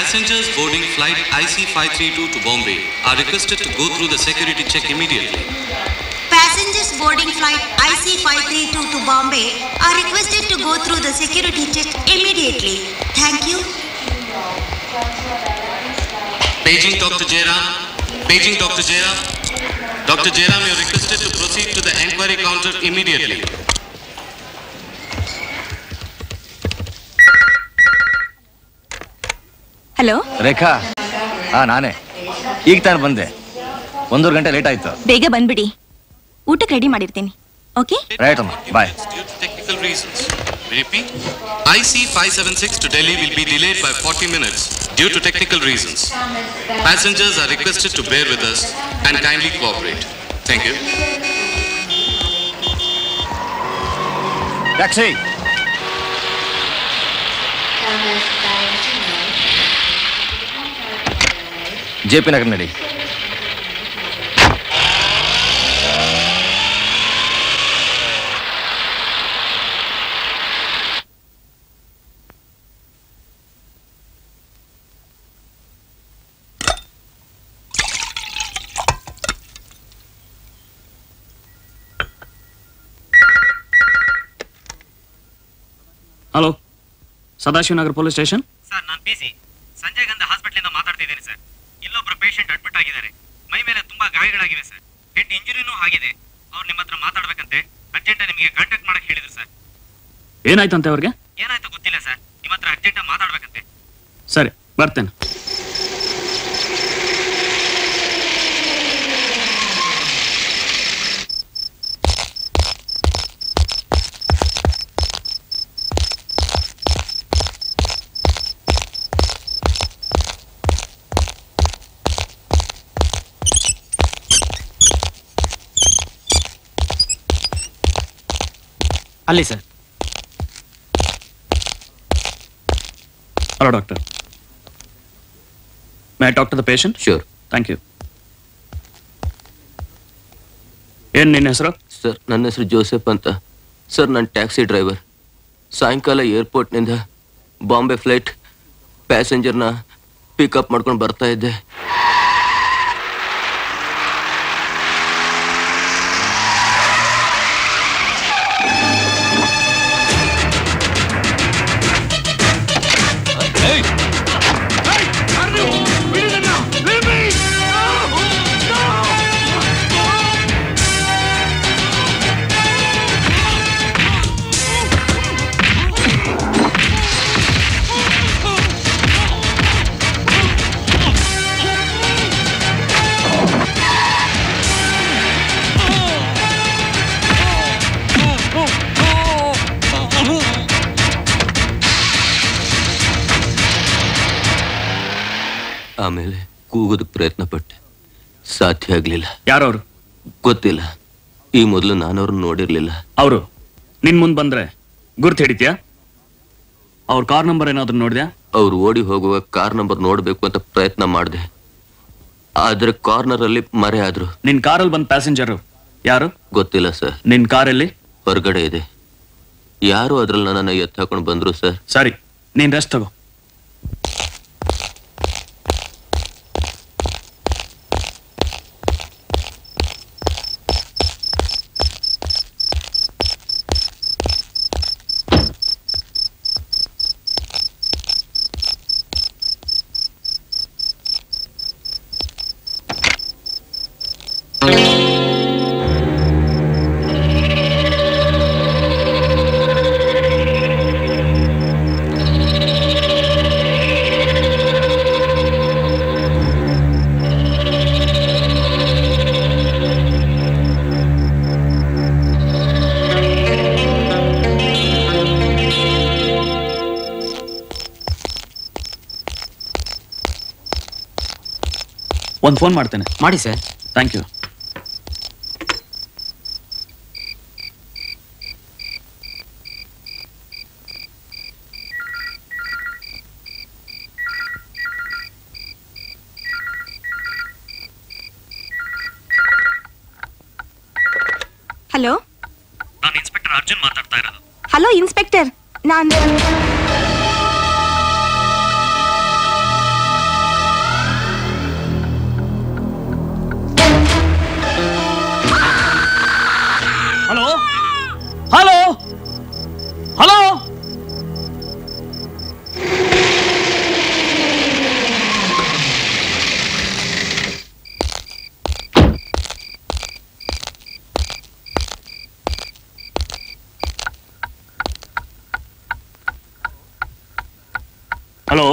Passengers boarding flight IC532 to Bombay are requested to go through the security check immediately. Passengers boarding flight IC532 to Bombay are requested to go through the security check immediately. Thank you. Paging Dr. Jairam. Paging Dr. Jairam. Dr. Jairam, you are requested to proceed to the enquiry counter immediately. Hello Rekha, ನಾನೇ ಈಗ ತಾನು ಬಂದೆ. 1.5 ಗಂಟೆ late ಆಯ್ತು. ಬೇಗ ಬಂದ್ಬಿಡಿ, ಊಟಕ್ಕೆ ready ಮಾಡಿರ್ತೀನಿ. ಓಕೆ ರೈಟ್ ಅಮ್ಮ, ಬಾಯ್. Technical reasons. Repeat. IC576 to Delhi will be delayed by 40 minutes due to technical reasons. Passengers are requested to bear with us and kindly cooperate. Thank you. Taxi. JP Nagar ನಡಿ. Hello, Sadashivanagar police station. Sir, ನಾನು PC Sanjay Gandhi hospital ಮಾತಾಡ್ತಿದ್ದೀನಿ sir. ಇಲ್ಲೊಬ್ರು patient admit ಆಗಿದ್ದಾರೆ. ಮೈ ಮೇಲೆ ತುಂಬಾ ಗಾಯಗಳಾಗಿವೆ sir. Head ಇಂಜುರಿನೂ ಆಗಿದೆ. ಅವ್ರು ನಿಮ್ಮ ಹತ್ರ ಮಾತಾಡ್ಬೇಕಂತೆ. ಅರ್ಜೆಂಟ್ ನಿಮಗೆ ಕಾಂಟ್ಯಾಕ್ಟ್ ಮಾಡಕ್ ಹೇಳಿದ್ರು ಸರ್. ಏನಾಯ್ತಂತೆ ಅವ್ರಿಗೆ? ಏನಾಯ್ತು ಗೊತ್ತಿಲ್ಲ ಸರ್. ನಿಮ್ಮ ಹತ್ರ ಅರ್ಜೆಂಟ್ ಮಾತಾಡ್ಬೇಕಂತೆ. ಸರಿ, ಬರ್ತೇನೆ. ಅಲ್ಲಿ ಸರ್. Hello doctor, may talk to the patient? Sure. Thank you. ಏನು ನಿನ್ನ ಹೆಸರು? ಸರ್, ನನ್ನ ಹೆಸರು ಜೋಸೆಫ್ ಅಂತ. ಸರ್, ನಾನು ಟ್ಯಾಕ್ಸಿ ಡ್ರೈವರ್. ಸಾಯಂಕಾಲ ಏರ್ಪೋರ್ಟ್ನಿಂದ ಬಾಂಬೆ ಫ್ಲೈಟ್ ಪ್ಯಾಸೆಂಜರ್ನ ಪಿಕಪ್ ಮಾಡ್ಕೊಂಡು ಬರ್ತಾ ಇದ್ದೆ. ಆಮೇಲೆ ಕೂಗೋದಕ್ಕೆ ಪ್ರಯತ್ನ ಪಟ್ಟೆ, ಸಾಧ್ಯ ಆಗ್ಲಿಲ್ಲ. ಯಾರವರು? ಗೊತ್ತಿಲ್ಲ. ಈ ಮೊದಲು ನಾನವ್ರನ್ನ ನೋಡಿರ್ಲಿಲ್ಲ. ಅವರು ನಿನ್ ಮುಂದ್ ಬಂದ್ರೆ ಗುರ್ತು ಹಿಡಿತ್ಯಾ? ಅವ್ರ ಕಾರ್ ನಂಬರ್ ಏನಾದ್ರು ನೋಡಿದ್ಯಾ? ಅವ್ರು ಓಡಿ ಹೋಗುವ ಕಾರ್ ನಂಬರ್ ನೋಡ್ಬೇಕು ಅಂತ ಪ್ರಯತ್ನ ಮಾಡಿದೆ, ಆದ್ರೆ ಕಾರ್ನರ್ ಅಲ್ಲಿ ಮರೆ ಆದ್ರು. ನಿನ್ ಕಾರಲ್ಲಿ ಬಂದ ಪ್ಯಾಸೆಂಜರ್ ಯಾರು? ಗೊತ್ತಿಲ್ಲ ಸರ್. ನಿನ್ ಕಾರಲ್ಲಿ ಹೊರಗಡೆ ಇದೆ. ಯಾರು ಅದ್ರಲ್ಲಿ ನನ್ನ ಎತ್ತ ಹಾಕೊಂಡು ಬಂದ್ರು ಸರ್. ಸರಿ, ನೀನ್ ರೆಸ್ಟ್ ತಗೋ. ಒಂದು ಫೋನ್ ಮಾಡ್ತೇನೆ. ಮಾಡಿ ಸರ್. Thank you. ಹಲೋ, ನಾನು ಇನ್ಸ್ಪೆಕ್ಟರ್ ಅರ್ಜುನ್ ಮಾತಾಡ್ತಾ ಇರೋದು. ಹಲೋ ಇನ್ಸ್ಪೆಕ್ಟರ್, ನಾನು hello hello hello hello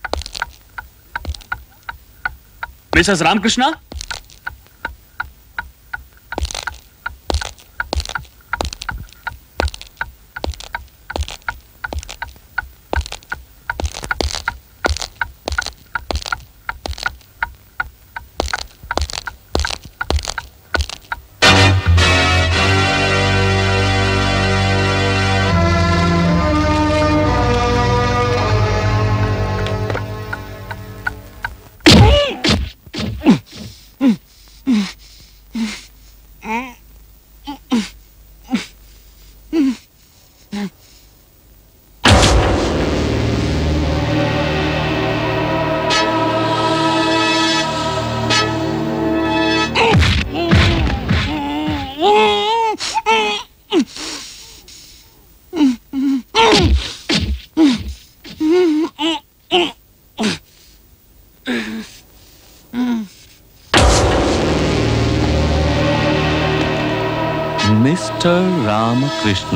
Mrs Ramakrishna Mr Ramakrishna.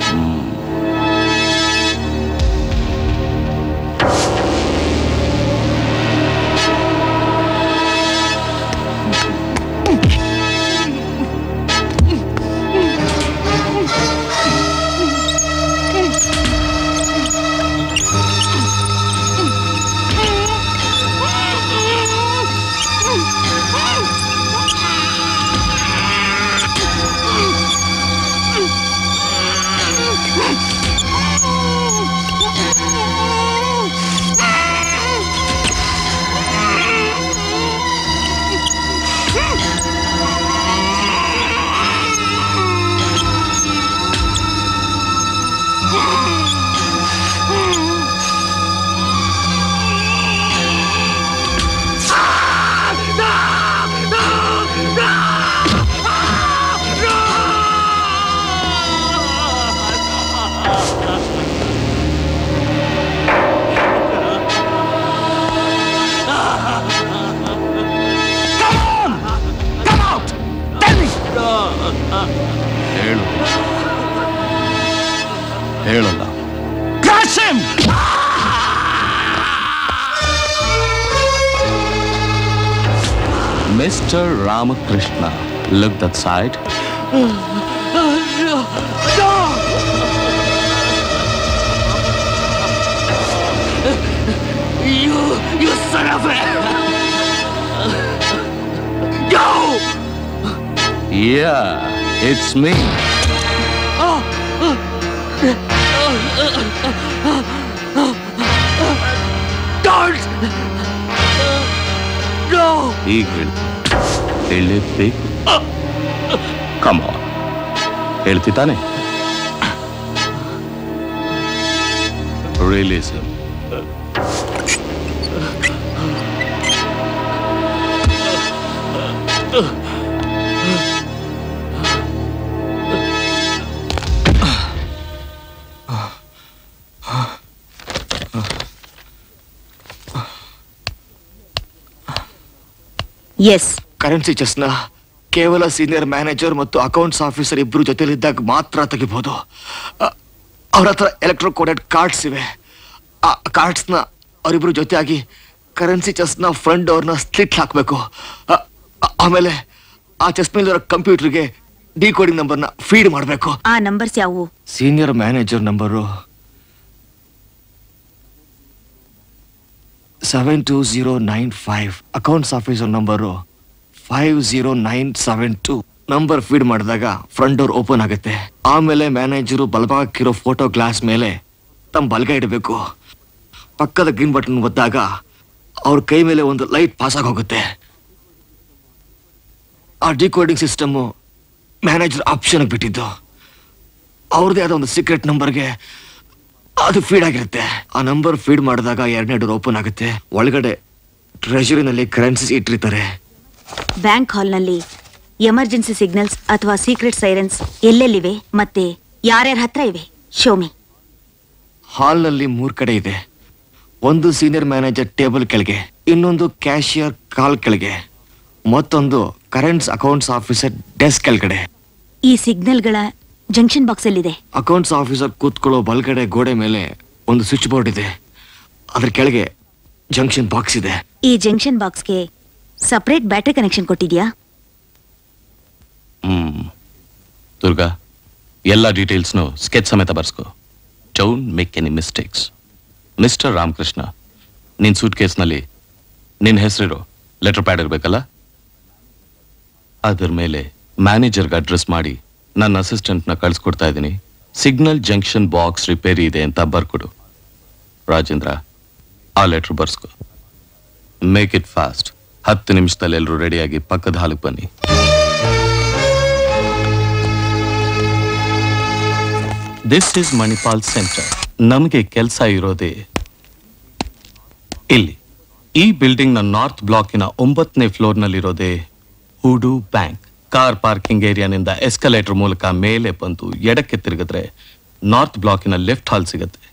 ಹೇಳಲ್ಲ. Mr Ramakrishna, look that side. You son of a... Go! Yeah, it's me. Don't! No! ಈಗ ಹೇಳಲೇಬೇಕು. ಕಮ್ ಆನ್, ಹೇಳ್ತಿದ್ದಾನೆ. Release him. ಎಸ್, ಕರೆನ್ಸಿ ಚೆಸ್ನ ಕೇವಲ ಸೀನಿಯರ್ ಮ್ಯಾನೇಜರ್ ಮತ್ತು ಅಕೌಂಟ್ಸ್ ಆಫೀಸರ್ ಇಬ್ರು ಜೊತೆಲಿದ್ದಾಗ ಮಾತ್ರ ತೆಗಿಬಹುದು. ಅವ್ರ ಹತ್ರ ಎಲೆಕ್ಟ್ರೋಕೋಡೆಡ್ ಕಾರ್ಡ್ಸ್ ಇವೆ. ಆ ಕಾರ್ಡ್ಸ್ನ ಅವರಿಬ್ರು ಜೊತೆಯಾಗಿ ಕರೆನ್ಸಿ ಚೆಸ್ನ ಫ್ರಂಟ್ ಡೋರ್ನ ಸ್ಲಿಟ್ ಹಾಕಬೇಕು. ಆಮೇಲೆ ಆ ಚೆಸ್ ಮೇಲಿರೋ ಕಂಪ್ಯೂಟರ್ಗೆ ಡಿಕೋಡಿಂಗ್ ನಂಬರ್ನ ಫೀಡ್ ಮಾಡಬೇಕು. ಆ ನಂಬರ್ಸ್ ಯಾವುವು? Senior manager number 72095, accounts officer number 50972. Number feed ಮಾಡಿದಾಗ ಫ್ರಂಟ್ ಡೋರ್ ಓಪನ್ ಆಗುತ್ತೆ. ಆಮೇಲೆ ಮ್ಯಾನೇಜರು ಬಲಭಾಗಕ್ಕಿರೋ ಫೋಟೋ ಗ್ಲಾಸ್ ಮೇಲೆ ತಮ್ಮ ಬಲಗೈ ಇಡಬೇಕು. ಪಕ್ಕದ ಗ್ರೀನ್ ಬಟನ್ ಒದ್ದಾಗ ಅವ್ರ ಕೈ ಮೇಲೆ ಒಂದು ಲೈಟ್ ಪಾಸ್ ಆಗಿ ಹೋಗುತ್ತೆ. ಆ ಡಿಕೋಡಿಂಗ್ ಸಿಸ್ಟಮು ಮ್ಯಾನೇಜರ್ ಆಪ್ಷನ್ ಬಿಟ್ಟಿದ್ದು. ಅವ್ರದೇ ಆದ ಒಂದು ಸೀಕ್ರೆಟ್ ನಂಬರ್ಗೆ ಅದು ಫೀಡ್ ಆಗಿರುತ್ತೆ. ಆ ನಂಬರ್ ಫೀಡ್ ಮಾಡಿದಾಗ 2ನೇ ಡೋರ್ ಓಪನ್ ಆಗುತ್ತೆ. ಒಳಗಡೆ ಟ್ರೆಷರಿನಲ್ಲಿ ಕರೆನ್ಸಿ ಇಟ್ಟಿರ್ತಾರೆ. ಬ್ಯಾಂಕ್ ಹಾಲ್ನಲ್ಲಿ ಎಮರ್ಜೆನ್ಸಿ ಸಿಗ್ನಲ್ಸ್ ಅಥವಾ ಸೀಕ್ರೆಟ್ ಸೈರೆನ್ಸ್ ಎಲ್ಲೆಲ್ಲಿವೆ ಮತ್ತೆ ಯಾರ್ಯಾರ ಹತ್ರ ಇವೆ? ಶೋಮಿ. ಹಾಲ್ನಲ್ಲಿ 3 ಕಡೆ ಇದೆ. ಒಂದು ಸೀನಿಯರ್ ಮ್ಯಾನೇಜರ್ ಟೇಬಲ್ ಕೆಳಗೆ, ಇನ್ನೊಂದು ಕ್ಯಾಶಿಯರ್ ಕಾಲ್ ಕೆಳಗೆ, ಮತ್ತೊಂದು ಕರೆಂಟ್ಸ್ ಅಕೌಂಟ್ಸ್ ಆಫೀಸರ್ ಡೆಸ್ಕ್ ಕೆಳಗಡೆ. ಈ ಸಿಗ್ನಲ್ಗಳ ಜಂಕ್ಷನ್ ಬಾಕ್ಸ್ ಎಲ್ಲಿದೆ? ಅಕೌಂಟ್ಸ್ ಆಫೀಸರ್ ಕೂತ್ಕೊಳ್ಳೋ ಬಲ್ಗಡೆ ಗೋಡೆ ಮೇಲೆ ಒಂದು ಸ್ವಿಚ್ ಬೋರ್ಡ್ ಇದೆ. ಅದ್ರ ಕೆಳಗೆ ಜಂಕ್ಷನ್ ಬಾಕ್ಸ್ ಇದೆ. ಈ ಜಂಕ್ಷನ್ ಬಾಕ್ಸ್ಗೆ ಸಪರೇಟ್ ಬ್ಯಾಟರಿ ಕನೆಕ್ಷನ್ ಕೊಟ್ಟಿದ್ಯಾ? ದುರ್ಗಾ, ಎಲ್ಲ ಡೀಟೇಲ್ಸ್ನು ಸ್ಕೆಚ್ ಸಮೇತ ಬರ್ಸ್ಕೋ. Don't make any mistakes. Mr Ramakrishna, ನಿನ್ ಸೂಟ್ ಕೇಸ್ನಲ್ಲಿ ನಿನ್ನ ಹೆಸರಿರೋ ಲೆಟರ್ ಪ್ಯಾಡ್ ಇರಬೇಕಲ್ಲ? ಅದ್ರ ಮೇಲೆ ಮ್ಯಾನೇಜರ್ಗೆ ಅಡ್ರೆಸ್ ಮಾಡಿ ನನ್ನ ಅಸಿಸ್ಟೆಂಟ್ನ ಕಳಿಸ್ಕೊಡ್ತಾ ಇದ್ದೀನಿ. ಸಿಗ್ನಲ್ ಜಂಕ್ಷನ್ ಬಾಕ್ಸ್ ರಿಪೇರಿ ಇದೆ ಅಂತ ಬರ್ಕೊಡು. ರಾಜೇಂದ್ರ, ಆ ಲೆಟರ್ ಬರ್ಸ್ಕೋ. Make it fast. 10 ನಿಮಿಷದಲ್ಲಿ ಎಲ್ಲರೂ ರೆಡಿಯಾಗಿ ಪಕ್ಕದ ಹಾಲಿಗೆ ಬನ್ನಿ. This is Manipal centre. ನಮಗೆ ಕೆಲಸ ಇರೋದೇ ಇಲ್ಲಿ. ಈ ಬಿಲ್ಡಿಂಗ್ ನ ನಾರ್ತ್ ಬ್ಲಾಕಿನ 9ನೇ ಫ್ಲೋರ್ನಲ್ಲಿರೋದೇ ಹೂಡು ಬ್ಯಾಂಕ್. ಕಾರ್ ಪಾರ್ಕಿಂಗ್ ಏರಿಯಾನಿಂದ ಎಸ್ಕಲೇಟರ್ ಮೂಲಕ ಮೇಲೆ ಬಂದು ಎಡಕ್ಕೆ ತಿರುಗಿದ್ರೆ ನಾರ್ತ್ ಬ್ಲಾಕಿನ ಲೆಫ್ಟ್ ಹಾಲ್ ಸಿಗುತ್ತೆ.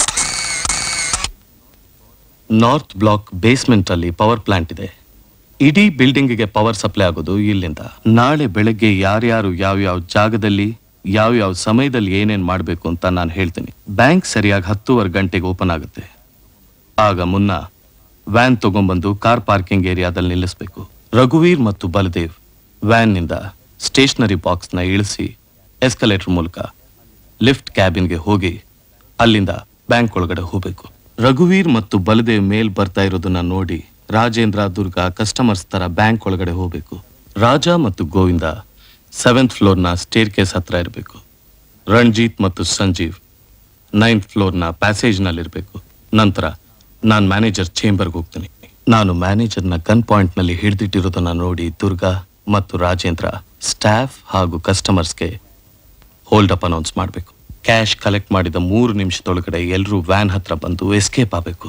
ನಾರ್ತ್ ಬ್ಲಾಕ್ ಬೇಸ್ಮೆಂಟ್ ಅಲ್ಲಿ ಪವರ್ ಪ್ಲಾಂಟ್ ಇದೆ. ಇಡೀ ಬಿಲ್ಡಿಂಗ್ಗೆ ಪವರ್ ಸಪ್ಲೈ ಆಗೋದು ಇಲ್ಲಿಂದ. ನಾಳೆ ಬೆಳಗ್ಗೆ ಯಾರ್ಯಾರು ಯಾವ್ಯಾವ ಜಾಗದಲ್ಲಿ ಯಾವ್ಯಾವ ಸಮಯದಲ್ಲಿ ಏನೇನ್ ಮಾಡಬೇಕು ಅಂತ ನಾನು ಹೇಳ್ತೀನಿ. ಬ್ಯಾಂಕ್ ಸರಿಯಾಗಿ 10:15 ಗಂಟೆಗೆ ಓಪನ್ ಆಗುತ್ತೆ. ಆಗ ಮುನ್ನ ವ್ಯಾನ್ ತಗೊಂಡ್ಬಂದು ಕಾರ್ ಪಾರ್ಕಿಂಗ್ ಏರಿಯಾದಲ್ಲಿ ನಿಲ್ಲಿಸಬೇಕು. ರಘುವೀರ್ ಮತ್ತು ಬಲದೇವ್ ವ್ಯಾನ್ನಿಂದ ಸ್ಟೇಷನರಿ ಬಾಕ್ಸ್ನ ಇಳಿಸಿ ಎಸ್ಕಲೇಟರ್ ಮೂಲಕ ಲಿಫ್ಟ್ ಕ್ಯಾಬಿನ್ಗೆ ಹೋಗಿ ಅಲ್ಲಿಂದ ಬ್ಯಾಂಕ್ ಒಳಗಡೆ ಹೋಗಬೇಕು. ರಘುವೀರ್ ಮತ್ತು ಬಲದೇವ್ ಮೇಲ್ ಬರ್ತಾ ಇರೋದನ್ನ ನೋಡಿ ರಾಜೇಂದ್ರ, ದುರ್ಗಾ ಕಸ್ಟಮರ್ಸ್ ತರ ಬ್ಯಾಂಕ್ ಒಳಗಡೆ ಹೋಗಬೇಕು. ರಾಜ ಮತ್ತು ಗೋವಿಂದ 7th ಫ್ಲೋರ್ನ ಸ್ಟೇರ್ ಕೇಸ್ ಹತ್ರ ಇರಬೇಕು. ರಣಜಿತ್ ಮತ್ತು ಸಂಜೀವ್ 9th ಫ್ಲೋರ್ನ ಪ್ಯಾಸೇಜ್ನಲ್ಲಿರಬೇಕು. ನಂತರ ನಾನು ಮ್ಯಾನೇಜರ್ ಚೇಂಬರ್ಗೆ ಹೋಗ್ತೀನಿ. ನಾನು ಮ್ಯಾನೇಜರ್ನ ಗನ್ ಪಾಯಿಂಟ್ನಲ್ಲಿ ಹಿಡಿದಿಟ್ಟಿರೋದನ್ನ ನೋಡಿ ದುರ್ಗಾ ಮತ್ತು ರಾಜೇಂದ್ರ ಸ್ಟಾಫ್ ಹಾಗೂ ಕಸ್ಟಮರ್ಸ್ಗೆ ಹೋಲ್ಡ್ ಅಪ್ ಅನೌನ್ಸ್ ಮಾಡಬೇಕು. ಕ್ಯಾಶ್ ಕಲೆಕ್ಟ್ ಮಾಡಿದ 3 ನಿಮಿಷದೊಳಗಡೆ ಎಲ್ಲರೂ ವ್ಯಾನ್ ಹತ್ರ ಬಂದು ಎಸ್ಕೇಪ್ ಆಗಬೇಕು.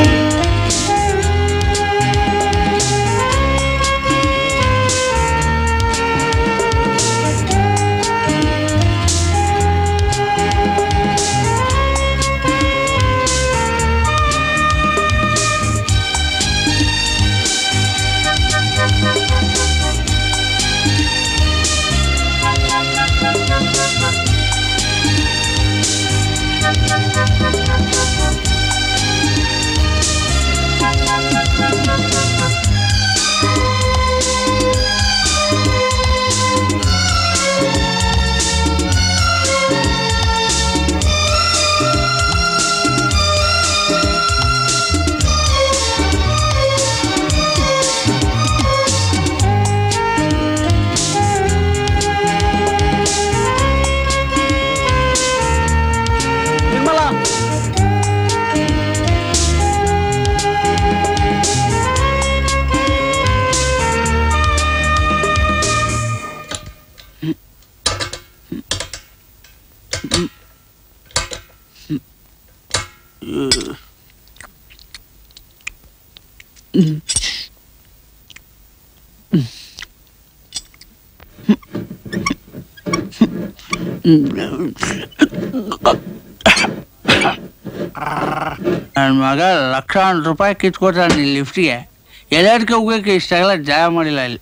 ನನ್ನ ಮಗ ಲಕ್ಷಾಂತರ ರೂಪಾಯಿ ಕಿತ್ಕೊತಾನೆ ಲಿಫ್ಟ್ಗೆ. ಎಲ್ಲದಕ್ಕೆ ಹೋಗ್ಬೇಕು, ಇಷ್ಟಾಗಲ್ಲ ಜಾಗ ಮಾಡಿಲ್ಲ ಇಲ್ಲಿ.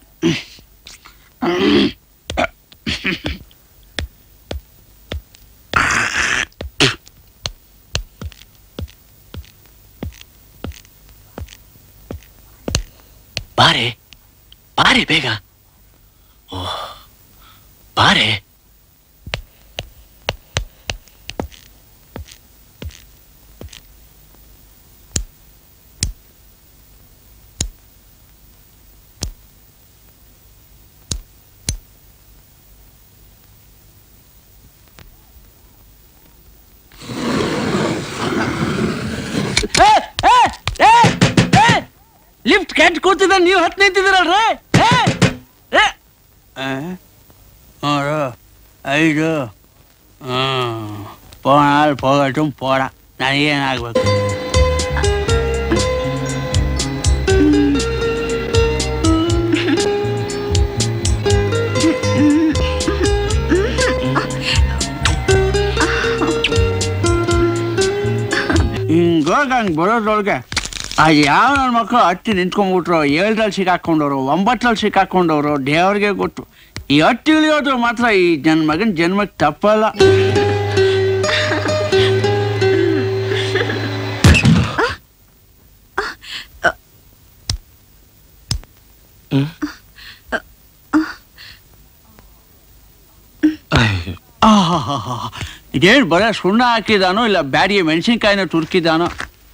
ಬಾರೆ ಬಾರೆ ಬೇಗ. ಓಹ್ ಬಾರೆ. ಲಿಫ್ಟ್ ಕೆಟ್ಟ ಕೂತಿದ್ದ, ನೀವು ಹತ್ತು ನಿಂತಿದ್ದೀರಲ್ರಿ? 6 5 போனால் போகட்டும், போடா, நான் ஏன் ஆகுவேன். ಹಂಗೆ ಬರೋದ್ರೊಳಗೆ ಯಾವ ನನ್ನ ಮಕ್ಕಳು ಹತ್ತಿ ನಿಂತ್ಕೊಂಡ್ಬಿಟ್ರು, 7ರಲ್ಲಿ ಸಿಕ್ಕಾಕೊಂಡವ್ರು, 9ರಲ್ಲಿ ಸಿಕ್ಕಾಕೊಂಡವ್ರು, ದೇವ್ರಿಗೆ ಗೊತ್ತು. ಈ ಹತ್ತಿ ಇಳಿಯೋದು ಮಾತ್ರ ಈ ಮಗನ ಜನ್ಮಕ್ಕೆ ತಪ್ಪಲ್ಲ. ಇದೇನು ಬರೀ ಸುಣ್ಣ ಹಾಕಿದಾನೋ ಇಲ್ಲ ಬ್ಯಾಡಿಗೆ ಮೆಣಸಿನ್ಕಾಯಿನ ತುರ್ಕಿದಾನೋ?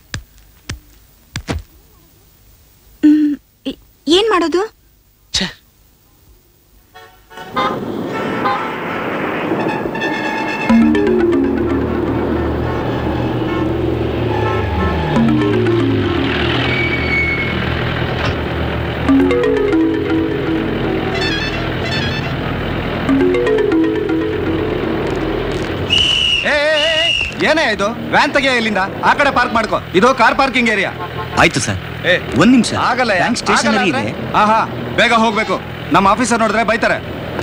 ಏನ್ ಮಾಡೋದು? ಏನೇ ಇದು? ವ್ಯಾನ್ ತೆಗಿಯ ಇಲ್ಲಿಂದ, ಆ ಕಡೆ ಪಾರ್ಕ್ ಮಾಡ್ಕೋ. ಇದು ಕಾರ್ ಪಾರ್ಕಿಂಗ್ ಏರಿಯಾ. ಆಯ್ತು ಸರ್, ಒಂದ್ ನಿಮಿಷ. ಆಗಲ್ಲ, ಸ್ಟೇಷನರಿ ಇದೆ. ಆಹಾ, ಬೇಗ ಹೋಗ್ಬೇಕು. ನಮ್ಮ ಆಫೀಸರ್ ನೋಡಿದ್ರೆ ಬೈತಾರೆ.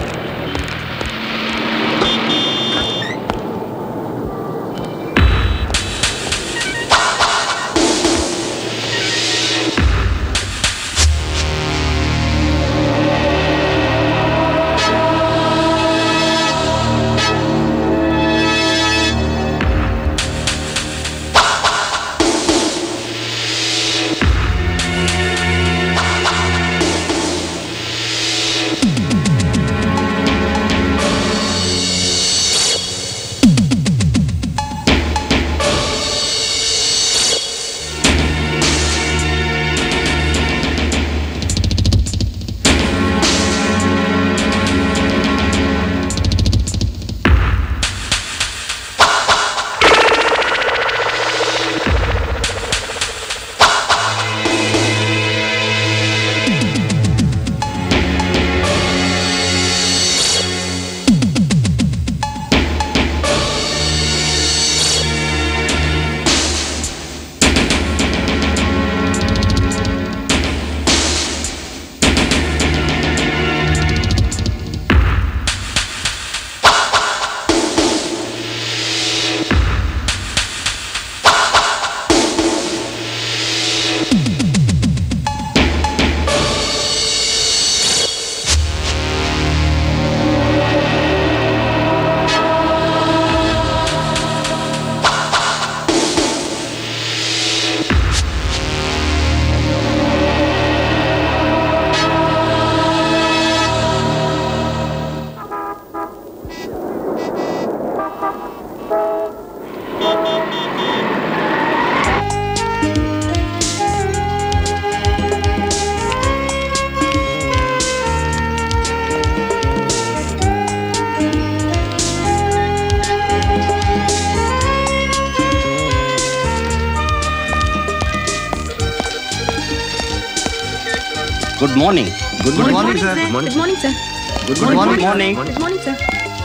Good morning. Good morning sir. Good morning sir. Good morning. Good morning sir.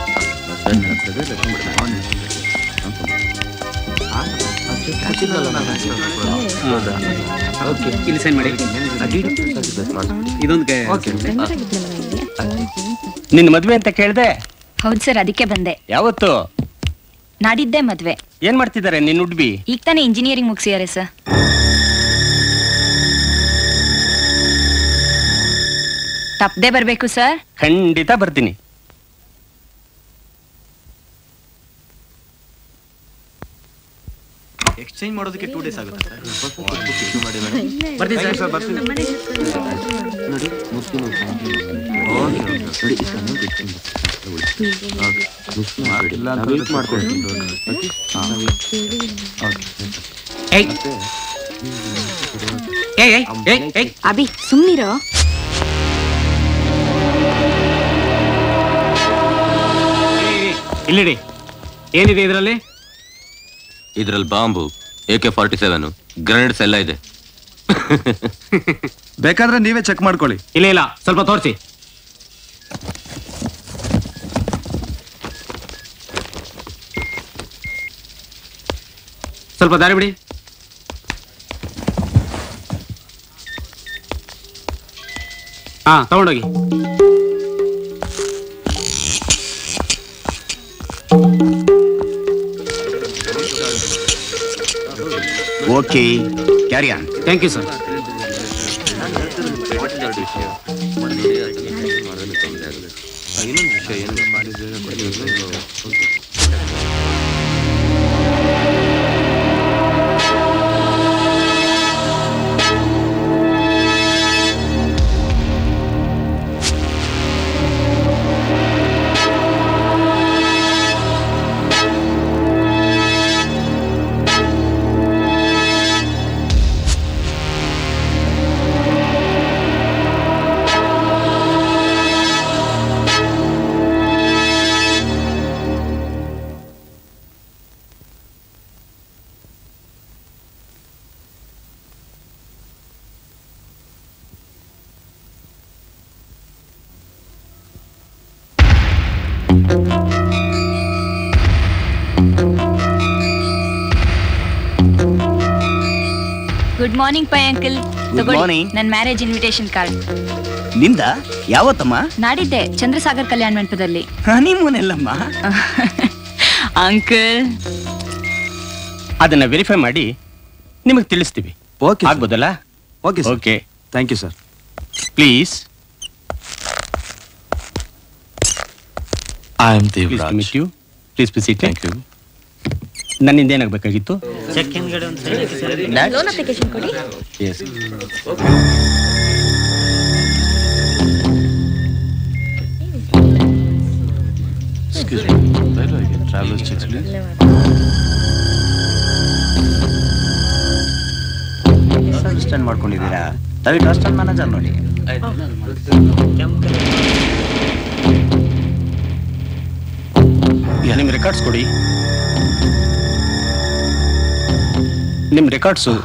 Okay, ಇಲ್ಲಿ ಸೈನ್ ಮಾಡಿ. ಇದೊಂದು ನಿನ್ನ ಮದ್ವೆ ಅಂತ ಕೇಳಿದೆ. ಹೌದು ಸರ್, ಅದಕ್ಕೆ ಬಂದೆ. ಯಾವತ್ತು? ನಾಡಿದ್ದೆ ಮದ್ವೆ. ಏನ್ ಮಾಡ್ತಿದ್ದಾರೆ ನಿನ್ನ ಹುಡ್ಬಿ? ಈಗ ತಾನೇ ಇಂಜಿನಿಯರಿಂಗ್ ಮುಗಿಸಿದ್ದಾರೆ ಸರ್. ತಪ್ಪದೆ ಬರ್ಬೇಕು ಸರ್. ಖಂಡಿತ ಬರ್ತೀನಿ. ಎಕ್ಸ್ಚೇಂಜ್ ಮಾಡೋದಕ್ಕೆ 2 ಡೇಸ್ ಆಗುತ್ತೆ ಸರ್. ಬರ್ತೀನಿ ಸರ್. ಬರ್ತೀನಿ ನೋಡಿ. ಅಭಿ ಸುಮ್ನಿರೋ. ಇಲ್ಲಿಡಿ. ಏನಿದೆ ಇದರಲ್ಲಿ? ಇದ್ರಲ್ಲಿ ಬಾಂಬು, AK-47, ಗ್ರೆನೇಡ್ಸ್ ಎಲ್ಲ ಇದೆ. ಬೇಕಾದ್ರೆ ನೀವೇ ಚೆಕ್ ಮಾಡ್ಕೊಳ್ಳಿ. ಇಲ್ಲ ಇಲ್ಲ, ಸ್ವಲ್ಪ ತೋರಿಸಿ. ಸ್ವಲ್ಪ ದಾರಿ ಬಿಡಿ. ಹಾ, ತಗೊಂಡೋಗಿ. Okay carry on. Thank you sir. Good morning Pai uncle. morning. ನನ್ನ ಮ್ಯಾರೇಜ್ ಇನ್ವಿಟೇಷನ್ ಕಾರ್ಡ್. ನಿಂದ ಯಾವತ್ತಮ್ಮ? ನಾಡಿದ್ದೆ ಚಂದ್ರಸಾಗರ್ ಕಲ್ಯಾಣ ಮಂಟಪದಲ್ಲಿ. ಹನಿಮೂನ್ ಎಲ್ಲಮ್ಮ? ಅಂಕಲ್ ಅದನ್ನ ವೆರಿಫೈ ಮಾಡಿ ನಿಮಗೆ ತಿಳಿಸ್ತೀವಿ. ಓಕೆ ಆಗ್ಬೋದಲ್ಲ? Okay okay thank you sir. Please I am please to meet you. Please be seat. Thank you. ನನ್ನಿಂದ ಏನಾಗಬೇಕಾಗಿತ್ತು? ಲೋನ್ ಅಪ್ಲಿಕೇಶನ್ ಕೊಡಿ. Yes. Excuse me. Where do I get traveler's checks, please? Understand ಮಾಡ್ಕೊಂಡಿದ್ದೀರಾ? ದಯವಿಟ್ಟು assistant manager ನೋಡಿ. ನಿಮ್ಮ records ಕೊಡಿ. ನಿಮ್ಮ records.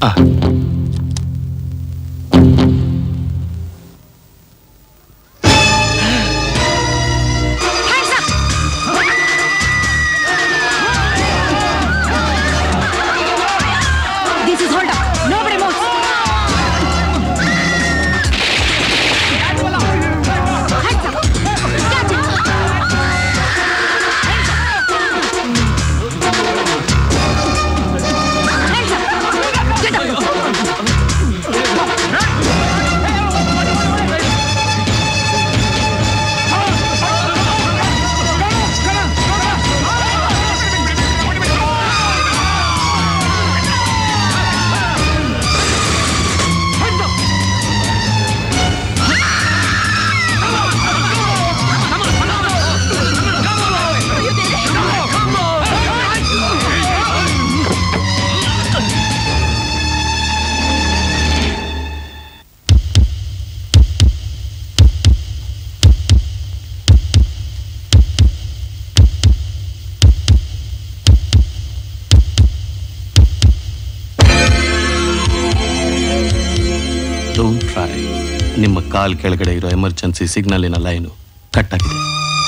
Don't try. ನಿಮ್ಮ ಕಾಲ್ ಕೆಳಗಡೆ ಇರೋ ಎಮರ್ಜೆನ್ಸಿ ಸಿಗ್ನಲಿನ ಲೈನು ಕಟ್ ಆಗಿದೆ.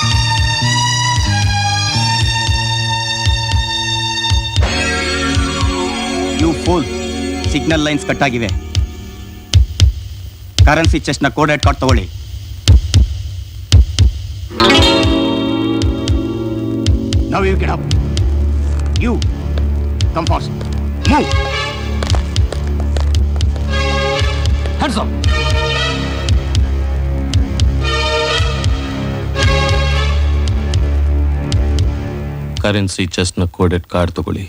You fool, signal lines cut ಆಗಿವೆ. ಕರೆನ್ಸಿ ಚೆಸ್ಟ್ನ ಕೋಡೆಡ್ ಕಾರ್ಡ್ ತಗೊಳ್ಳಿ. Now you get up. You come fast. Move. Hands up. Currency ಚೆಸ್ಟ್ನ ಕೋಡೆಡ್ ಕಾರ್ಡ್ ತಗೊಳ್ಳಿ.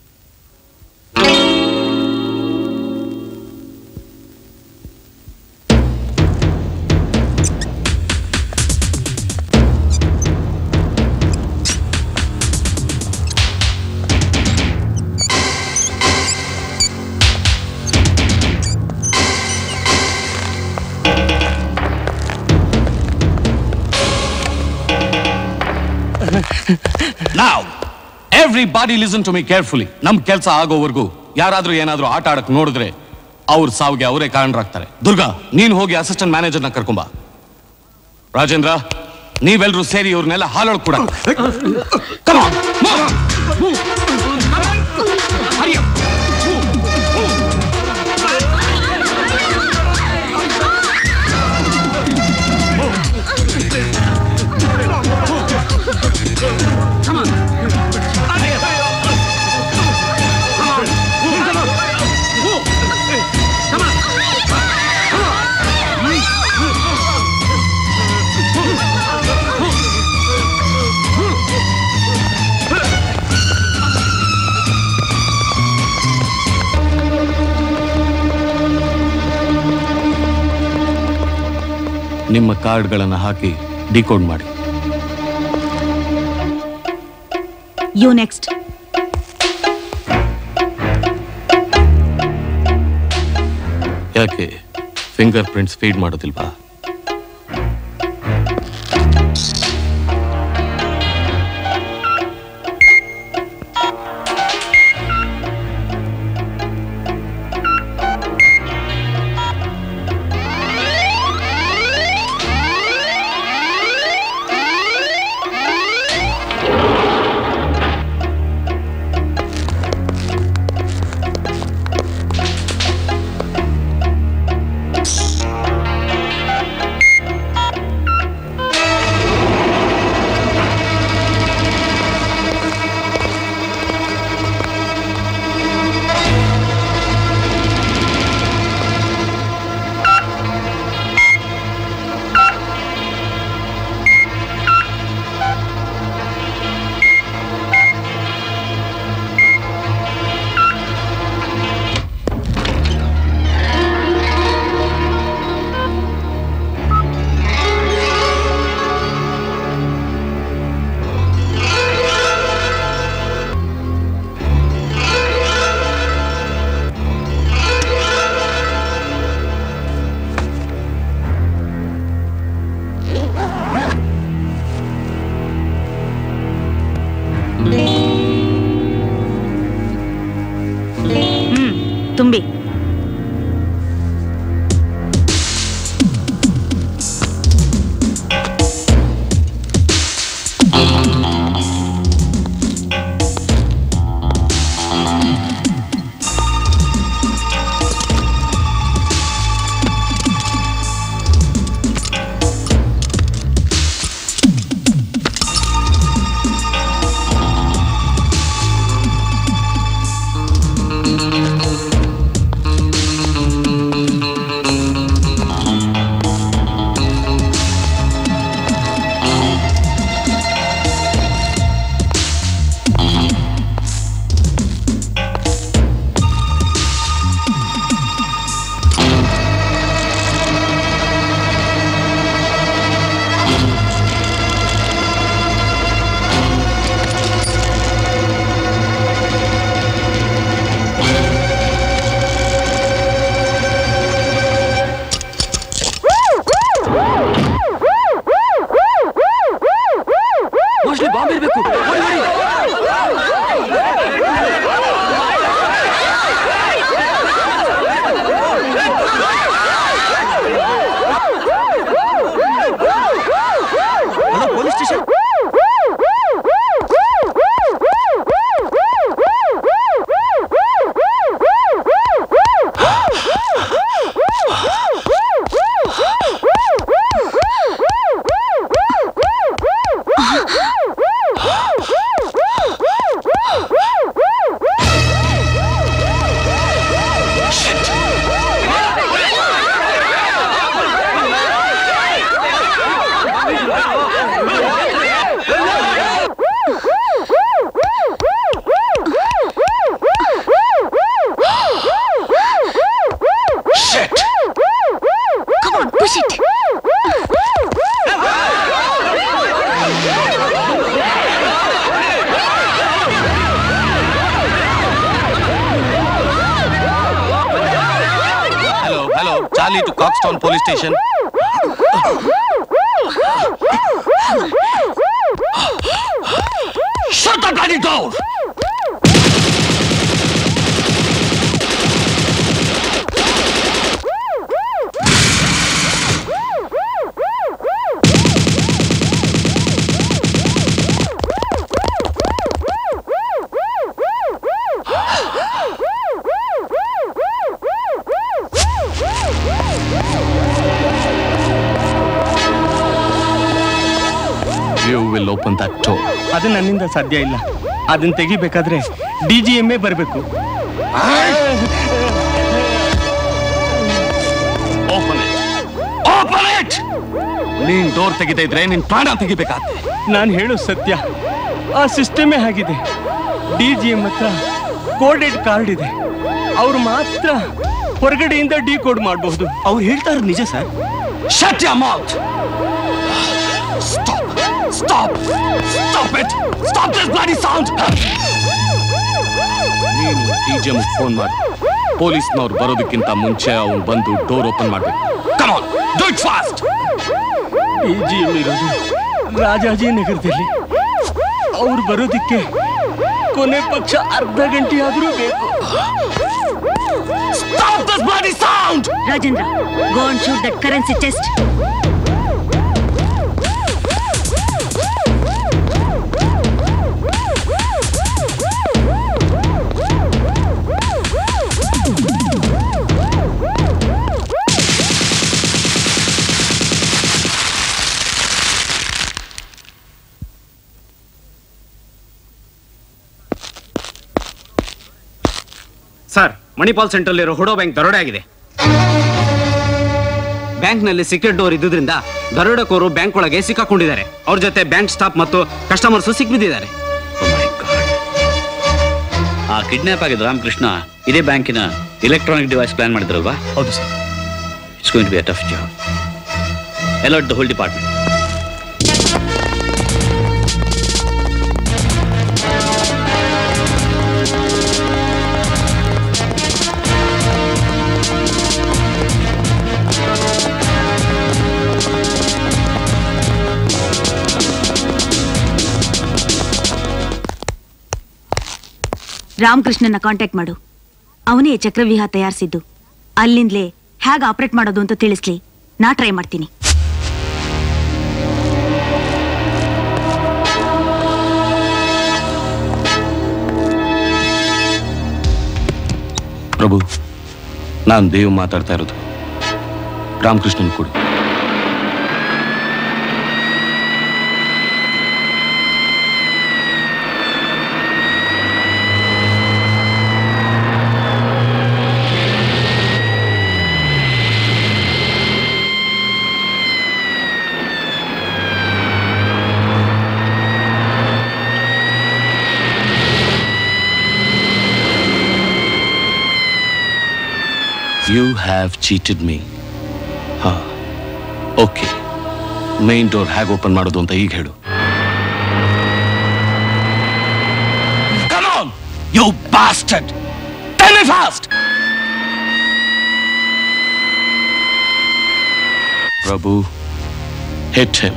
Now, everybody listen to me carefully. ನಮ್ ಕೆಲಸ ಆಗೋವರೆಗೂ ಯಾರಾದ್ರೂ ಏನಾದ್ರೂ ಆಟ ಆಡಕ್ ನೋಡಿದ್ರೆ ಅವ್ರ ಸಾವಿಗೆ ಅವರೇ ಕಾರಣರಾಗ್ತಾರೆ. ದುರ್ಗಾ, ನೀನು ಹೋಗಿ ಅಸಿಸ್ಟೆಂಟ್ ಮ್ಯಾನೇಜರ್ನ ಕರ್ಕೊಂಬ. ರಾಜೇಂದ್ರ, ನೀವೆಲ್ಲರೂ ಸೇರಿ ಇವ್ರನ್ನೆಲ್ಲ ಹಾಳೊಳಗ್ ಕೂಡ. Come on. ನಿಮ್ಮ ಕಾರ್ಡ್ಗಳನ್ನು ಹಾಕಿ ಡಿಕೋಡ್ ಮಾಡಿ. You next. ಯಾಕೆ ಫಿಂಗರ್ ಪ್ರಿಂಟ್ಸ್ ಫೀಡ್ ಮಾಡೋದಿಲ್ವಾ? ತುಂಬಿ. Charlie to Coxtown Police Station. Shut the bloody door! Open that door. ಅದು ನನ್ನಿಂದ ಸಾಧ್ಯ ಇಲ್ಲ. ಅದನ್ನ ತೆಗಿಬೇಕಾದ್ರೆ DGMA ಬರಬೇಕು. Open it. Open it. ನೀನ್ ಡೋರ್ ತೆಗಿತಾ ಇದ್ರೆ ನಿನ್ ಪ್ರಾಣ ತೆಗಿಬೇಕಾಗುತ್ತೆ. ನಾನು ಹೇಳೋ ಸತ್ಯ. ಆ ಸಿಸ್ಟಮೇ ಆಗಿದೆ. DGM ಹತ್ರ ಕೋಡೆಡ್ ಕಾರ್ಡ್ ಇದೆ. ಅವ್ರು ಮಾತ್ರ ಹೊರಗಡೆಯಿಂದ ಡಿಕೋಡ್ ಮಾಡಬಹುದು. ಅವ್ರು ಹೇಳ್ತಾ ಇರೋದು ನಿಜ sir. Shut your mouth! Stop! Stop! Stop it! Stop this bloody sound! ನೀನು ಡಿಜೆ ಫೋನ್ ಮಾಡು. ಪೊಲೀಸ್ನವ್ರು ಬರೋದಕ್ಕಿಂತ ಮುಂಚೆ ಅವನು ಬಂದು ಡೋರ್ ಓಪನ್ ಮಾಡ್ಬೇಕು. Come on, do it fast! DGM ಇರೋದು ರಾಜಾಜಿನಗರದಲ್ಲಿ. ಅವ್ರು ಬರೋದಕ್ಕೆ ಕೊನೆ ಪಕ್ಷ ಅರ್ಧ ಗಂಟೆ ಆದರೂ ಬೇಕು. Stop this bloody sound! Rajendra, go and shoot that currency test. Sir, Manipal ಸೆಂಟ್ರಲ್ಲಿರೋ ಹುಡೋ ಬ್ಯಾಂಕ್ ದರೋಡೆ ಆಗಿದೆ. ಬ್ಯಾಂಕ್ನಲ್ಲಿ ಸೀಕ್ರೆಟ್ ಡೋರ್ ಇದ್ದುದರಿಂದ ದರೋಡೆಕೋರು ಬ್ಯಾಂಕ್ ಒಳಗೆ ಸಿಕ್ಕಾಕೊಂಡಿದ್ದಾರೆ. ಅವ್ರ ಜೊತೆ ಬ್ಯಾಂಕ್ ಸ್ಟಾಫ್ ಮತ್ತು ಕಸ್ಟಮರ್ಸು ಸಿಕ್ಬಿದ್ದಿದ್ದಾರೆ. ಆ ಕಿಡ್ನಾಪ್ ಆಗಿದ್ದ ರಾಮಕೃಷ್ಣ ಇದೇ ಬ್ಯಾಂಕಿನ ಎಲೆಕ್ಟ್ರಾನಿಕ್ ಡಿವೈಸ್ ಪ್ಲಾನ್ ಮಾಡಿದ್ರಲ್ವಾ? ಹೌದು sir. It's going to be a tough job. Alert the whole department. ರಾಮಕೃಷ್ಣನ ಕಾಂಟ್ಯಾಕ್ಟ್ ಮಾಡು. ಅವನೇ ಚಕ್ರವ್ಯೂಹ ತಯಾರಿಸಿದ್ದು. ಅಲ್ಲಿಂದಲೇ ಹೇಗೆ ಆಪರೇಟ್ ಮಾಡೋದು ಅಂತ ತಿಳಿಸ್ಲಿ. ನಾ ಟ್ರೈ ಮಾಡ್ತೀನಿ. ಪ್ರಭು, ನಾನು ದೇವ್ ಮಾತಾಡ್ತಾ ಇರೋದು. ರಾಮಕೃಷ್ಣನ್ ಕೊಡಿ. You have cheated me. ಹಾ, ಓಕೆ. ಮೇನ್ ಡೋರ್ ಹೇಗೆ ಓಪನ್ ಮಾಡೋದು ಅಂತ ಈಗ ಹೇಳು. Come on, you bastard! Tell me fast! Prabhu, hit him.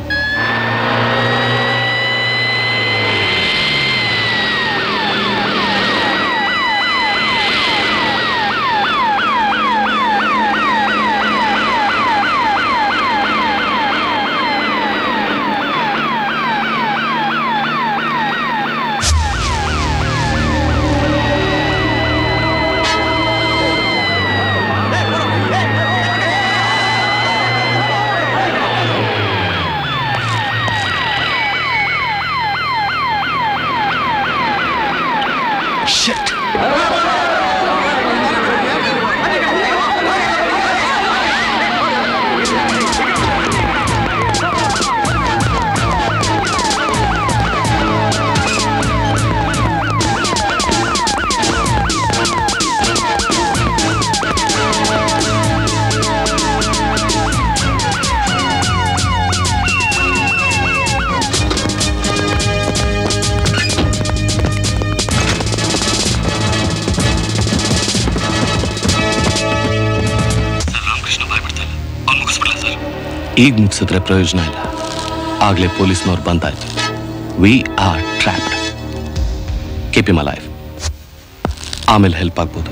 ಈಗ ಮುಗಿಸಿದ್ರೆ ಪ್ರಯೋಜನ ಇಲ್ಲ. ಆಗ್ಲೇ ಪೊಲೀಸ್ನವ್ರು ಬಂದಾಯ್ತು. We are trapped. Keep him alive. ಆಮೇಲೆ ಹೆಲ್ಪ್ ಆಗ್ಬೋದು.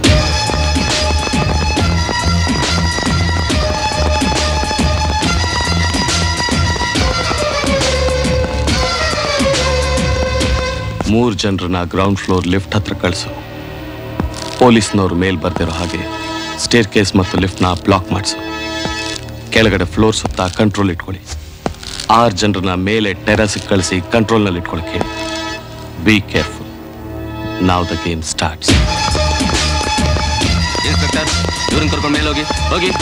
ಮೂರು ಜನರನ್ನ ಗ್ರೌಂಡ್ ಫ್ಲೋರ್ ಲಿಫ್ಟ್ ಹತ್ರ ಕಳಿಸು. ಪೊಲೀಸ್ನವ್ರು ಮೇಲ್ ಬರ್ತಿರೋ ಹಾಗೆ ಸ್ಟೇರ್ ಕೇಸ್ ಮತ್ತು ಲಿಫ್ಟ್ನ ಬ್ಲಾಕ್ ಮಾಡಿಸು. ಕೆಳಗಡೆ ಫ್ಲೋರ್ ಸುತ್ತ ಕಂಟ್ರೋಲ್ ಇಟ್ಕೊಳ್ಳಿ. 6 ಜನರನ್ನ ಮೇಲೆ ಟೆರಸ್ಗೆ ಕಳಿಸಿ ಕಂಟ್ರೋಲ್ನಲ್ಲಿ ಇಟ್ಕೊಳ್ಳಕ್ಕೆ ಹೇಳಿ. Be careful. Now the game starts. Inspector, ಇವ್ರನ್ನ ಕರ್ಕೊಂಡು ಮೇಲೆ ಹೋಗಿ. ಹೋಗಿ.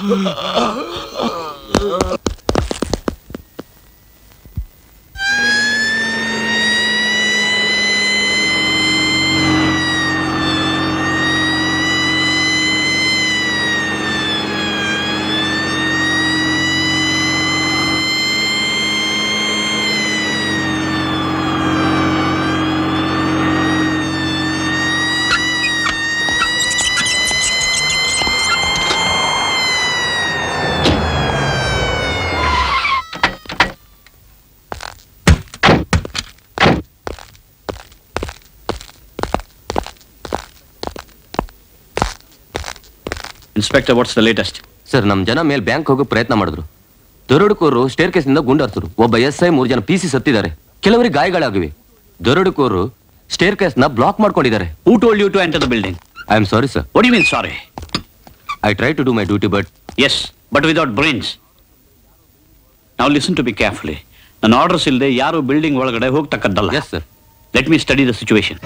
Inspector, what's the latest? Sir, ನಮ್ಮ ಜನ ಮೇಲೆ ಬ್ಯಾಂಕ್ ಹೋಗೋ ಪ್ರಯತ್ನ ಮಾಡಿದ್ರು. ದರೋಡೆಕೋರರು ಸ್ಟೇರ್ ಕೇಸ್ನಿಂದ ಗುಂಡಾರ್ಸರು. ಒಬ್ಬ SI 3 ಜನ PC ಸತ್ತಿದ್ದಾರೆ. ಕೆಲವರಿಗೆ ಗಾಯಗಳಾಗಿವೆ. ದರೋಡೆಕೋರರು ಸ್ಟೇರ್ ಕೇಸ್ನ ಬ್ಲಾಕ್ ಮಾಡ್ಕೊಂಡಿದ್ದಾರೆ. Who told you to enter the building? I am sorry, sir. What do you mean sorry? I tried to do my duty, but... Yes, but without brains. Now listen to me carefully. ನನ್ನ orders ಇಲ್ಲದೆ ಯಾರು building ಒಳಗಡೆ ಹೋಗ್ತಕ್ಕದ್ದಲ್ಲ. Yes, sir. Let me study the situation.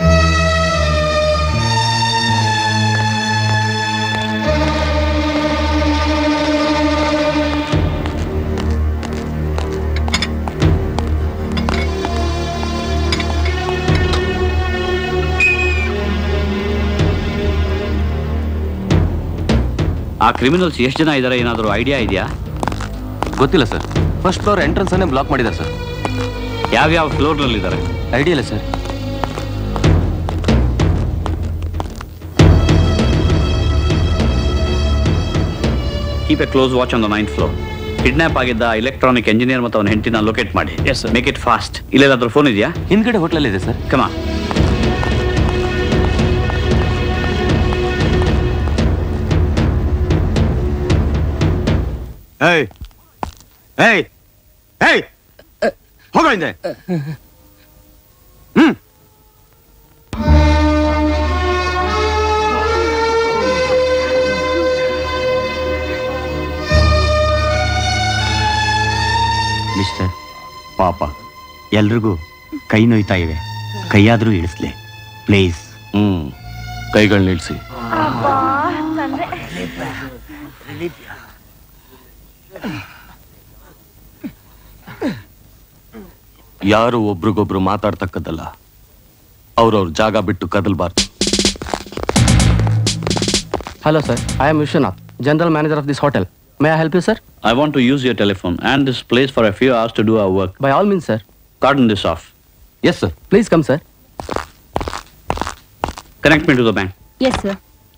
ಆ criminals ಎಷ್ಟು ಜನ ಇದ್ದಾರೆ, ಏನಾದರೂ ಐಡಿಯಾ ಇದೆಯಾ? ಗೊತ್ತಿಲ್ಲ ಸರ್. ಫಸ್ಟ್ ಫ್ಲೋರ್ ಎಂಟ್ರೆನ್ಸ್ ಅನ್ನೇ ಬ್ಲಾಕ್ ಮಾಡಿದ್ದಾರೆ ಸರ್. ಯಾವ್ಯಾವ ಫ್ಲೋರ್ನಲ್ಲಿ ಇದ್ದಾರೆ? ಐಡಿಯಾ ಇಲ್ಲ sir. Keep a close watch on the 9th floor. Kidnap ಆಗಿದ್ದ ಎಲೆಕ್ಟ್ರಾನಿಕ್ ಎಂಜಿನಿಯರ್ ಮತ್ತು ಅವನ ಹೆಂಡತಿನ ಲೊಕೇಟ್ ಮಾಡಿ. Yes sir. Make it fast. ಇಲ್ಲೇನಾದ್ರೂ ಫೋನ್ ಇದೆಯಾ? ಹಿಂದ್ಗಡೆ ಹೋಟ್ಲಲ್ಲಿ ಇದೆ sir. Comma. Hey! Hey! Hey! ಹೋಗ ಹಿಂದೆ. ಮಿಸ್ಟರ್, ಪಾಪ ಎಲ್ರಿಗೂ ಕೈ ನೋಯ್ತಾ ಇವೆ. ಕೈಯಾದ್ರೂ ಇಳಿಸ್ಲಿ ಪ್ಲೀಸ್. ಕೈಗಳನ್ನ ಇಳಿಸಿ. ಯಾರು ಒಬ್ರಿಗೊಬ್ರು ಮಾತಾಡ್ತಕ್ಕದ್ದಲ್ಲ. ಅವ್ರವ್ರ ಜಾಗ ಬಿಟ್ಟು ಕದಲ್ಬಾರ್ದು. Hello sir, I am Vishwanath, General Manager of this hotel. May I help you, sir? I want to use your telephone and this place for a few hours to do our work. By all means, sir. Cordon this off. Yes, sir. Please come, sir. Connect me to the bank. Yes, sir.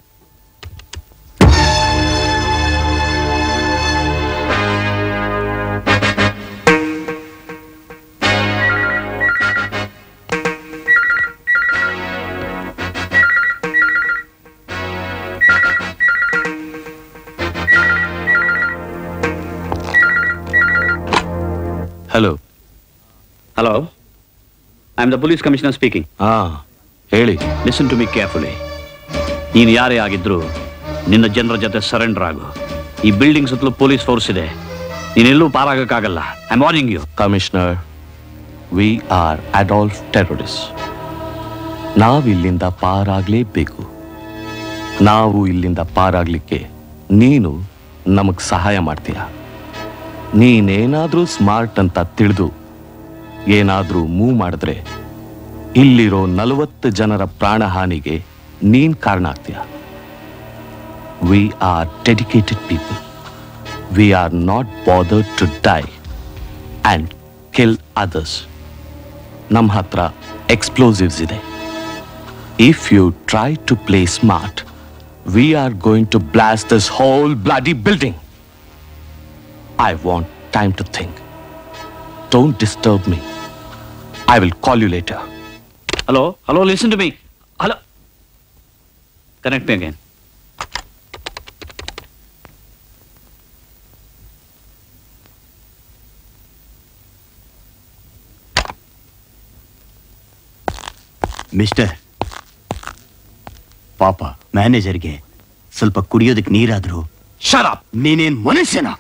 Hello. Hello. I am the police commissioner speaking. ಹೇಳಿ. Listen to me carefully. ನೀನು ಯಾರೇ ಆಗಿದ್ರು ನಿನ್ನ ಜನರ ಜೊತೆ surrender ಆಗು. ಈ building ಸುತ್ತಲೂ ಪೊಲೀಸ್ ಫೋರ್ಸ್ ಇದೆ. ನೀನೆಲ್ಲೂ ಪಾರಾಗಕ್ಕಾಗಲ್ಲ. I am warning you. Commissioner, we are Adolf terrorist. ನಾವಿಲ್ಲಿಂದ ಪಾರಾಗಲೇಬೇಕು. ನಾವು ಇಲ್ಲಿಂದ ಪಾರಾಗ್ಲಿಕ್ಕೆ ನೀನು ನಮಗ್ ಸಹಾಯ ಮಾಡ್ತೀಯ. ನೀನೇನಾದ್ರೂ ಸ್ಮಾರ್ಟ್ ಅಂತ ತಿಳಿದು ಏನಾದ್ರೂ ಮೂವ್ ಮಾಡಿದ್ರೆ ಇಲ್ಲಿರೋ 40 ಜನರ ಪ್ರಾಣಹಾನಿಗೆ ನೀನ್ ಕಾರಣ ಆಗ್ತೀಯ. We are dedicated people. We are not bothered to die and kill others. ನಮ್ಮ ಹತ್ರ ಎಕ್ಸ್ಪ್ಲೋಸಿವ್ಸ್ ಇದೆ. If you try to play smart, we are going to blast this whole bloody building. I want time to think. Don't disturb me. I will call you later. Hello? Hello, listen to me. Hello? Connect me again. Mister, ಪಾಪ ಮ್ಯಾನೇಜರ್ಗೆ ಸ್ವಲ್ಪ ಕುಡಿಯೋದಕ್ಕೆ ನೀರಾದ್ರು. Shut up! ನೀನೇನ್ ಮನುಷ್ಯನ?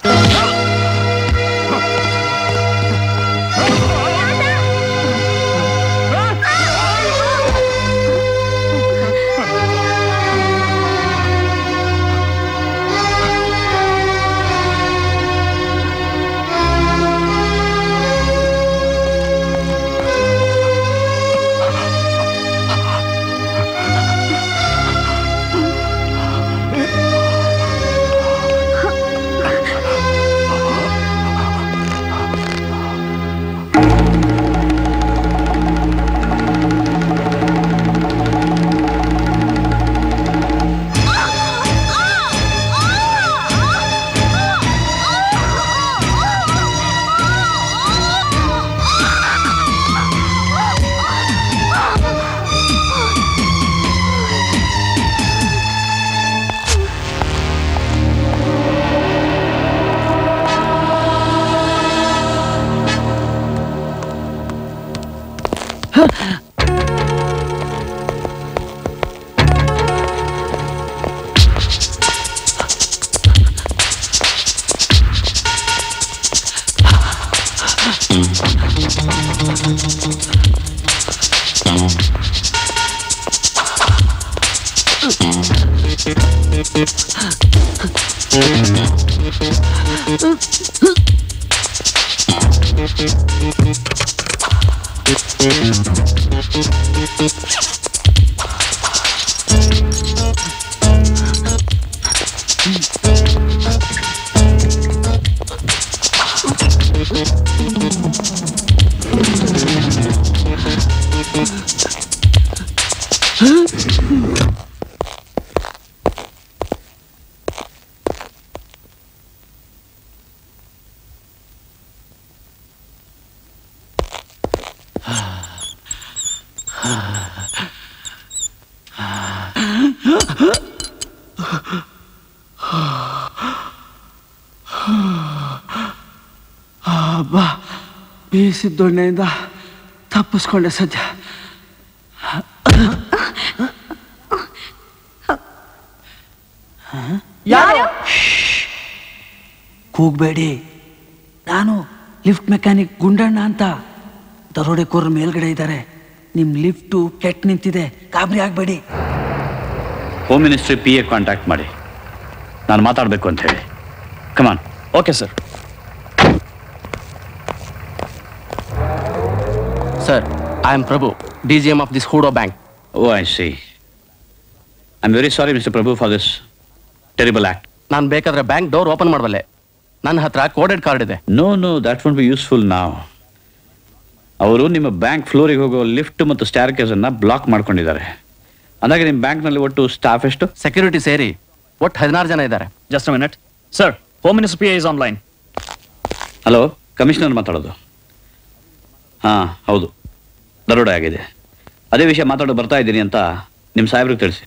ಅಬ್ಬಾ, ಬೀಸಿದ ದೊಣ್ಣೆಯಿಂದ ತಪ್ಪಿಸ್ಕೊಂಡೆ ಸದ್ಯ. ಕೂಗ್ಬೇಡಿ, ನಾನು ಲಿಫ್ಟ್ ಮೆಕ್ಯಾನಿಕ್ ಗುಂಡಣ್ಣ ಅಂತ. ದರೋಡೆಕೋರರು ಮೇಲ್ಗಡೆ ಇದ್ದಾರೆ. ನಿಮ್ ಲಿಫ್ಟು ಕೆಟ್ಟ ನಿಂತಿದೆ, ಗಾಬರಿ ಆಗ್ಬೇಡಿ. ಹೋಮ್ ಮಿನಿಸ್ಟ್ರಿ PA ಕಾಂಟ್ಯಾಕ್ಟ್ ಮಾಡಿ, ನಾನು ಮಾತಾಡಬೇಕು ಅಂತ ಹೇಳಿ. Come on. Okay sir. Sir, I am Prabhu, DGM of this Hudo bank. Oh, I see. I am very sorry mister Prabhu for this terrible act. ನಾನು ಬೇಕಾದ್ರೆ ಬ್ಯಾಂಕ್ ಡೋರ್ ಓಪನ್ ಮಾಡಬಲ್ಲೆ. ನನ್ನ ಹತ್ರ ಕೋಡೆಡ್ ಕಾರ್ಡ್ ಇದೆ. No no, that won't be useful now. ಅವರು ನಿಮ್ಮ bank ಫ್ಲೋರಿಗೆ ಹೋಗೋ lift ಮತ್ತು ಸ್ಟ್ಯಾರ್ ಕೇಸ್ ಅನ್ನ ಬ್ಲಾಕ್ ಮಾಡ್ಕೊಂಡಿದ್ದಾರೆ. ಅಂದಾಗೆ ನಿಮ್ಮ ಬ್ಯಾಂಕ್ನಲ್ಲಿ ಒಟ್ಟು ಸ್ಟಾಫ್ ಎಷ್ಟು? ಸೆಕ್ಯೂರಿಟಿ ಸೇರಿ ಒಟ್ಟು 16 ಜನ ಇದ್ದಾರೆ. Just a minute sir, home minister PA is online. Hello, commissioner ಮಾತಾಡೋದು. ಹಾಂ ಹೌದು, ದರೋಡೆ ಆಗಿದೆ. ಅದೇ ವಿಷಯ ಮಾತಾಡೋ ಬರ್ತಾ ಇದ್ದೀನಿ ಅಂತ ನಿಮ್ಮ ಸಾಹೇಬ್ರಿಗೆ ತಿಳಿಸಿ.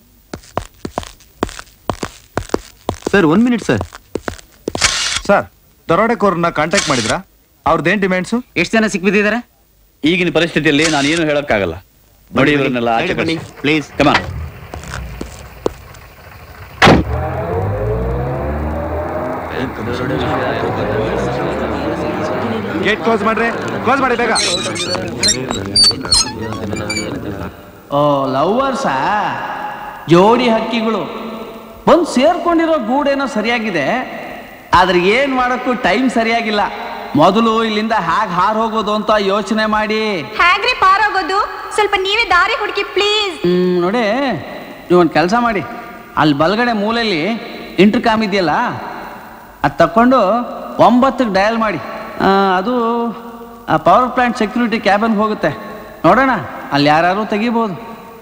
Sir 1 minute sir. ಸರ್, ದರೋಡೆಕೋರನ್ನ ಕಾಂಟ್ಯಾಕ್ಟ್ ಮಾಡಿದ್ರಾ? ಅವ್ರದ್ದೇನು ಡಿಮ್ಯಾಂಡ್ಸು? ಎಷ್ಟು ಜನ ಸಿಕ್ಬಿದ್ದಿದ್ದಾರೆ? ಈಗಿನ ಪರಿಸ್ಥಿತಿಯಲ್ಲಿ ನಾನು ಏನು ಹೇಳೋಕ್ಕಾಗಲ್ಲ. ನೋಡಿ ಇವರನ್ನೆಲ್ಲ ಆಚೆ ಬನ್ನಿ ಪ್ಲೀಸ್. ಕಮಾನ್. ಗೇಟ್ ಕ್ಲೋಸ್ ಮಾಡ್ರಿ, ಕ್ಲೋಸ್ ಮಾಡಿ ಬೇಗ. ಓ, ಲವ್ವರ್ಸಾ? ಜೋಡಿ ಹಕ್ಕಿಗಳು ಬಂದು ಸೇರ್ಕೊಂಡಿರೋ ಗೂಡೇನೋ ಸರಿಯಾಗಿದೆ, ಆದ್ರೆ ಏನ್ ಮಾಡೋಕ್ಕೂ ಟೈಮ್ ಸರಿಯಾಗಿಲ್ಲ. ಮೊದಲು ಇಲ್ಲಿಂದ ಹ್ಯಾಗ್ ಹಾರ್ ಹೋಗೋದು ಅಂತ ಯೋಚನೆ ಮಾಡಿ. ಹೇಗ್ರಿ ಪಾರೋಗೋದು? ಸ್ವಲ್ಪ ನೀವೇ ದಾರಿ ಹುಡುಕಿ ಪ್ಲೀಸ್. ನೋಡಿ, ನೀವೊಂದು ಕೆಲಸ ಮಾಡಿ, ಅಲ್ಲಿ ಬಲಗಡೆ ಮೂಲೆಯಲ್ಲಿ ಇಂಟರ್ಕಾಮ್ ಇದೆಯಲ್ಲ, ಅದು ತಕೊಂಡು 9ಕ್ಕೆ ಡಯಲ್ ಮಾಡಿ. ಅದು ಪವರ್ ಪ್ಲಾಂಟ್ ಸೆಕ್ಯೂರಿಟಿ ಕ್ಯಾಬಿನ್ಗೆ ಹೋಗುತ್ತೆ. ನೋಡೋಣ, ಅಲ್ಲಿ ಯಾರು ತೆಗಿಬೋದು.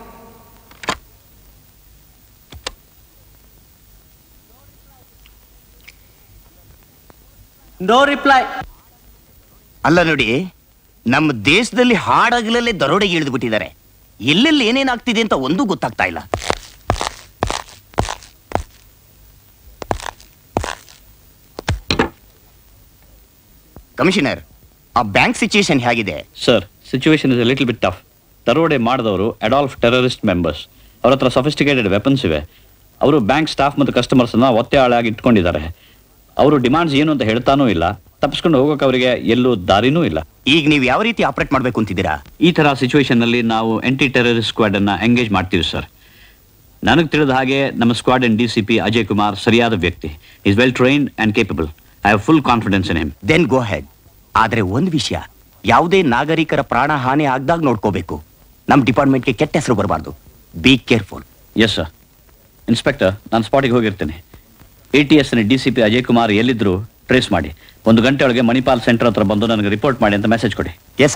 No reply. ಅಲ್ಲ ನೋಡಿ, ನಮ್ಮ ದೇಶದಲ್ಲಿ ಹಾಡಗಲಲ್ಲೇ ದರೋಡೆಗೆ ಇಳಿದು ಬಿಟ್ಟಿದ್ದಾರೆ. ಎಲ್ಲೆಲ್ಲಿ ಏನೇನಾಗ್ತಿದೆ ಅಂತ ಒಂದೂ ಗೊತ್ತಾಗ್ತಾ ಇಲ್ಲ. ಕಮಿಷನರ್, ಆ ಬ್ಯಾಂಕ್ ಸಿಚುಯೇಷನ್ ಹೇಗಿದೆ? Sir, situation is a little bit tough. ದರೋಡೆ ಮಾಡಿದವರು ಅಡಾಲ್ಫ್ ಟೆರರಿಸ್ಟ್ ಮೆಂಬರ್ಸ್. ಅವ್ರ ಹತ್ರ ಸಫಿಸ್ಟಿಕೇಟೆಡ್ ವೆಪನ್ಸ್ ಇವೆ. ಅವರು ಬ್ಯಾಂಕ್ ಸ್ಟಾಫ್ ಮತ್ತು ಕಸ್ಟಮರ್ಸ್ನ ಒತ್ತೆ ಆಳಾಗಿ ಇಟ್ಕೊಂಡಿದ್ದಾರೆ. ಅವರು ಡಿಮಾಂಡ್ಸ್ ಏನು ಅಂತ ಹೇಳ್ತಾನೂ ಇಲ್ಲ, ತಪ್ಪಿಸ್ಕೊಂಡು ಹೋಗೋಕೆ ಅವರಿಗೆ ಎಲ್ಲೂ ದಾರಿನೂ ಇಲ್ಲ. ಈಗ ನೀವು ಯಾವ ರೀತಿ ಆಪರೇಟ್ ಮಾಡಬೇಕು ಅಂತಿದ್ದೀರಾ? ಈ ಥರ ಸಿಚುವೇಶನ್ನಲ್ಲಿ ನಾವು ಆಂಟಿ ಟೆರರಿಸ್ಟ್ ಸ್ಕ್ವಾಡ್ ಅನ್ನ ಎಂಗೇಜ್ ಮಾಡ್ತೀವಿ ಸರ್. ನನಗೆ ತಿಳಿದ ಹಾಗೆ ನಮ್ಮ squad and DCP Ajay Kumar ಸರಿಯಾದ ವ್ಯಕ್ತಿ. Is well trained and capable. I have full confidence in him. Then go ahead. ಆದರೆ ಒಂದು ವಿಷಯ, ಯಾವುದೇ ನಾಗರಿಕರ ಪ್ರಾಣ ಹಾನಿ ಆಗದಾಗ ನೋಡ್ಕೋಬೇಕು. ನಮ್ಮ ಡಿಪಾರ್ಟ್ಮೆಂಟ್ಗೆ ಕೆಟ್ಟ ಹೆಸರು ಬರಬಾರ್ದು. Be careful. Yes sir. Inspector, ನಾನು ಸ್ಪಾಟಿಗೆ ಹೋಗಿರ್ತೀನಿ. ATS DCP ಅಜಯ್ ಕುಮಾರ್ ಎಲ್ಲಿದ್ರು ಟ್ರೇಸ್ ಮಾಡಿ 1 ಗಂಟೆ ಒಳಗೆ ಮಣಿಪಾಲ್ ಸೆಂಟರ್ ಹತ್ರ ಬಂದು ನನಗೆ ರಿಪೋರ್ಟ್ ಮಾಡಿ ಅಂತ ಮೆಸೇಜ್ ಕೊಡಿ. Yes.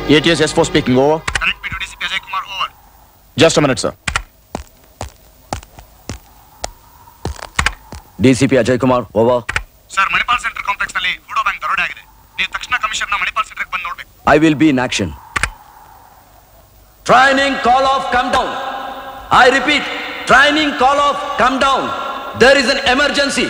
ATS S4 speaking, over. Connect me to DCP Ajay Kumar, over. Just a minute, sir. DCP Ajay Kumar, over. Sir, Manipal centre complex ನಲ್ಲಿ ಹೂಡೋ ಬ್ಯಾಂಕ್ ದರೋಡೆ ಆಗಿದೆ. ನೀವು ತಕ್ಷಣ ಕಮಿಷನರ್ನ ಮಣಿಪಾಲ್ ಸೆಂಟರ್ಗೆ ಬಂದು ನೋಡ್ಬೇಕು. I will be in action. Training call off, come down. I repeat, training call off, come down. There is an emergency.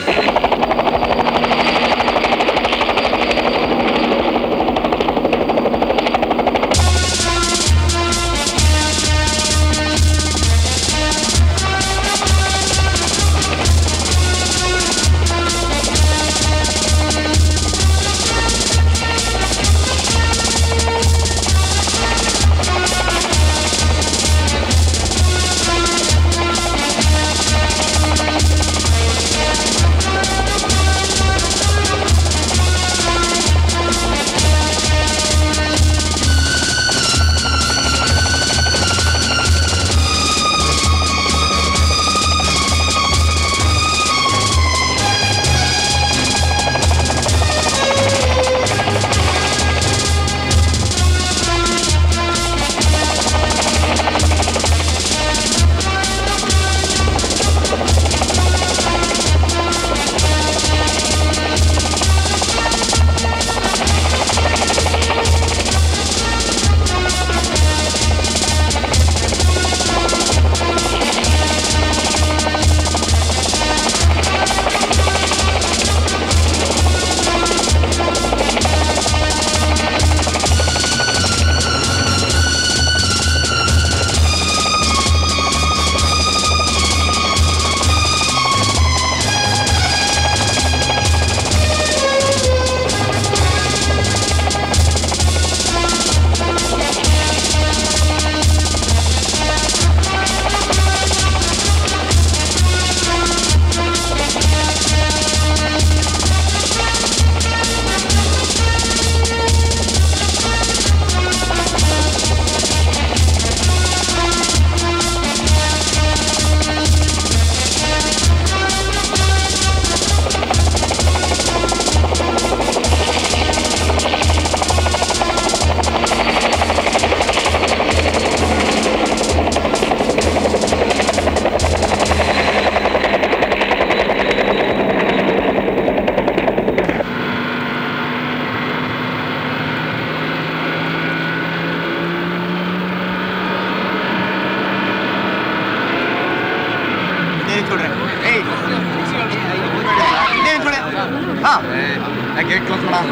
Gate close ಮಾಡ.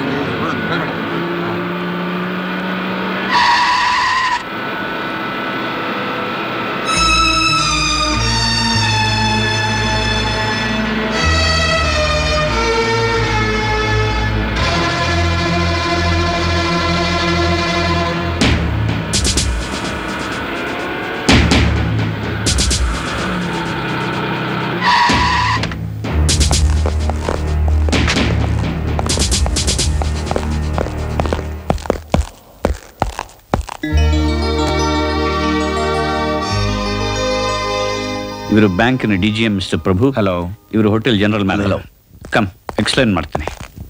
ಇವರು ಬ್ಯಾಂಕಿನ DGM ಮಿಸ್ಟರ್ ಪ್ರಭು. ಹಲೋ. ಇವರು ಹೋಟೆಲ್ ಜನರಲ್ ಮ್ಯಾನೇಜರ್. ಕಮ್ ಎಕ್ಸ್ಪ್ಲೇನ್ ಮಾಡ್ತೀನಿ.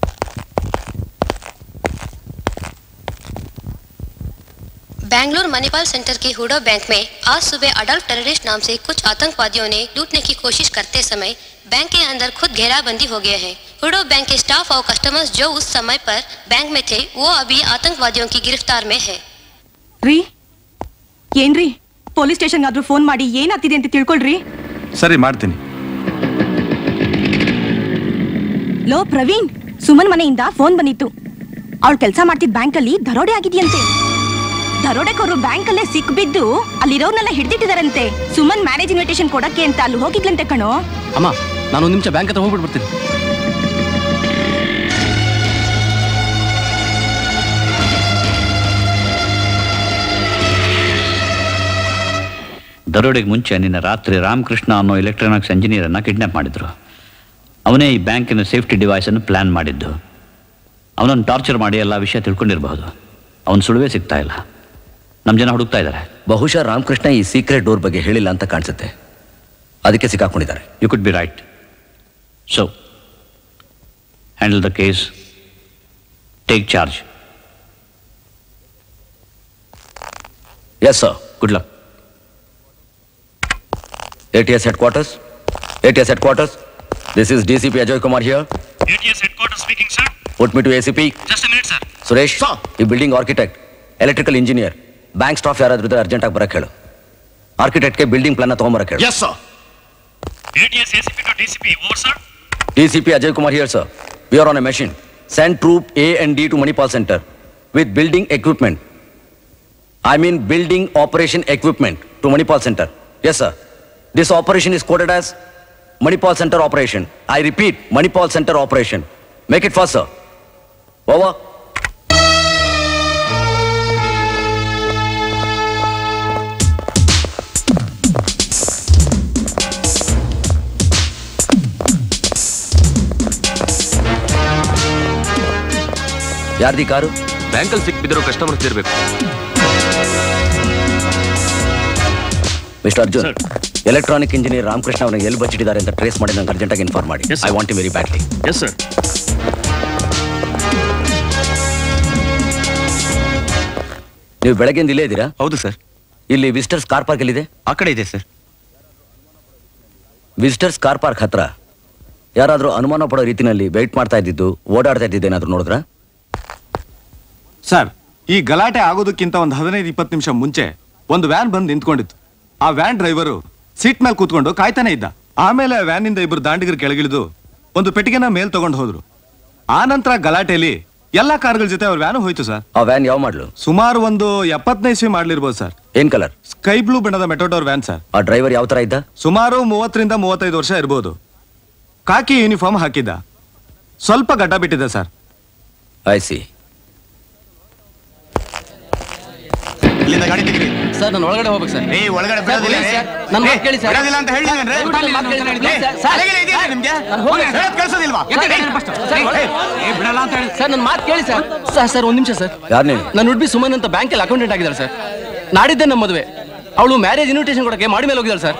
बेंगलुरु मणिपाल सेंटर के हुडो bank में आज सुबह अडल्ट टेररिस्ट नाम से कुछ आतंकवादियों ने लूटने की कोशिश करते समय बैंक के अंदर खुद घेराबंदी हो गए हैं। हुडो बैंक के स्टाफ और कस्टमर्स जो उस समय पर बैंक में थे वो अभी आतंकवादियों की गिरफ्तार में है। ರೀ ಏನ್ರಿ ಪೊಲೀಸ್ ಸ್ಟೇಷನ್ ಆದ್ರೂ ಫೋನ್ ಮಾಡಿ ಏನಾಗ್ತಿದೆ ಅಂತ ತಿಳ್ಕೊಳ್ರಿ. ಸರಿ ಮಾಡ್ತೀನಿ. ಲೋ ಪ್ರವೀಣ್, ಸುಮನ್ ಮನೆಯಿಂದ ಫೋನ್ ಬಂದಿತ್ತು. ಅವಳು ಕೆಲಸ ಮಾಡ್ತಿದ್ದ ಬ್ಯಾಂಕ್ ಅಲ್ಲಿ ದರೋಡೆ ಆಗಿದೆಯಂತೆ. ದರೋಡೆಕೋರು ಬ್ಯಾಂಕ್ ಅಲ್ಲೇ ಸಿಕ್ಬಿದ್ದು ಅಲ್ಲಿರೋರ್ನೆಲ್ಲ ಹಿಡಿದಿಟ್ಟಿದಾರಂತೆ. ಸುಮನ್ ಮ್ಯಾರೇಜ್ ಇನ್ವಿಟೇಷನ್ ಕೊಡಕ್ಕೆ ಅಂತ ಅಲ್ಲಿ ಹೋಗಿದ್ಲಂತೆ ಕಣೋ. ಅಮ್ಮ, ನಾನು ಒಂದು ನಿಮಿಷ ಬ್ಯಾಂಕ್ ಹತ್ರ ಹೋಗ್ಬಿಟ್ಟು ಬರ್ತೀನಿ. ದರೋಡೆಗೆ ಮುಂಚೆ ನಿನ್ನೆ ರಾತ್ರಿ ರಾಮಕೃಷ್ಣ ಅನ್ನೋ ಎಲೆಕ್ಟ್ರಾನಿಕ್ಸ್ ಇಂಜಿನಿಯರನ್ನು ಕಿಡ್ನಾಪ್ ಮಾಡಿದ್ರು. ಅವನೇ ಈ ಬ್ಯಾಂಕಿನ ಸೇಫ್ಟಿ ಡಿವೈಸನ್ನು ಪ್ಲ್ಯಾನ್ ಮಾಡಿದ್ದು. ಅವನನ್ನು ಟಾರ್ಚರ್ ಮಾಡಿ ಎಲ್ಲ ವಿಷಯ ತಿಳ್ಕೊಂಡಿರಬಹುದು. ಅವನ ಸುಳುವೇ ಸಿಗ್ತಾ ಇಲ್ಲ. ನಮ್ಮ ಜನ ಹುಡುಕ್ತಾ ಇದ್ದಾರೆ. ಬಹುಶಃ ರಾಮಕೃಷ್ಣ ಈ ಸೀಕ್ರೆಟ್ ಡೋರ್ ಬಗ್ಗೆ ಹೇಳಿಲ್ಲ ಅಂತ ಕಾಣಿಸುತ್ತೆ. ಅದಕ್ಕೆ ಸಿಕ್ಕಾಕೊಂಡಿದ್ದಾರೆ. You could be right. So handle the case, take charge. Yes, sir. Good luck. ATS headquarters. ATS headquarters. This is DCP Ajay Kumar here. ATS headquarters speaking, sir. Put me to ACP. Just a minute, sir. Suresh, ಈ building architect, electrical engineer, bank staff ಯಾರಾದ್ರೂ ಇದ್ರೆ urgent ಆಗಿ ಬರಕ್ಕೆ ಹೇಳು. ಆರ್ಕಿಟೆಕ್ಟ್ಗೆ building plan ತಗೊಂಬರಕ್ಕೆ ಹೇಳು. Yes, sir. ATS ACP to DCP. Over, sir. DCP Ajay Kumar here, sir. We are on a mission. Send troop A and D to Manipal Center with building equipment. I mean building operation equipment to Manipal Center. Yes, sir. This operation is coded as Manipal Center operation. I repeat, Manipal Center operation. Make it fast, sir. Over. ಯಾರ್ದಿ car? ಬ್ಯಾಂಕಲ್ಲಿ ಸಿಕ್ಬಿದ್ರು customers ಇರಬೇಕು. Mister Arjun, electronic engineer Ramakrishna ಅವರಿಗೆ ಎಲ್ಲಿ ಬಚ್ಚಿಟ್ಟಿದ್ದಾರೆ ಅಂತ trace ಮಾಡಿ ನಂಗೆ ಅರ್ಜೆಂಟಾಗಿ ಇನ್ಫಾರ್ಮ್ ಮಾಡಿ. I want very badly. Yes sir. ನೀವು ಬೆಳಗ್ಗೆಯಿಂದ ಇಲ್ಲೇ ಇದ್ದೀರಾ? ಹೌದು ಸರ್. ಇಲ್ಲಿ ವಿಸಿಟರ್ಸ್ ಕಾರ್ ಪಾರ್ಕ್ ಎಲ್ಲಿದೆ? ಆ ಕಡೆ ಇದೆ ಸರ್. ವಿಸಿಟರ್ಸ್ ಕಾರ್ ಪಾರ್ಕ್ ಹತ್ರ ಯಾರಾದರೂ ಅನುಮಾನ ಪಡೋ ರೀತಿನಲ್ಲಿ ವೆಯ್ಟ್ ಮಾಡ್ತಾ ಇದ್ದಿದ್ದು, ಓಡಾಡ್ತಾ ಇದ್ದಿದ್ದು ಏನಾದರೂ ನೋಡಿದ್ರ? ಸರ್, ಈ ಗಲಾಟೆ ಆಗೋದಕ್ಕಿಂತ ಒಂದು 15-20 ನಿಮಿಷ ಮುಂಚೆ ಒಂದು ವ್ಯಾನ್ ಬಂದು ನಿಂತ್ಕೊಂಡಿತ್ತು. ಆ ವ್ಯಾನ್ ಡ್ರೈವರು ಸೀಟ್ ಮೇಲೆ ಕೂತ್ಕೊಂಡು ಕಾಯ್ತಾನೆ ಇದ್ದ. ಆಮೇಲೆ ಆ ವ್ಯಾನಿಂದ ಇಬ್ಬರು ದಾಂಡಿಗರು ಕೆಳಗಿಳಿದು ಒಂದು ಪೆಟ್ಟಿಗೆನ ಮೇಲ್ ತಗೊಂಡು ಹೋದ್ರು. ಆ ನಂತರ ಗಲಾಟೆಯಲ್ಲಿ ಎಲ್ಲಾ ಕಾರ್ಗಳ ಜೊತೆ ಅವ್ರ ವ್ಯಾನು ಹೋಯ್ತು ಸರ್. ಆ ವ್ಯಾನ್ ಯಾವ ಮಾಡ್ಲು? ಸುಮಾರು ಒಂದು 70ನೇ ಇಸ್ವಿ ಮಾಡ್ಲಿರ್ಬೋದು ಸರ್. ಏನ್ ಕಲರ್? ಸ್ಕೈ ಬ್ಲೂ ಬಣ್ಣದ ಮೆಟೋಡೋರ್ ವ್ಯಾನ್ ಸರ್. ಆ ಡ್ರೈವರ್ ಯಾವ ತರ ಇದ್ದ? ಸುಮಾರು 30-35 ವರ್ಷ ಇರ್ಬೋದು. ಕಾಕಿ ಯೂನಿಫಾರ್ಮ್ ಹಾಕಿದ್ದ. ಸ್ವಲ್ಪ ಗಡ್ಡ ಬಿಟ್ಟಿದ್ದ ಸರ್. I C. ಇಲ್ಲಿಂದ ಗಾಡಿ ತೆಗೀರಿ ಸರ್. ನಾನು ಒಳಗಡೆ ಹೋಗ್ಬೇಕು ಸರ್. ಏ ಒಳಗಡೆ ಬಿಡೋದಿಲ್ಲ. ನನ್ನ ಮಾತು ಕೇಳಿ ಸರ್. ಬಿಡೋದಿಲ್ಲ ಅಂತ ಹೇಳಿದ್ರೆ ನಿಮ್ಗೆ ಕಳ್ಸೋದಿಲ್ವಾ? ಬಿಡಲ್ಲ ಅಂತ ಹೇಳಿ ಸರ್. ನನ್ನ ಮಾತು ಕೇಳಿ ಸರ್. ಸರ್ ಒಂದ್ ನಿಮಿಷ ಸರ್. ನಾನು ಉಡ್ಬಿ ಸುಮನ್ ಅಂತ ಬ್ಯಾಂಕಲ್ಲಿ ಅಕೌಂಟೆಂಟ್ ಆಗಿದ್ದಾಳೆ ಸರ್. ನಾಡಿದ್ದೆ ನಮ್ಮ ಮದುವೆ. ಅವಳು ಮ್ಯಾರೇಜ್ ಇನ್ವಿಟೇಷನ್ ಕೊಡಕ್ಕೆ ಮಾಡಿ ಮೇಲೆ ಹೋಗಿದ್ದಾಳೆ ಸರ್.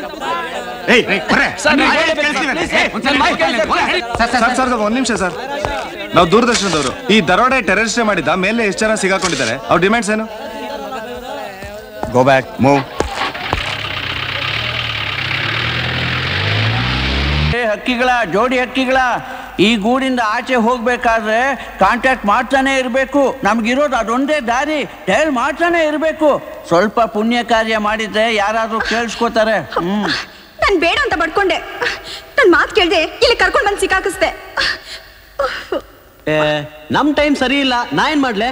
ಒಂದ್ ನಿಮಿಷ ಸರ್. ನಾವು ದೂರದರ್ಶನದವರು. ಈ ದರೋಡೆ ಟೆರರಿಸ್ಟ್ ಮಾಡಿದ್ದ ಮೇಲೆ ಎಷ್ಟು ಜನ ಸಿಗಾಕೊಂಡಿದ್ದಾರೆ? ಅವ್ರ ಡಿಮ್ಯಾಂಡ್ಸ್ ಏನು? Go back, move. ಹಕ್ಕಿಗಳ ಜೋಡಿ ಹಕ್ಕಿಗಳ ಈ ಗೂಡಿಂದ ಆಚೆ ಹೋಗ್ಬೇಕಾದ್ರೆ ಕಾಂಟ್ಯಾಕ್ಟ್ ಮಾಡ್ತಾನೆ ಇರಬೇಕು. ನಮ್ಗಿರೋದು ಅದೊಂದೇ ದಾರಿ. ಡಯಲ್ ಮಾಡ್ತಾನೆ ಇರಬೇಕು. ಸ್ವಲ್ಪ ಪುಣ್ಯ ಕಾರ್ಯ ಮಾಡಿದ್ರೆ ಯಾರಾದ್ರೂ ಕೇಳಿಸ್ಕೋತಾರೆ. ನಾನು ಬೇಡ ಅಂತ ಬಡ್ಕೊಂಡೆ. ನನ್ ಮಾತು ಕೇಳ್ದೆ ಇಲ್ಲಿ ಕರ್ಕೊಂಡ್ ಬಂದು ಸಿಕ್ಕಾಕಿಸ್ದೆ. ನಮ್ ಟೈಮ್ ಸರಿ ಇಲ್ಲ. ನಾ ಏನ್ ಮಾಡ್ಲೆ?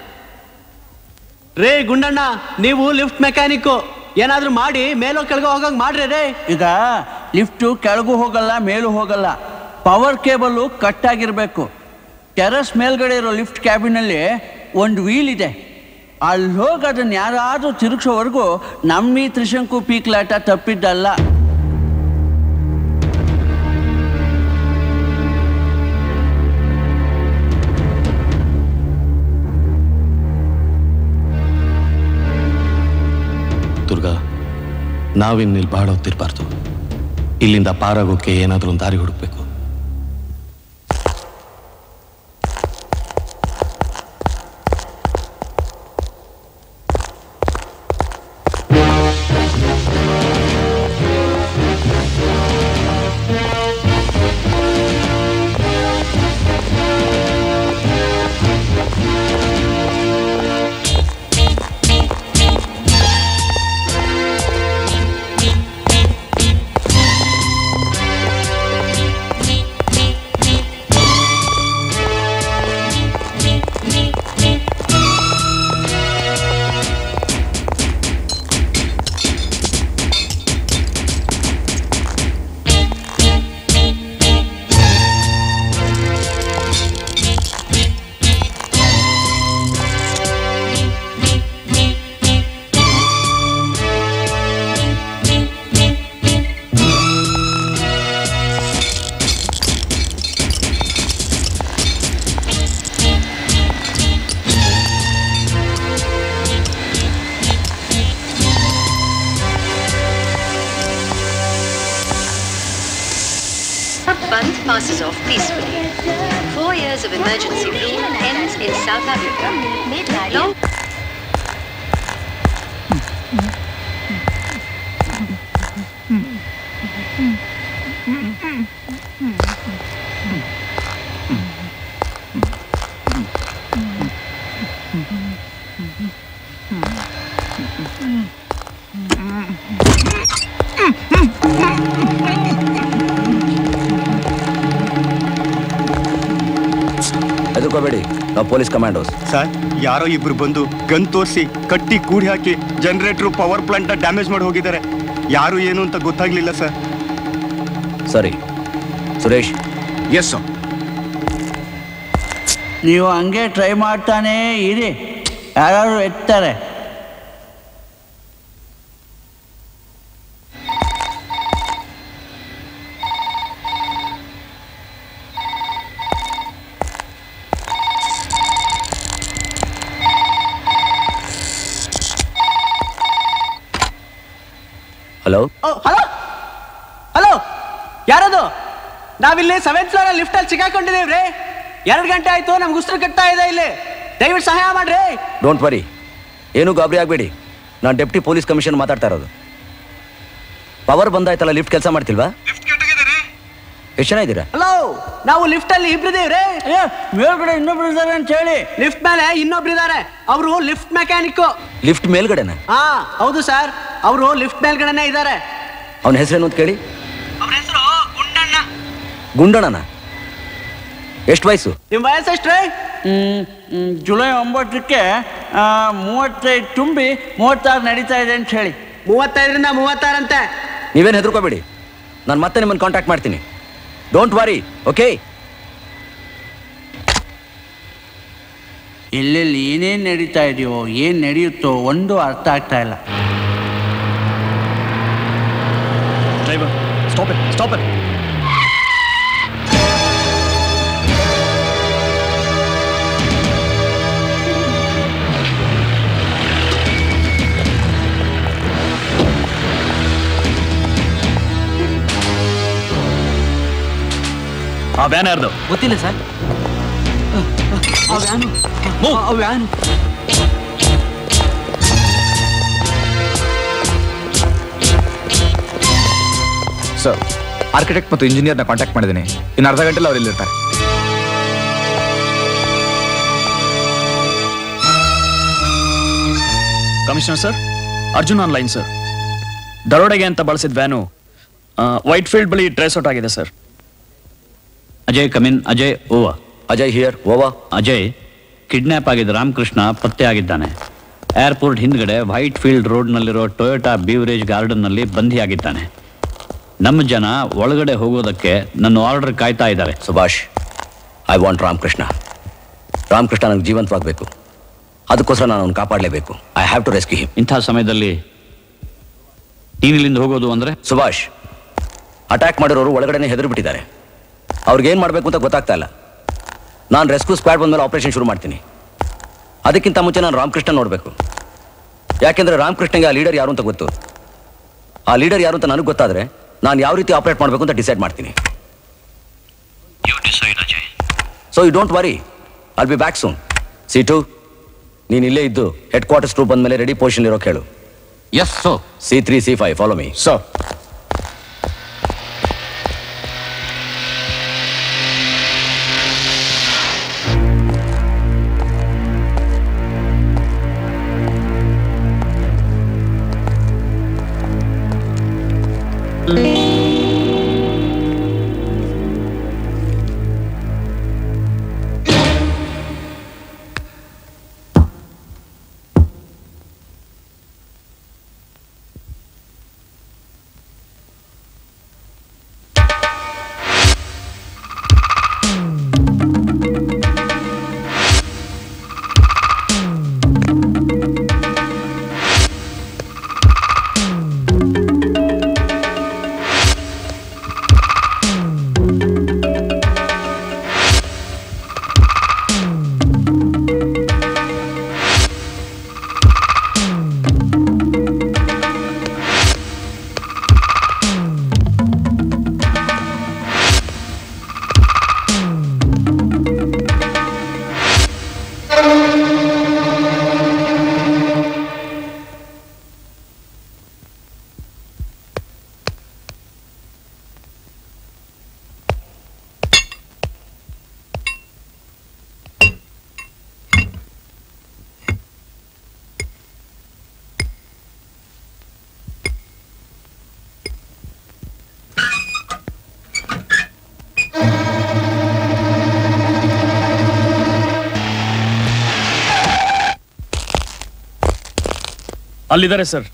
ರೇ ಗುಂಡಣ್ಣ, ನೀವು ಲಿಫ್ಟ್ ಮೆಕ್ಯಾನಿಕ್, ಏನಾದ್ರೂ ಮಾಡಿ ಮೇಲೋ ಕೆಳಗೋ ಹೋಗಂಗ್ ಮಾಡ್ರಿ ರೇ. ಈಗ ಲಿಫ್ಟು ಕೆಳಗೂ ಹೋಗಲ್ಲ, ಮೇಲೂ ಹೋಗಲ್ಲ. ಪವರ್ ಕೇಬಲ್ ಕಟ್ ಆಗಿರ್ಬೇಕು. ಟೆರಸ್ ಮೇಲ್ಗಡೆ ಇರೋ ಲಿಫ್ಟ್ ಕ್ಯಾಬಿನಲ್ಲಿ ಒಂದು ವೀಲ್ ಇದೆ. ಅಲ್ಲಿ ಹೋಗಿ ಅದನ್ನ ಯಾರಾದ್ರೂ ತಿರುಗಿಸೋವರೆಗೂ ನಮ್ಮ ಈ ತ್ರಿಶಂಕು ಪೀಕ್ಲಾಟ ತಪ್ಪಿದ್ದಲ್ಲ. ದುರ್ಗಾ, ನಾವಿನ್ನಿಲ್ಲಿ ಬಾಳ ಹೊತ್ತಿರ್ಬಾರ್ದು. ಇಲ್ಲಿಂದ ಪಾರಾಗೋಕೆ ಏನಾದ್ರೂ ಒಂದು ದಾರಿ ಹುಡುಕ್ಬೇಕು. Bund passes off peacefully. 4 years of emergency rule ends in South Africa. ಹೆದರ್ಕೋಬೇಡಿ, ನಾವು ಪೊಲೀಸ್ ಕಮಾಂಡೋಸ್. ಸರ್, ಯಾರೋ ಇಬ್ರು ಬಂದು ಗನ್ ತೋರಿಸಿ ಕಟ್ಟಿ ಕೂಡಿ ಹಾಕಿ ಜನರೇಟರ್ ಪವರ್ ಪ್ಲಾಂಟ್ ಡ್ಯಾಮೇಜ್ ಮಾಡಿ ಹೋಗಿದ್ದಾರೆ. ಯಾರು ಏನು ಅಂತ ಗೊತ್ತಾಗ್ಲಿಲ್ಲ ಸರ್. ಸರಿ ಸುರೇಶ್. S sir. ನೀವು ಹಂಗೆ ಟ್ರೈ ಮಾಡ್ತಾನೆ ಇರಿ, ಯಾರು ಎತ್ತಾರೆ. ಹಲೋ ಹಲೋ ಹಲೋ, ಯಾರದು? ನಾವಿಲ್ಲಿ 7th ಫ್ಲೋರ್ ಲಿಫ್ಟ್ ಅಲ್ಲಿ ಸಿಕ್ಕಾಕೊಂಡಿದ್ದೀವ್ರಿ. 2 ಗಂಟೆ ಆಯ್ತು, ನಮ್ಗೆ ಉಸಿರು ಕಟ್ತಾ ಇದೆ ಇಲ್ಲಿ. ದಯವಿಟ್ಟು ಸಹಾಯ ಮಾಡ್ರಿ. ಡೋಂಟ್ ವರಿ, ಏನು ಗಾಬರಿ ಆಗಬೇಡಿ. ನಾನು ಡೆಪ್ಟಿ ಪೊಲೀಸ್ ಕಮಿಷನರ್ ಮಾತಾಡ್ತಾ ಇರೋದು. ಪವರ್ ಬಂದಾಯ್ತಲ್ಲ, ಲಿಫ್ಟ್ ಕೆಲಸ ಮಾಡ್ತಿಲ್ವಾ? ಎಷ್ಟು ಜನ ಇದ್ದೀರಾ? ಹಲೋ, ನಾವು ಲಿಫ್ಟ್ ಅಲ್ಲಿ ಇಬ್ರಿದೇವ್ರಿ. ಮೇಲ್ಗಡೆ ಇನ್ನೊಬ್ರು ಇದಾರೆ ಅಂತ ಹೇಳಿ. ಲಿಫ್ಟ್ ಮೇಲೆ ಇನ್ನೊಬ್ರು ಇದಾರೆ, ಅವರು ಲಿಫ್ಟ್ ಮೆಕ್ಯಾನಿಕ್. ಲಿಫ್ಟ್ ಮೇಲ್ಗಡೆನಾ? ಹಾ ಹೌದು ಸರ್, ಅವರು ಲಿಫ್ಟ್ ಮೇಲ್ಗಡೆನೆ ಇದಾರೆ. ಅವನ ಹೆಸರೇನು ಅಂತ ಕೇಳಿ. ಗುಂಡಣ್ಣನ? ಎಷ್ಟು ವಯಸ್ಸು? ನಿಮ್ಮ ವಯಸ್ಸು ಎಷ್ಟ್ರಿ? ಜುಲೈ 9ಕ್ಕೆ 35 ತುಂಬಿ 36 ನಡೀತಾ ಇದೆ ಅಂತ ಹೇಳಿ. 35ರಿಂದ 36 ಅಂತೆ. ನೀವೇನು ಹೆದರ್ಕೋಬೇಡಿ, ನಾನು ಮತ್ತೆ ನಿಮ್ಮನ್ನು ಕಾಂಟ್ಯಾಕ್ಟ್ ಮಾಡ್ತೀನಿ. Don't worry, okay? ಎಲ್ಲೆಲ್ಲಿ ಏನೇನು ನಡೀತಾ ಇದೆಯೋ, ಏನು ನಡೆಯುತ್ತೋ ಒಂದು ಅರ್ಥ ಆಗ್ತಾ ಇಲ್ಲ. Driver, stop it, stop it. ಆ ವ್ಯಾನ್ ಯಾರ್ದು? ಗೊತ್ತಿಲ್ಲ ಸರ್. ವ್ಯಾನು ಸರ್, ಆರ್ಕಿಟೆಕ್ಟ್ ಮತ್ತು ಇಂಜಿನಿಯರ್ನ ಕಾಂಟ್ಯಾಕ್ಟ್ ಮಾಡಿದ್ದೀನಿ. ಇನ್ನು ಅರ್ಧ ಗಂಟೆಲಿ ಅವ್ರು ಇಲ್ಲಿರ್ತಾರೆ. Commissioner sir, Arjun online sir. ದರೋಡೆಗೆ ಅಂತ ಬಳಸಿದ ವ್ಯಾನು ವೈಟ್ ಫೀಲ್ಡ್ ಬಳಿ ಟ್ರೇಸ್ ಔಟ್ ಆಗಿದೆ sir. Ajay come in. Ajay over. Ajay here. Over. Ajay, kidnap ಆಗಿದ್ದ ರಾಮಕೃಷ್ಣ ಪತ್ತೆ ಆಗಿದ್ದಾನೆ. ಏರ್ಪೋರ್ಟ್ ಹಿಂದ್ಗಡೆ ವೈಟ್ ಫೀಲ್ಡ್ ರೋಡ್ನಲ್ಲಿರೋ ಟೊಯೋಟಾ ಬೀವರೇಜ್ ಗಾರ್ಡನ್ನಲ್ಲಿ ಬಂಧಿಯಾಗಿದ್ದಾನೆ. ನಮ್ಮ ಜನ ಒಳಗಡೆ ಹೋಗೋದಕ್ಕೆ ನನ್ನ ಆರ್ಡರ್ ಕಾಯ್ತಾ ಇದ್ದಾರೆ. Subhash, I want Ramakrishna. ರಾಮಕೃಷ್ಣ ನನಗೆ ಜೀವಂತವಾಗಬೇಕು. ಅದಕ್ಕೋಸ್ಕರ ನಾನು ಅವನು ಕಾಪಾಡಲೇಬೇಕು. I have to rescue him. ಇಂಥ ಸಮಯದಲ್ಲಿ ನೀನಿಲ್ಲಿಂದ ಹೋಗೋದು ಅಂದರೆ? ಸುಭಾಷ್, ಅಟ್ಯಾಕ್ ಮಾಡಿರೋರು ಒಳಗಡೆನೆ ಹೆದರು ಬಿಟ್ಟಿದ್ದಾರೆ. ಅವ್ರಿಗೇನು ಮಾಡಬೇಕು ಅಂತ ಗೊತ್ತಾಗ್ತಾ ಇಲ್ಲ. ನಾನು ರೆಸ್ಕ್ಯೂ ಸ್ಕ್ವಾಡ್ ಬಂದಮೇಲೆ ಆಪರೇಷನ್ ಶುರು ಮಾಡ್ತೀನಿ. ಅದಕ್ಕಿಂತ ಮುಂಚೆ ನಾನು ರಾಮಕೃಷ್ಣ ನೋಡಬೇಕು. ಯಾಕೆಂದರೆ ರಾಮಕೃಷ್ಣಗೆ ಆ ಲೀಡರ್ ಯಾರು ಅಂತ ಗೊತ್ತು. ಆ ಲೀಡರ್ ಯಾರು ಅಂತ ನನಗೆ ಗೊತ್ತಾದರೆ ನಾನು ಯಾವ ರೀತಿ ಆಪರೇಟ್ ಮಾಡಬೇಕು ಅಂತ ಡಿಸೈಡ್ ಮಾಡ್ತೀನಿ. So you don't worry, I'll be back soon. C2, ನೀನು ಇಲ್ಲೇ ಇದ್ದು ಹೆಡ್ ಕ್ವಾರ್ಟರ್ಸ್ ಟ್ರೂಪ್ ಬಂದಮೇಲೆ ರೆಡಿ ಪೊಸಿಷನ್ ಇರೋಕೆ ಹೇಳು. Yes sir. C3, C5, follow me. Sir. ಅಲ್ಲಿದ್ದಾರೆ ಸರ್.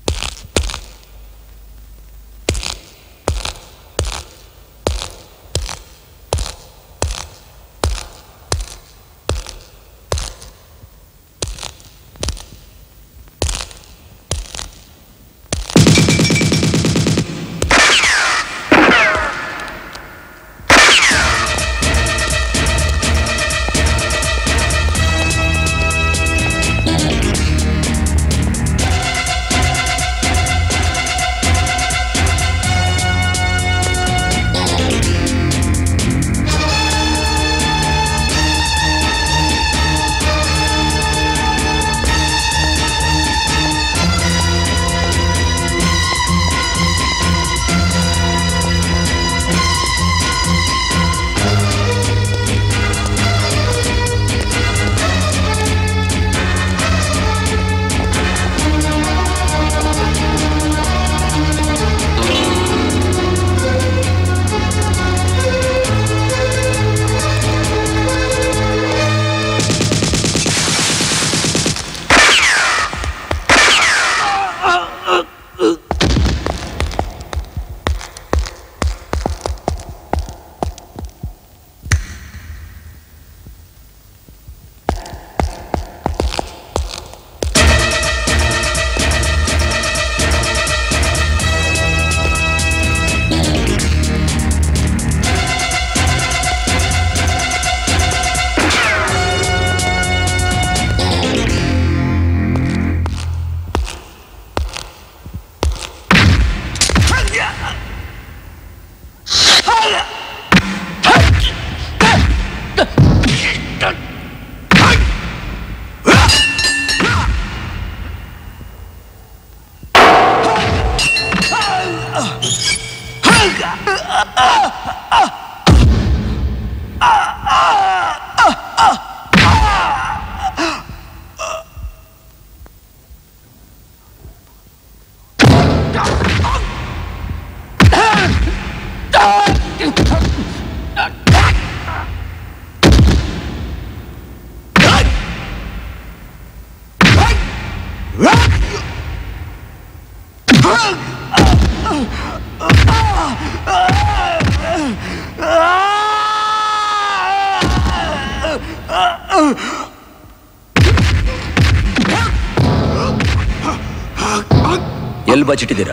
ಎಲ್ಲಿ ಬಚ್ಚಿಟ್ಟಿದ್ದೀರಾ?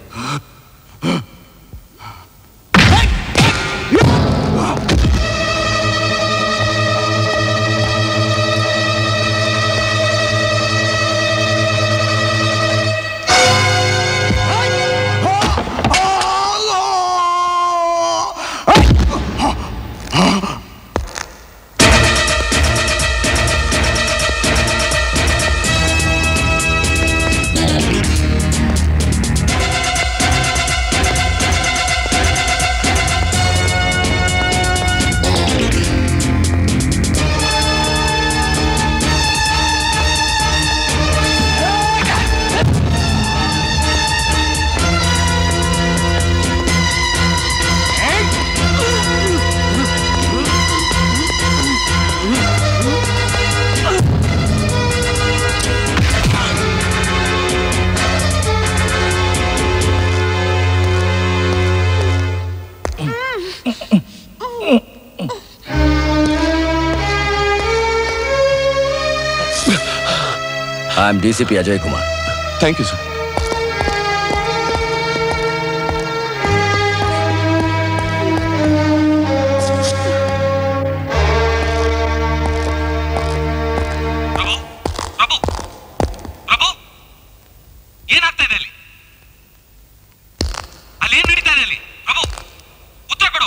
I am DCP Ajay Kumar. Thank you, sir. ಏನಾಗ್ತಾ ಇದೆ ಅಲ್ಲಿ? ಅಲ್ಲಿ ಏನ್ ನಡೀತಾ ಇದೆ ಅಲ್ಲಿ? ಪ್ರಭು, ಉತ್ತರ ಕೊಡು.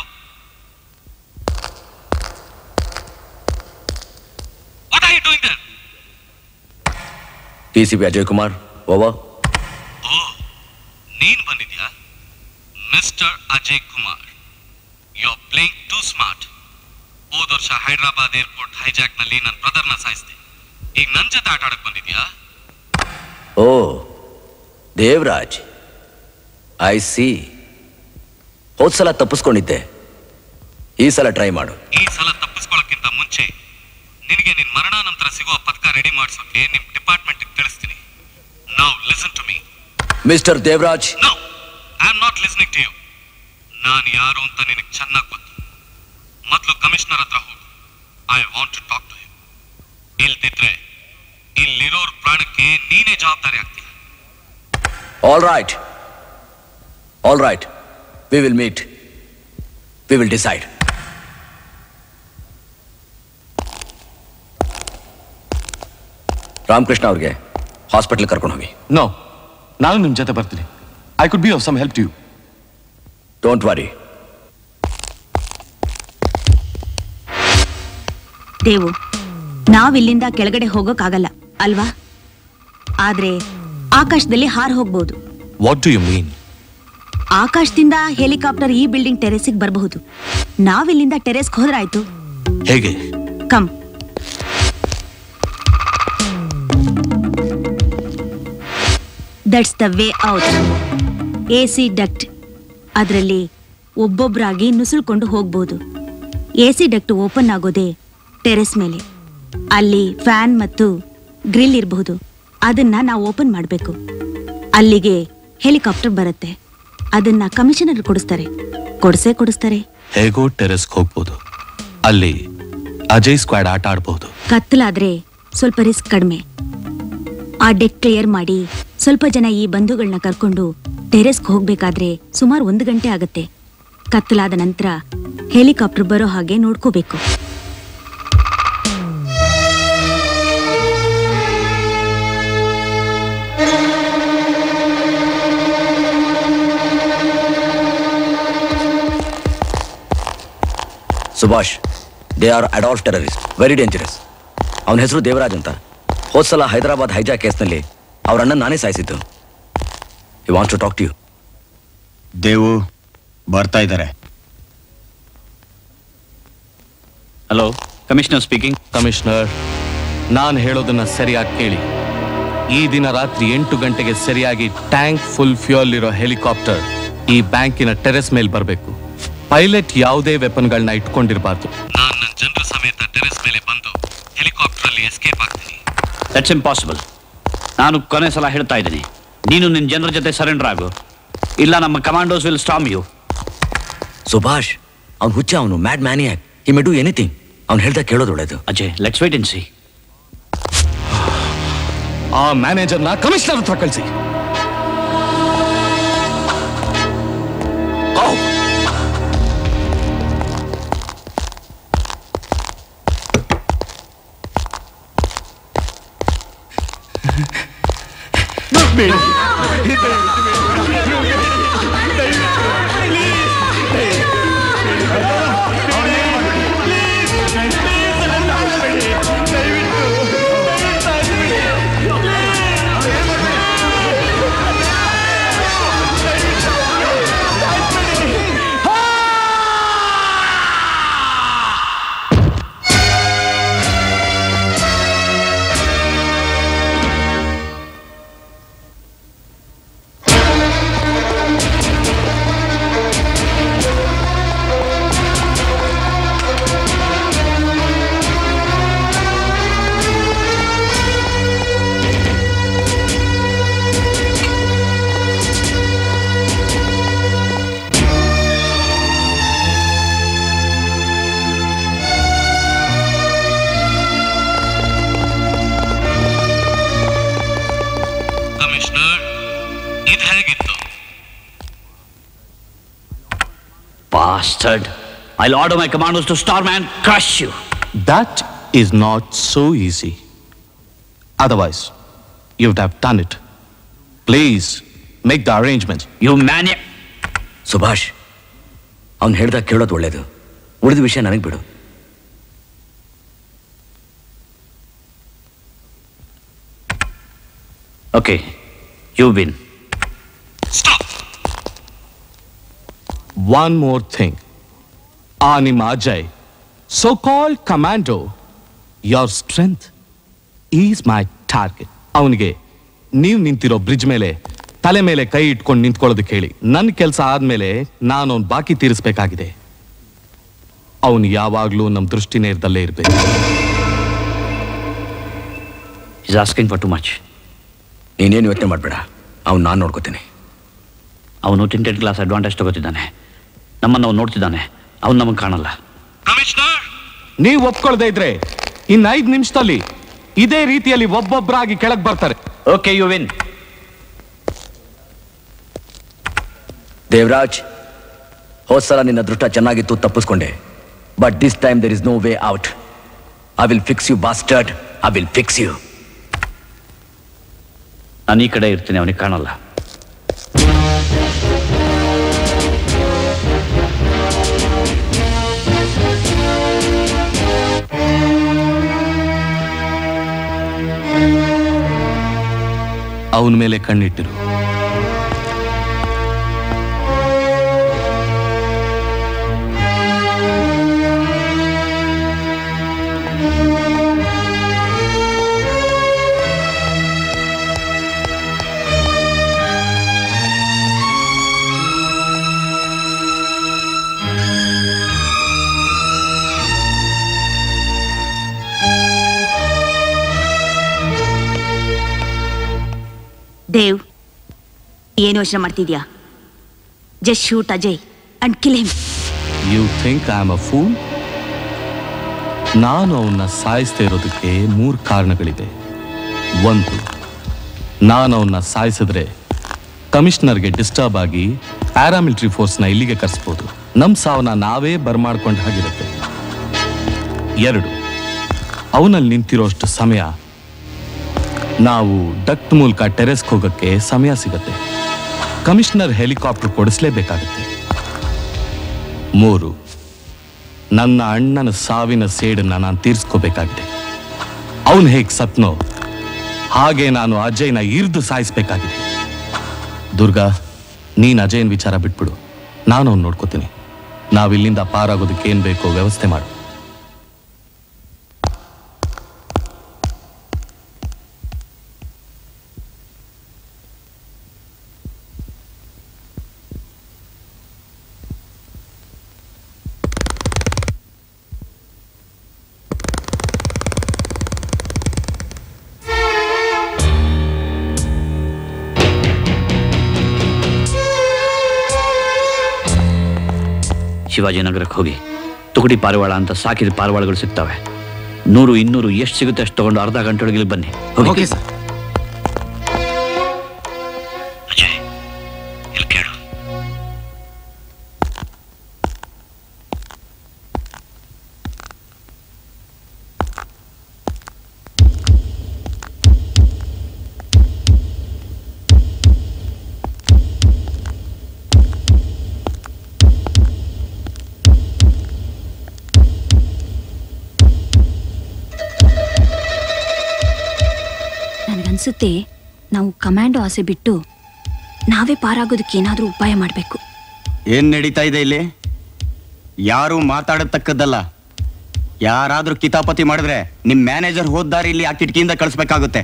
What are you doing there? DCP Ajay Kumar, over. Oh, ನೀನ್ ಬಂದಿದ್ಯಾ? Mister Ajay Kumar, you are playing too smart. ಹೋದ ವರ್ಷ ಹೈದರಾಬಾದ್ ಏರ್ಪೋರ್ಟ್ ಹೈಜಾಕ್ ನಲ್ಲಿ ನನ್ನ ಬ್ರದರ್ನ ಸಾಯಿಸಿದೆ. ಈಗ ನನ್ ಜೊತೆ ಆಟ ಆಡಕ್ ಬಂದಿದ್ಯಾ? Oh, Devaraj, I see. ಹೋದ್ ಸಲ ತಪ್ಪಿಸ್ಕೊಂಡಿದ್ದೆ, ಈ ಸಲ ಟ್ರೈ ಮಾಡು. ಈ ಸಲ ತಪ್ಪಿಸ್ಕೊಳ್ಳೋಕ್ಕಿಂತ ಮುಂಚೆ ನಿನಗೆ ನಿನ್ ಮರಣಾನಂತರ ಸಿಗುವ ಪದಕ ರೆಡಿ ಮಾಡಿಸೋಕೆ ನಿಮ್ ಡಿಪಾರ್ಟ್ಮೆಂಟ್ ತಿಳಿಸ್ತೀನಿ. Now listen to me. Mr. Devraj. No, I am not listening to you. ನಾನು ಯಾರು ಅಂತ ನಿನಗೆ ಚೆನ್ನಾಗಿ ಗೊತ್ತು. ಮೊದಲು ಕಮಿಷನರ್ ಹತ್ರ ಹೋಗು. I want to talk to him. ಇಲ್ದಿದ್ರೆ ಇಲ್ಲಿರೋರ್ ಪ್ರಾಣಕ್ಕೆ ನೀನೇ ಜವಾಬ್ದಾರಿ ಆಗ್ತೀಯ. All right. All right. We will meet. We will decide. Ramakrishna ಅವ್ರಿಗೆ ಹಾಸ್ಪಿಟಲ್ ಕರ್ಕೊಂಡು ಹೋಗಿ. ನೋ, ನಾನು ನಿಮ್ಮ ಜೊತೆ ಬರ್ತೀನಿ. I could be of some help to you. Don't worry. Devu, ನಾವಿಲ್ಲಿಂದ ಕೆಳಗಡೆ ಹೋಗೋಕ್ಕಾಗಲ್ಲ ಅಲ್ವಾ? ಆದ್ರೆ ಆಕಾಶದಲ್ಲಿ ಹಾರ್ ಹೋಗ್ಬೋದು. What do you mean? ಆಕಾಶದಿಂದ ಹೆಲಿಕಾಪ್ಟರ್ ಈ ಬಿಲ್ಡಿಂಗ್ ಟೆರೆಸಿಗೆ ಬರಬಹುದು. ನಾವಿಲ್ಲಿಂದ ಟೆರೆಸ್ಗೆ ಹೋದ್ರಾಯ್ತು. ಹೇಗೆ? Come. That's the way out. AC duct. ಅದರಲ್ಲಿ ಒಬ್ಬೊಬ್ಬರಾಗಿ ನುಸುಳ್ಕೊಂಡು ಹೋಗ್ಬೋದು. AC ಡಕ್ಟ್ ಓಪನ್ ಆಗೋದೇ ಟೆರೆಸ್ ಮೇಲೆ. ಅಲ್ಲಿ ಫ್ಯಾನ್ ಮತ್ತು ಗ್ರಿಲ್ ಇರಬಹುದು. ಅದನ್ನ ನಾವು ಓಪನ್ ಮಾಡಬೇಕು. ಅಲ್ಲಿಗೆ ಹೆಲಿಕಾಪ್ಟರ್ ಬರುತ್ತೆ. ಅದನ್ನ ಕಮಿಷನರ್ ಕೊಡಿಸ್ತಾರೆ. ಹೇಗೋ ಟೆರೆಸ್ಗೆ ಹೋಗ್ಬೋದು. ಅಲ್ಲಿ ಅಜಯ್ ಸ್ಕ್ವಾಡ್ ಆಟ ಆಡ್ಬೋದು. ಕತ್ತಲಾದ್ರೆ ಸ್ವಲ್ಪ ರಿಸ್ಕ್ ಕಡಿಮೆ. ಆ ಡೆಕ್ ಕ್ಲಿಯರ್ ಮಾಡಿ ಸ್ವಲ್ಪ ಜನ ಈ ಬಂಧುಗಳನ್ನ ಕರ್ಕೊಂಡು ಟೆರೆಸ್ಗೆ ಹೋಗ್ಬೇಕಾದ್ರೆ ಸುಮಾರು 1 ಗಂಟೆ ಆಗತ್ತೆ. ಕತ್ತಲಾದ ನಂತರ ಹೆಲಿಕಾಪ್ಟರ್ ಬರೋ ಹಾಗೆ ನೋಡ್ಕೋಬೇಕು. Subhash, they are Adolf terrorist, very dangerous. ಅವನ ಹೆಸರು ದೇವರಾಜ್ ಅಂತ. ಹೋದ್ಸಲ ಹೈದರಾಬಾದ್ ಹೈಜಾಕ್ ಕೇಸ್ನಲ್ಲಿ ಅವ್ರ ಅಣ್ಣನ ನಾನೇ ಸಾಯಿಸಿದ್ದು. He wants to talk to you. Devu ಬರ್ತಾ ಇದ್ದಾರೆ. Hello, commissioner speaking. ಕಮಿಷನರ್, ನಾನು ಹೇಳೋದನ್ನ ಸರಿಯಾಗಿ ಕೇಳಿ. ಈ ದಿನ ರಾತ್ರಿ 8 ಗಂಟೆಗೆ ಸರಿಯಾಗಿ ಟ್ಯಾಂಕ್ ಫುಲ್ ಫ್ಯೂಯಲ್ ಇರೋ ಹೆಲಿಕಾಪ್ಟರ್ ಈ ಬ್ಯಾಂಕಿನ ಟೆರೆಸ್ ಮೇಲೆ ಬರಬೇಕು. ಪೈಲಟ್ ಯಾವುದೇ ವೆಪನ್ಗಳನ್ನ ಇಟ್ಕೊಂಡಿರಬಾರ್ದು. ನಾನು ನನ್ನ ಜನರ ಸಮೇತ ಟೆರೆಸ್ ಮೇಲೆ ಬಂದು ಹೆಲಿಕಾಪ್ಟರ್ ಅಲ್ಲಿ ಎಸ್ಕೇಪ್ ಆಗ್ತೀನಿ. That's impossible. ನಾನು ಕೊನೆ ಸಲ ಹೇಳ್ತಾ ಇದ್ದೀನಿ, ನೀನು ನಿನ್ನ ಜನರ ಜೊತೆ ಸರೆಂಡರ್ ಆಗು, ಇಲ್ಲ ನಮ್ಮ commandos will storm you. Subhash, ಅವ್ನು ಹುಚ್ಚ, ಅವನು mad maniac. He may do anything. ಅವ್ನು ಹೇಳ್ದ ಕೇಳೋದು ಒಳ್ಳೇದು. Ajay, let's wait and see. ಆ ಮ್ಯಾನೇಜರ್ನ ಕಮಿಷನರ್ ಹತ್ರ ಕಳಿಸಿ. Bastard! I'll order my commandos to storm and crush you. That is not so easy. Otherwise, you would have done it. Please, make the arrangements. You maniac! Subhash, ಅವ್ನು ಹೇಳ್ದ ಕೇಳೋದು ಒಳ್ಳೇದು. ಉಳಿದ ವಿಷಯ ನನಗೆ ಬಿಡು. Okay, you win. Stop! One more thing. Anim Ajay, so-called commando, your strength is my target. ಅವನಿಗೆ ನೀವು ನಿಂತಿರೋ ಬ್ರಿಡ್ಜ್ ಮೇಲೆ ತಲೆ ಮೇಲೆ ಕೈ ಇಟ್ಕೊಂಡು ನಿಂತ್ಕೊಳ್ಳೋದಕ್ಕೆ ಹೇಳಿ. ನನ್ನ ಕೆಲಸ ಆದ್ಮೇಲೆ ನಾನು ಅವ್ನು ಬಾಕಿ ತೀರಿಸಬೇಕಾಗಿದೆ. ಅವನು ಯಾವಾಗ್ಲೂ ನಮ್ಮ ದೃಷ್ಟಿ ನೇರದಲ್ಲೇ ಇರಬೇಕು. He's asking for too much. ನೀನೇನು ಯೋಚನೆ ಮಾಡಬೇಡ, ಅವ್ನು ನಾನು ನೋಡ್ಕೋತೀನಿ. ಅವನು ಟಿಂಟೆಡ್ ಗ್ಲಾಸ್ ಅಡ್ವಾಂಟೇಜ್ ತಗೋತಿದ್ದಾನೆ. ನಮ್ಮನ್ನು ಅವ್ನು ನೋಡ್ತಿದ್ದಾನೆ, ಅವ್ನು ನಮಗೆ ಕಾಣಲ್ಲ. ನೀವು ಒಪ್ಕೊಳ್ದೇ ಇದ್ರೆ ಇನ್ನು 5 ನಿಮಿಷದಲ್ಲಿ ಇದೇ ರೀತಿಯಲ್ಲಿ ಒಬ್ಬೊಬ್ಬರಾಗಿ ಕೆಳಗೆ ಬರ್ತಾರೆ. Okay, you win. ದೇವರಾಜ್, ಹೋದ್ ಸಲ ನಿನ್ನ ದೃಷ್ಟ ಚೆನ್ನಾಗಿತ್ತು, ತಪ್ಪಿಸ್ಕೊಂಡೆ. But this time there is no way out. I will fix you bastard, I will fix you. ನಾನು ಈ ಕಡೆ ಇರ್ತೀನಿ, ಅವನಿಗೆ ಕಾಣಲ್ಲ. ಅವನ ಮೇಲೆ ಕಣ್ಣಿಟ್ಟಿರು. ದೇವ್, ಏನು ಯೋಚನೆ ಮಾಡ್ತಿದ್ಯಾ? Just shoot Ajay and kill him. You think I am a fool? ನಾನು ಅವನ್ನ ಸಾಯಿಸ್ತಾ ಇರೋದಕ್ಕೆ 3 ಕಾರಣಗಳಿದೆ. 1, ನಾನು ಅವನ್ನ ಸಾಯಿಸಿದ್ರೆ ಕಮಿಷನರ್ಗೆ ಡಿಸ್ಟರ್ಬ್ ಆಗಿ ಪ್ಯಾರಾಮಿಲಿಟರಿ ಫೋರ್ಸ್ನ ಇಲ್ಲಿಗೆ ಕರೆಸ್ಬೋದು. ನಮ್ಮ ಸಾವನ್ನ ನಾವೇ ಬರ್ಮಾಡ್ಕೊಂಡ ಹಾಗಿರುತ್ತೆ. 2, ಅವನಲ್ಲಿ ನಿಂತಿರೋಷ್ಟು ಸಮಯ ನಾವು ಡಕ್ಟ್ ಮೂಲಕ ಟೆರೆಸ್ಗೆ ಹೋಗೋಕ್ಕೆ ಸಮಯ ಸಿಗತ್ತೆ. Commissioner helicopter ಕೊಡಿಸ್ಲೇಬೇಕಾಗತ್ತೆ. 3, ನನ್ನ ಅಣ್ಣನ ಸಾವಿನ ಸೇಡನ್ನ ನಾನು ತೀರಿಸ್ಕೋಬೇಕಾಗಿದೆ. ಅವನು ಹೇಗೆ ಸತ್ನೋ ಹಾಗೆ ನಾನು ಅಜಯ್ನ ಇರ್ದು ಸಾಯಿಸ್ಬೇಕಾಗಿದೆ. ದುರ್ಗಾ, ನೀನು ಅಜಯ್ನ ವಿಚಾರ ಬಿಟ್ಬಿಡು, ನಾನು ಅವ್ನು ನೋಡ್ಕೋತೀನಿ. ನಾವಿಲ್ಲಿಂದ ಪಾರಾಗೋದಕ್ಕೆ ಏನು ಬೇಕೋ ವ್ಯವಸ್ಥೆ ಮಾಡು. ಶಿವಾಜಿನಗರಕ್ಕೆ ಹೋಗಿ ತುಕಡಿ ಪಾರಿವಾಳ ಅಂತ ಸಾಕಿದ ಪಾರಿವಾಳಗಳು ಸಿಗ್ತವೆ. 100, 200 ಎಷ್ಟು ಸಿಗುತ್ತೆ ಅಷ್ಟು ತಗೊಂಡು ಅರ್ಧ ಗಂಟೆ ಒಳಗೆ ಬನ್ನಿ. Okay sir. ಅಜಯ್, ಇಲ್ಲಿ ಕೇಳು. ನನಗನ್ಸುತ್ತೆ ನಾವು ಕಮಾಂಡೋ ಆಸೆ ಬಿಟ್ಟು ನಾವೇ ಪಾರಾಗೋದಕ್ಕೆ ಏನಾದರೂ ಉಪಾಯ ಮಾಡಬೇಕು. ಏನ್ ನಡೀತಾ ಇದೆ ಇಲ್ಲಿ? ಯಾರು ಮಾತಾಡತಕ್ಕದ್ದಲ್ಲ. ಯಾರಾದ್ರೂ ಕಿತಾಪತಿ ಮಾಡಿದ್ರೆ ನಿಮ್ ಮ್ಯಾನೇಜರ್ ಹೋದ್ದಾರಿ ಇಲ್ಲಿ ಆ ಕಿಟಕಿಯಿಂದ ಕಳಿಸ್ಬೇಕಾಗುತ್ತೆ.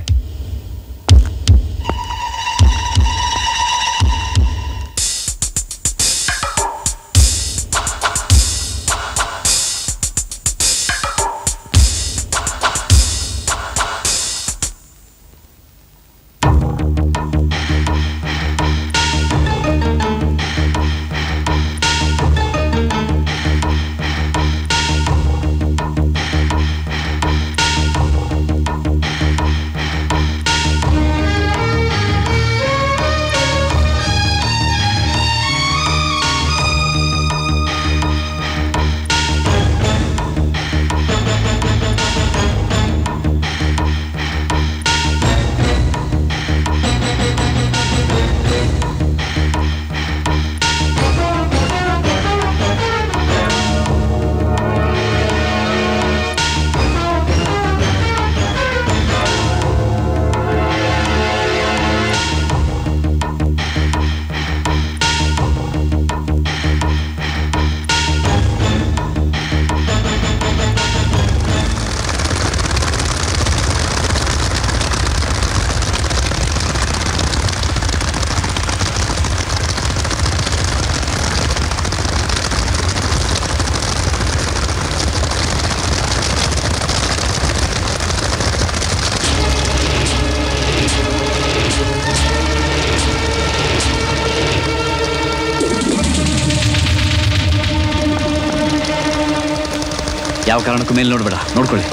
ಯಾವ ಕಾರಣಕ್ಕೂ ಮೇಲೆ ನೋಡ್ಬೇಡ, ನೋಡ್ಕೊಳ್ಳಿ.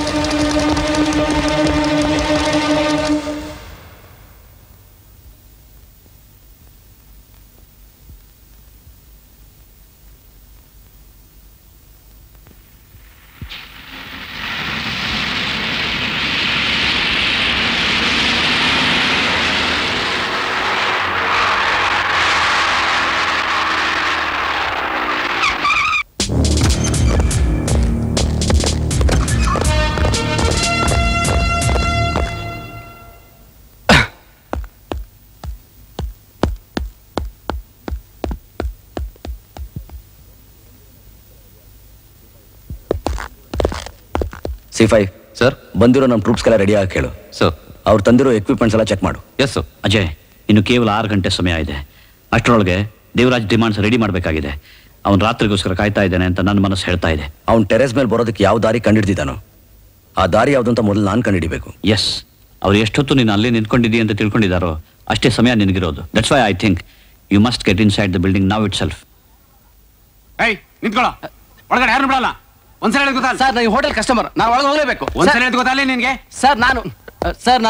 C5 ಸರ್, ಬಂದಿರೋ ನಮ್ಮ ಟ್ರೂಪ್ಸ್ಗೆಲ್ಲ ರೆಡಿ ಆಗಿ ಕೇಳು ಸರ್. ಅವ್ರು ತಂದಿರೋ ಎಕ್ವಿಪ್ಮೆಂಟ್ಸ್ ಎಲ್ಲ ಚೆಕ್ ಮಾಡು. Yes sir. ಅಜಯ್, ಇನ್ನು ಕೇವಲ 6 ಗಂಟೆ ಸಮಯ ಇದೆ. ಅಷ್ಟರೊಳಗೆ ದೇವರಾಜ್ ಡಿಮಾಂಡ್ಸ್ ರೆಡಿ ಮಾಡಬೇಕಾಗಿದೆ. ಅವ್ನು ರಾತ್ರಿಗೋಸ್ಕರ ಕಾಯ್ತಾ ಇದ್ದಾನೆ ಅಂತ ನನ್ನ ಮನಸ್ಸು ಹೇಳ್ತಾ ಇದೆ. ಅವ್ನು ಟೆರೆಸ್ ಮೇಲೆ ಬರೋದಕ್ಕೆ ಯಾವ ದಾರಿ ಕಂಡಿಡ್ದಿದ್ದಾನೋ ಆ ದಾರಿ ಯಾವುದು ಅಂತ ಮೊದಲು ನಾನು ಕಂಡಿಡಿಬೇಕು. ಎಸ್, ಅವ್ರು ಎಷ್ಟೊತ್ತು ನೀನು ಅಲ್ಲೇ ನಿಂತ್ಕೊಂಡಿದ್ದೀಯ ಅಂತ ತಿಳ್ಕೊಂಡಿದ್ದಾರೋ ಅಷ್ಟೇ ಸಮಯ ನಿನಗಿರೋದು. That's why I think you must get inside the building now itself. ಏಯ್ ನಿಂತ್ಕೊಳ್ಳೋ, ಒಳಗಡೆ ಯಾರು ಬಿಡಲ್ಲ. ಒಂದ್ಸಲ ಹೇಳಿ ಗೊತ್ತಲ್ಲ ಸರ್, ನಾನು ಹೋಟೆಲ್ ಕಸ್ಟಮರ್, ನಾನು ಒಳಗೆ ಹೋಗ್ಲೇಬೇಕು. ಒಂದ್ಸಲ ಹೇಳಿ ಗೊತ್ತಲ್ಲ ನಿನ್ಗೆ? ಸರ್ ನಾನು ಸರ್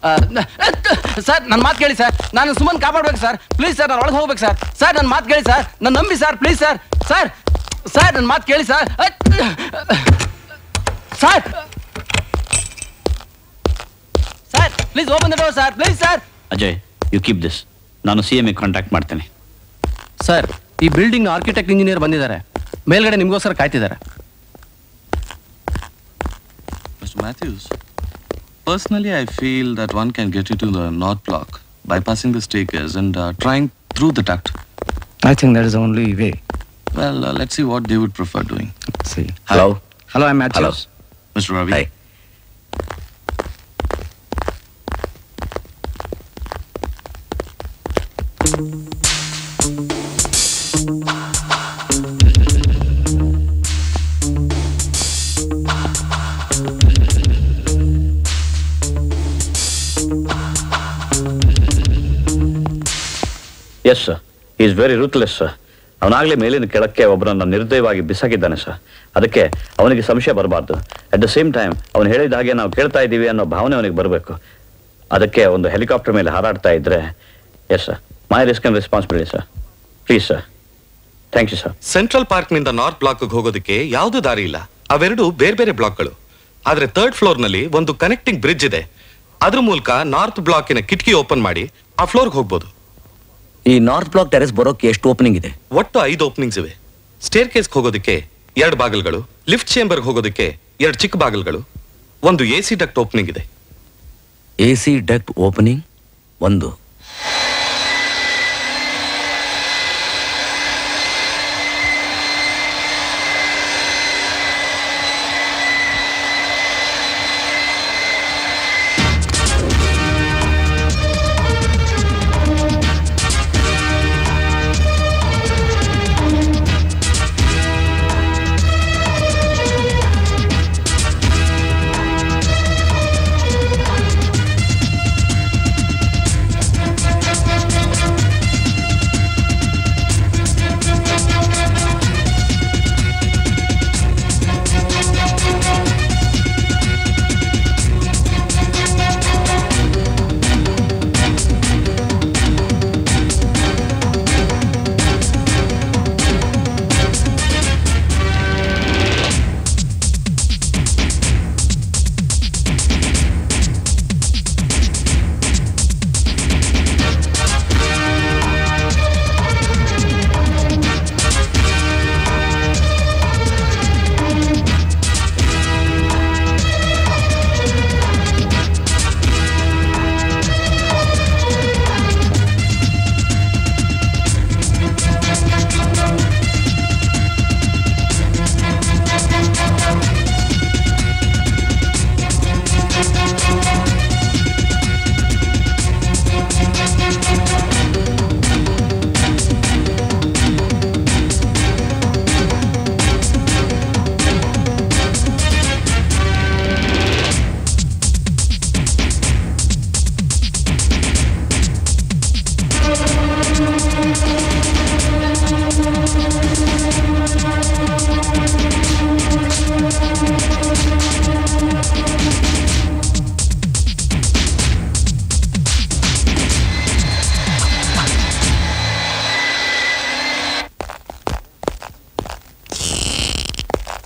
ನನ್ನ ಮಾತು ಕೇಳಿ ಸರ್, ನಾನು ಸುಮ್ಮನೆ ಕಾಪಾಡ್ಬೇಕು ಸರ್, ಪ್ಲೀಸ್ ಸರ್, ನಾನು ಒಳಗೆ ಹೋಗ್ಬೇಕು ಸರ್. ಸರ್ ನನ್ನ ಮಾತು ಕೇಳಿ ಸರ್, ನನ್ನ ನಂಬಿ sir, please sir. Sir sir ನನ್ನ ಮಾತು ಕೇಳಿ sir. Sir sir please open the door sir, please sir. Ajay, you keep this. ನಾನು CM ಕಾಂಟ್ಯಾಕ್ಟ್ ಮಾಡ್ತೇನೆ. ಸರ್, ಈ ಬಿಲ್ಡಿಂಗ್ ಆರ್ಕಿಟೆಕ್ಟ್ ಇಂಜಿನಿಯರ್ ಬಂದಿದ್ದಾರೆ, ಮೇಲ್ಗಡೆ ನಿಮಗೋಸ್ಕರ ಕಾಯ್ತಿದ್ದಾರೆ. Mr. Matthews, personally I feel that one can get into the north block bypassing the staircase and trying through the duct. I think that is the only way. Well, let's see what they would prefer doing. See. Hello. Hello, I'm Matthews. Hello. Mr. Ravi. Hi. Yes sir, he is very ruthless sir. ಅವನಾಗಲೇ ಮೇಲಿನ ಕೆಳಕ್ಕೆ ಒಬ್ಬರನ್ನ ನಿರ್ದಯವಾಗಿ ಬಿಸಾಕಿದ್ದಾನೆ sir. ಅದಕ್ಕೆ ಅವನಿಗೆ ಸಂಶಯ ಬರಬಾರ್ದು. At the same time ಅವನು ಹೇಳಿದ ಹಾಗೆ ನಾವು ಕೇಳ್ತಾ ಇದ್ದೀವಿ ಅನ್ನೋ ಭಾವನೆ ಅವನಿಗೆ ಬರಬೇಕು. ಅದಕ್ಕೆ ಒಂದು ಹೆಲಿಕಾಪ್ಟರ್ ಮೇಲೆ ಹಾರಾಡ್ತಾ ಇದ್ರೆ, yes sir, my risk and responsibility sir. Please sir. Thank you sir. Central park ನಿಂದ ನಾರ್ತ್ ಬ್ಲಾಕ್ ಹೋಗೋದಕ್ಕೆ ಯಾವುದೂ ದಾರಿ ಇಲ್ಲ. ಅವೆರಡು ಬೇರೆ ಬೇರೆ ಬ್ಲಾಕ್ಗಳು. ಆದ್ರೆ 3rd ಫ್ಲೋರ್ ನಲ್ಲಿ ಒಂದು ಕನೆಕ್ಟಿಂಗ್ ಬ್ರಿಡ್ಜ್ ಇದೆ. ಅದ್ರ ಮೂಲಕ ನಾರ್ತ್ ಬ್ಲಾಕಿನ ಕಿಟಕಿ ಓಪನ್ ಮಾಡಿ ಆ ಫ್ಲೋರ್ಗೆ ಹೋಗ್ಬೋದು. ಈ ನಾರ್ತ್ ಬ್ಲಾಕ್ ಟೆರೆಸ್ ಬರೋಕೆ ಎಷ್ಟು ಓಪನಿಂಗ್ ಇದೆ? ಒಟ್ಟು 5 ಓಪನಿಂಗ್ಸ್ ಇವೆ. ಸ್ಟೇರ್ ಕೇಸ್ಗೆ ಹೋಗೋದಕ್ಕೆ 2 ಬಾಗಿಲುಗಳು, ಲಿಫ್ಟ್ ಚೇಂಬರ್ಗೆ ಹೋಗೋದಕ್ಕೆ 2 ಚಿಕ್ಕ ಬಾಗಿಲುಗಳು, ಒಂದು AC ಡಕ್ಟ್ ಓಪನಿಂಗ್ ಇದೆ. AC ಡಕ್ಟ್ ಓಪನಿಂಗ್ ಒಂದು.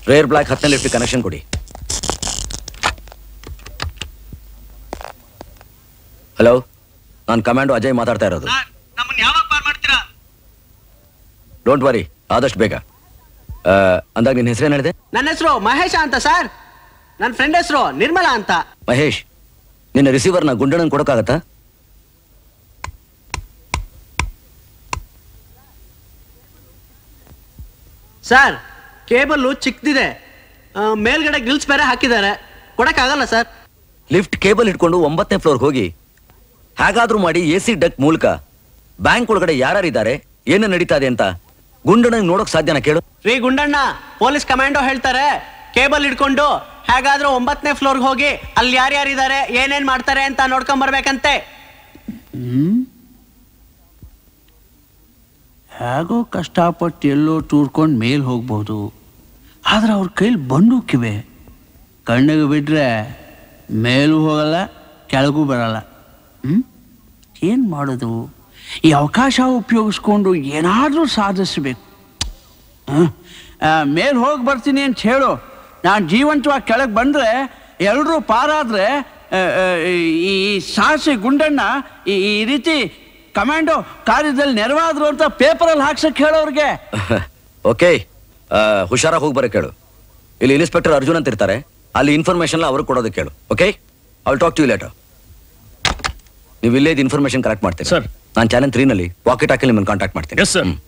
ರೇರ್ ಬ್ಲಾಕ್ 10ನೇ ಲಿಫ್ಟ್ ಕನೆಕ್ಷನ್ ಕೊಡಿ. ಹಲೋ, ನಾನು ಕಮಾಂಡೋ ಅಜಯ್ ಮಾತಾಡ್ತಾ ಇರೋದು. ಡೋಂಟ್ ವರಿ, ಆದಷ್ಟು ಬೇಗ. ಅಂದಾಗ ನಿನ್ನ ಹೆಸರೇನು ಹೇಳಿದೆ? ನನ್ನ ಹೆಸರು ಮಹೇಶ ಅಂತ ಸರ್. ನನ್ನ ಫ್ರೆಂಡ್ ಹೆಸರು ನಿರ್ಮಲಾ ಅಂತ. ಮಹೇಶ್, ನಿನ್ನ ರಿಸೀವರ್ನ ಗುಂಡಣ್ಣನ್ ಕೊಡೋಕ್ಕಾಗತ್ತಾ? ಸರ್, ಕೇಬಲ್ ಚಿಕ್ಕದಿದೆ, ಮೇಲ್ಗಡೆ ಗ್ರಿಲ್ಸ್ ಬೇರೆ ಹಾಕಿದ್ದಾರೆ, ಕೊಡಕ್ಕಾಗಲ್ಲ ಸರ್. ಲಿಫ್ಟ್ ಕೇಬಲ್ ಇಟ್ಕೊಂಡು 9ನೇ ಫ್ಲೋರ್ಗೆ ಹೋಗಿ ಹೇಗಾದ್ರೂ ಮಾಡಿ AC ಡಕ್ ಮೂಲಕ ಬ್ಯಾಂಕ್ ಒಳಗಡೆ ಯಾರ್ಯಾರಿದ್ದಾರೆ, ಏನು ನಡೀತಾ ಇದೆ ಅಂತ ಗುಂಡಣ್ಣ ನೋಡೋಕ್ ಸಾಧ್ಯನಾ ಕೇಳು. ರೀ ಗುಂಡಣ್ಣ, ಪೊಲೀಸ್ ಕಮಾಂಡೋ ಹೇಳ್ತಾರೆ ಕೇಬಲ್ ಇಟ್ಕೊಂಡು ಹೇಗಾದ್ರೂ 9ನೇ ಫ್ಲೋರ್ಗೆ ಹೋಗಿ ಅಲ್ಲಿ ಯಾರ್ಯಾರಿದ್ದಾರೆ, ಏನೇನ್ ಮಾಡ್ತಾರೆ ಅಂತ ನೋಡ್ಕೊಂಡ್ ಬರ್ಬೇಕಂತೆ. ಹೇಗೋ ಕಷ್ಟಪಟ್ಟು ಎಲ್ಲೋ ಟೂರ್ಕೊಂಡು ಮೇಲ್ ಹೋಗ್ಬೋದು, ಆದ್ರೆ ಅವ್ರ ಕೈಲಿ ಬಂದೂಕಿವೆ, ಕಣ್ಣಿಗೆ ಬಿಟ್ರೆ ಮೇಲೂ ಹೋಗಲ್ಲ ಕೆಳಗೂ ಬರಲ್ಲ. ಏನು ಮಾಡೋದು? ಈ ಅವಕಾಶ ಉಪಯೋಗಿಸ್ಕೊಂಡು ಏನಾದರೂ ಸಾಧಿಸ್ಬೇಕು. ಮೇಲ್ ಹೋಗಿ ಬರ್ತೀನಿ ಅಂತ ಹೇಳು, ನಾನು ಜೀವಂತವಾಗಿ ಕೆಳಗೆ ಬಂದರೆ ಎಲ್ಲರೂ ಪಾರಾದರೆ ಈ ಸಾಹಸಿ ಗುಂಡಣ್ಣ ಈ ರೀತಿ ಕಮಾಂಡೋ ಕಾರ್ಯದಲ್ಲಿ ನೆರವಾದ್ರು ಅಂತ ಪೇಪರಲ್ಲಿ ಹಾಕ್ಸಕ್ಕೆ ಹೇಳೋರ್ಗೆ. ಓಕೆ, ಹುಷಾರಾಗಿ ಹೋಗಿ ಬರೋಕೆ ಹೇಳು. ಇಲ್ಲಿ ಇನ್ಸ್ಪೆಕ್ಟರ್ ಅರ್ಜುನ್ ಅಂತ ಇರ್ತಾರೆ, ಅಲ್ಲಿ ಇನ್ಫಾರ್ಮೇಶನ್ ಅವ್ರಿಗೆ ಕೊಡೋದಕ್ಕೆ ಹೇಳು. Okay, I will talk to you later. ನೀವು ಇಲ್ಲೇ ಇನ್ಫಾರ್ಮೇಶನ್ ಕಲೆಕ್ಟ್ ಮಾಡ್ತೀನಿ ಸರ್. ನಾನು ಚಾನೆಲ್ 3ನಲ್ಲಿ ವಾಕೆಟ್ ಹಾಕಿ ನಿಮ್ಮನ್ನು ಕಾಂಟ್ಯಾಕ್ಟ್ ಮಾಡ್ತೀನಿ. Yes sir.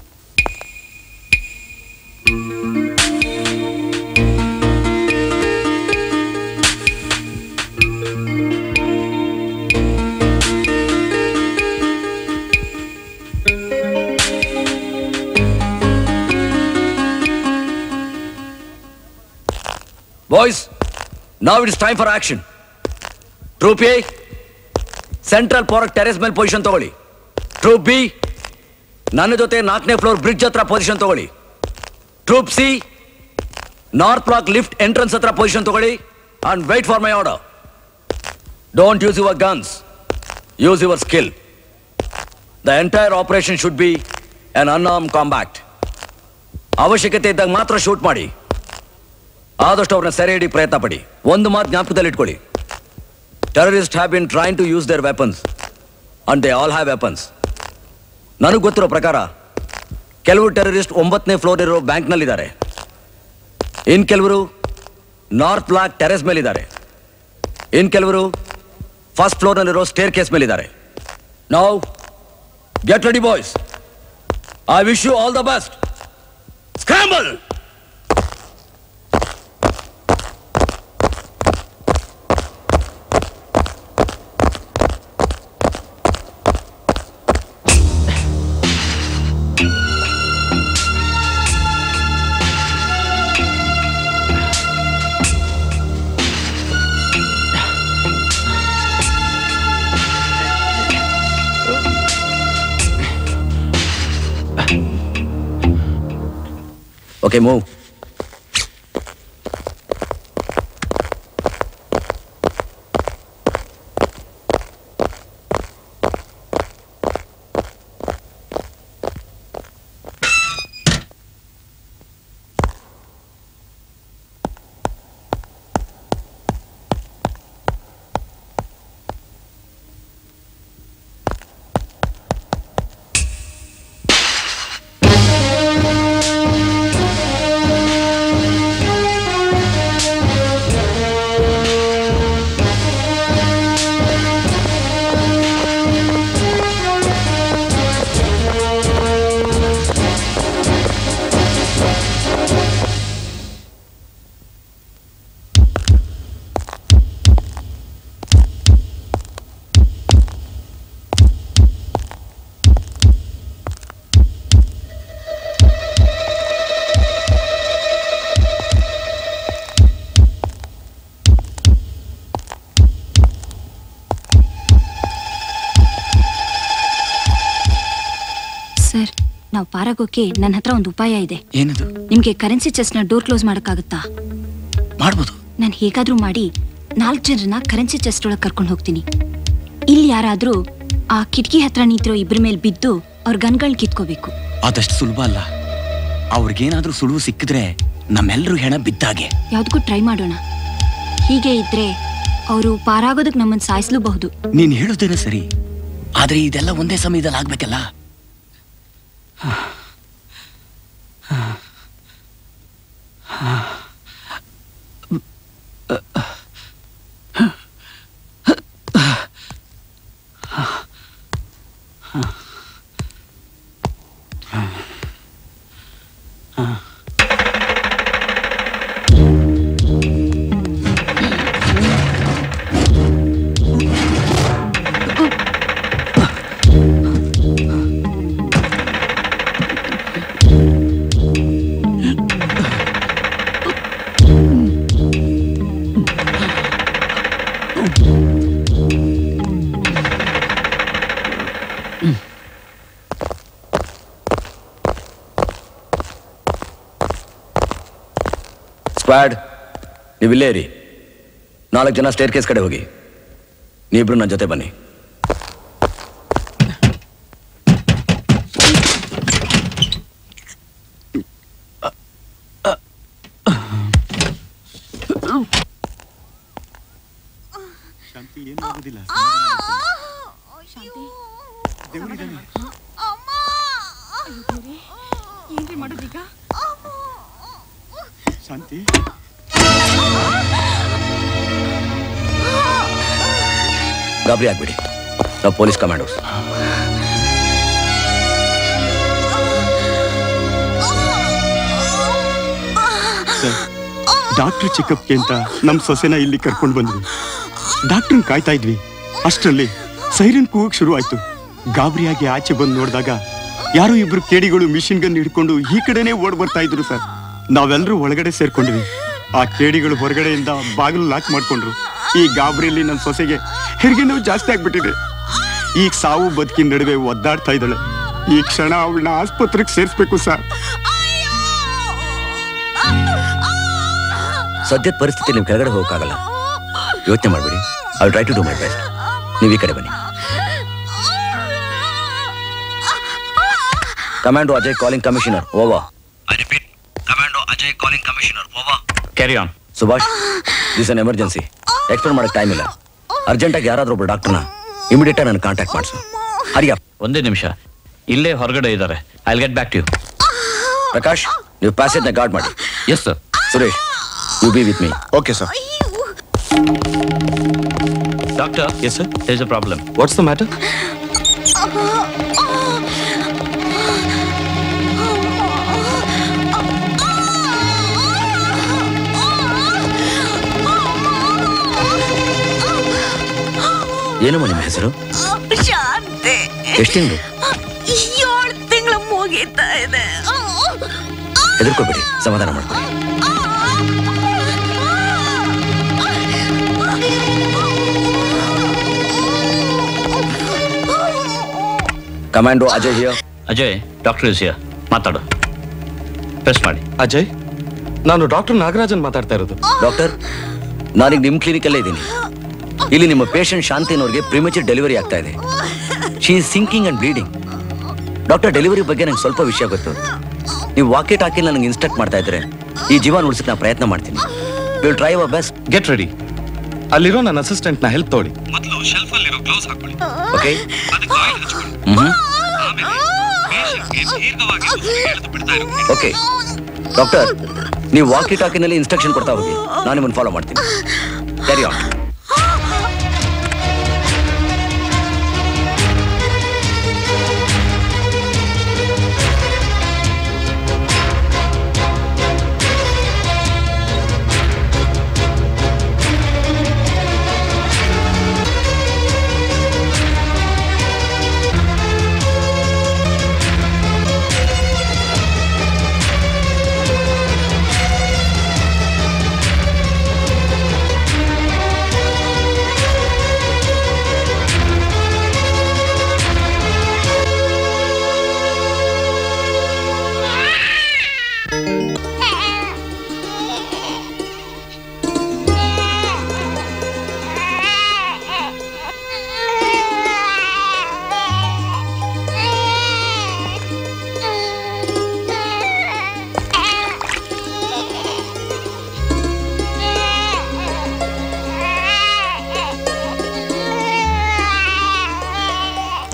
Boys, now it is time for action. Troop A, central park terrace ಮೇಲೆ ಪೊಸಿಷನ್ ತಗೊಳ್ಳಿ. ಟ್ರೂಪ್ ಬಿ, ನನ್ನ ಜೊತೆ 4ನೇ ಫ್ಲೋರ್ ಬ್ರಿಡ್ಜ್ ಹತ್ರ ಪೊಸಿಷನ್ ತಗೊಳ್ಳಿ. Troop C, north block lift entrance ಹತ್ರ ಪೊಸಿಷನ್ ತಗೊಳ್ಳಿ and wait for my order. Don't use your guns, use your skill. The entire operation should be an unarmed combat. ಅವಶ್ಯಕತೆ ಇದ್ದಾಗ ಮಾತ್ರ ಶೂಟ್ ಮಾಡಿ. ಆದಷ್ಟು ಅವ್ರನ್ನ ಸೆರೆ ಹಿಡಿ ಪ್ರಯತ್ನ ಪಡಿ. ಒಂದು ಮಾತು ಜ್ಞಾಪಕದಲ್ಲಿ ಇಟ್ಕೊಳ್ಳಿ, terrorist have been trying to use their weapons and they all have weapons. ನನಗೆ ಗೊತ್ತಿರೋ ಪ್ರಕಾರ ಕೆಲವು ಟೆರರಿಸ್ಟ್ 9ನೇ ಫ್ಲೋರ್ ಇರೋ ಬ್ಯಾಂಕ್ನಲ್ಲಿದ್ದಾರೆ, ಇನ್ ಕೆಲವರು ನಾರ್ತ್ ಬ್ಲಾಕ್ ಟೆರೆಸ್ ಮೇಲಿದ್ದಾರೆ, ಇನ್ ಕೆಲವರು ಫಸ್ಟ್ ಫ್ಲೋರ್ನಲ್ಲಿರೋ ಸ್ಟೇರ್ ಕೇಸ್ ಮೇಲಿದ್ದಾರೆ. Now get ready boys, I wish you all the best. Scramble! Okay, move. ನಾವು ಪಾರಾಗೋಕೆ ನನ್ನ ಹತ್ರ ಒಂದು ಉಪಾಯ ಇದೆ. ಏನದು? ನಿಮ್ಗೆ ಕರೆನ್ಸಿ ಚೆಸ್ಟ್ನ ಡೋರ್ ಕ್ಲೋಸ್ ಮಾಡಕ್ಕಾಗುತ್ತಾ? ಮಾಡ್ಬೋದು. ನಾನು ಹೇಗಾದ್ರೂ ಮಾಡಿ 4 ಜನರನ್ನ ಕರೆನ್ಸಿ ಚೆಸ್ಟ್ ಒಳಗೆ ಕರ್ಕೊಂಡು ಹೋಗ್ತೀನಿ. ಇಲ್ಲಿ ಯಾರಾದ್ರೂ ಆ ಕಿಟಕಿ ಹತ್ರ ನಿಂತಿರೋ ಇಬ್ಬರ ಮೇಲೆ ಬಿದ್ದು ಅವ್ರ ಗನ್ಗಳನ್ನ ಕಿತ್ಕೋಬೇಕು. ಅದಷ್ಟು ಸುಲಭ ಅಲ್ಲ. ಅವ್ರಿಗೇನಾದ್ರೂ ಸುಳುವು ಸಿಕ್ಕಿದ್ರೆ ನಮ್ಮೆಲ್ಲರೂ ಹೆಣ ಬಿದ್ದಾಗೆ. ಯಾವ್ದಕ್ಕೂ ಟ್ರೈ ಮಾಡೋಣ. ಹೀಗೆ ಇದ್ರೆ ಅವರು ಪಾರಾಗೋದಕ್ಕೆ ನಮ್ಮನ್ನು ಸಾಯಿಸಲೂಬಹುದು. ನೀನ್ ಹೇಳೋದೇನೋ ಸರಿ, ಆದ್ರೆ ಇದೆಲ್ಲ ಒಂದೇ ಸಮಯದಲ್ಲಿ ಆಗ್ಬೇಕಲ್ಲ. ಸ್ಕ್ವಾಡ್, ನೀವಿಲ್ಲೇ ಇರಿ. 4 ಜನ ಸ್ಟೇರ್ ಕೇಸ್ ಕಡೆ ಹೋಗಿ. ನೀವಿಬ್ರು ನನ್ನ ಜೊತೆ ಬನ್ನಿ. ಏನ್ರಿ ಮಾಡೋದೀಗ? ಶಾಂತಿ, ಗಾಬರಿ ಆಗ್ಬಿಡಿ, ನಾವು ಪೊಲೀಸ್ ಕಮಾಂಡೋಸ್. ಡಾಕ್ಟರ್ ಚೆಕಪ್ಗೆ ಅಂತ ನಮ್ ಸೊಸೆನ ಇಲ್ಲಿ ಕರ್ಕೊಂಡು ಬಂದ್ವಿ. ಡಾಕ್ಟರ್ನ ಕಾಯ್ತಾ ಇದ್ವಿ. ಅಷ್ಟರಲ್ಲಿ ಸೈರನ್ ಕೂಗಕ್ ಶುರು ಆಯ್ತು. ಗಾಬರಿಯಾಗಿ ಆಚೆ ಬಂದು ನೋಡಿದಾಗ ಯಾರೋ ಇಬ್ರು ಕೇಡಿಗಳು ಮಿಷಿನ್ ಗನ್ ಹಿಡ್ಕೊಂಡು ಈ ಕಡೆನೆ ಓಡ್ ಬರ್ತಾ ಇದ್ರು ಸರ್. ನಾವೆಲ್ಲರೂ ಒಳಗಡೆ ಸೇರ್ಕೊಂಡ್ವಿ. ಆ ಕೇಡಿಗಳು ಹೊರಗಡೆಯಿಂದ ಬಾಗಿಲು ಲಾಕ್ ಮಾಡ್ಕೊಂಡ್ರು. ಈ ಗಾಬರಿಯಲ್ಲಿ ನನ್ನ ಸೊಸೆಗೆ ಹೆರಿಗೆ ನೋವು ಜಾಸ್ತಿ ಆಗ್ಬಿಟ್ಟಿದೆ. ಈಗ ಸಾವು ಬದುಕಿನ ನಡುವೆ ಒದ್ದಾಡ್ತಾ ಇದ್ದಾಳೆ. ಈ ಕ್ಷಣ ಅವಳನ್ನ ಆಸ್ಪತ್ರೆಗೆ ಸೇರಿಸ್ಬೇಕು ಸರ್. ಸದ್ಯದ ಪರಿಸ್ಥಿತಿ ನೀವು ಕೆಳಗಡೆ ಹೋಗಕ್ಕಾಗಲ್ಲ. ಯೋಚನೆ ಮಾಡ್ಬೇಡಿ. I will try to do my best. ನೀವು ಈ ಕಡೆ ಬನ್ನಿ. Commando Ajay calling commissioner, over. I repeat, commando Ajay calling commissioner, over. Carry on. Subhash, this an emergency. Explain ಮಾಡಕ್ಕೆ ಟೈಮ್ ಇಲ್ಲ. ಅರ್ಜೆಂಟಾಗಿ ಯಾರಾದ್ರೂ ಒಬ್ಬರು ಡಾಕ್ಟರ್ನ ಇಮಿಡಿಯೇಟ್ ಆಗಿ ನನ್ನ ಕಾಂಟ್ಯಾಕ್ಟ್ ಮಾಡಿಸು. ಹರಿಯ. ಒಂದೇ ನಿಮಿಷ, ಇಲ್ಲೇ ಹೊರಗಡೆ ಇದ್ದಾರೆ. I will get back to you. Prakash, ನೀವು ಪ್ಯಾಸೇಜ್ನ ಗಾರ್ಡ್ ಮಾಡಿ. Yes sir. Suresh, you be with me. Okay sir. Doctor. Yes sir. There is a problem. What's the matter? ಏನಮ್ಮ ನಿಮ್ಮ ಹೆಸರು? ಶಾಂತಿ. ಎಷ್ಟು ತಿಂಗಳು? 7 ತಿಂಗಳು ಮುಗೀತಾ ಇದೆ. ಹೆದರ್ಕೋಬೇಡಿ, ಸಮಾಧಾನ ಮಾಡ್ಕೊಳ್ಳಿ. Commando Ajay here. Ajay, doctor is here. ಮಾತಾಡು. ಪ್ರೆಸ್ ಮಾಡಿ. ಅಜಯ್, ನಾನು ಡಾಕ್ಟರ್ ನಾಗರಾಜನ್ ಮಾತಾಡ್ತಾ ಇರೋದು. ಡಾಕ್ಟರ್, ನಾನೀಗ ನಿಮ್ಮ ಕ್ಲಿನಿಕಲ್ಲೇ ಇದ್ದೀನಿ. ಇಲ್ಲಿ ನಿಮ್ಮ ಪೇಷಂಟ್ ಶಾಂತಿನವ್ರಿಗೆ ಪ್ರಿಮೆಚರ್ ಡೆಲಿವರಿ ಆಗ್ತಾ ಇದೆ. She is sinking and bleeding. Doctor, delivery ಬಗ್ಗೆ ನಂಗೆ ಸ್ವಲ್ಪ ವಿಷಯ ಗೊತ್ತು. ನೀವು ವಾಕಿ ಟಾಕಿ ನನಗೆ ಇನ್ಸ್ಟ್ರಕ್ಟ್ ಮಾಡ್ತಾ ಇದ್ರೆ ಈ ಜೀವನ ಉಳಿಸಕ್ಕೆ ನಾನು ಪ್ರಯತ್ನ ಮಾಡ್ತೀನಿ. Will try our best. Get ready. ಅಲ್ಲಿರೋ ನನ್ನ ಅಸಿಸ್ಟೆಂಟ್ ನ ಹೆಲ್ಪ್ ತೋಡಿ. ಮೊದಲು ಶೆಲ್ಫ್ ಅಲ್ಲಿರೋ ಗ್ಲೌಸ್ ಹಾಕೊಳ್ಳಿ. ಓಕೆ. ಅದಕ್ಕೆ ಆಯಿಲ್ ಹಚ್ಕೊಳ್ಳಿ. ಆಮೇಲೆ ಪೇಷಂಟ್ಗೆ ದೀರ್ಘವಾಗಿ ಉಸಿರು ಎಳೆದು ಬಿಡ್ತಾ ಇರಬೇಕು. ಓಕೆ. ಡಾಕ್ಟರ್, ನೀವು ವಾಕಿ ಟಾಕಿನಲ್ಲಿ ಇನ್ಸ್ಟ್ರಕ್ಷನ್ ಕೊಡ್ತಾ ಹೋಗಿ. ನಾನು ನಿಮ್ಮನ್ನು ಫಾಲೋ ಮಾಡ್ತೀನಿ. Carry on.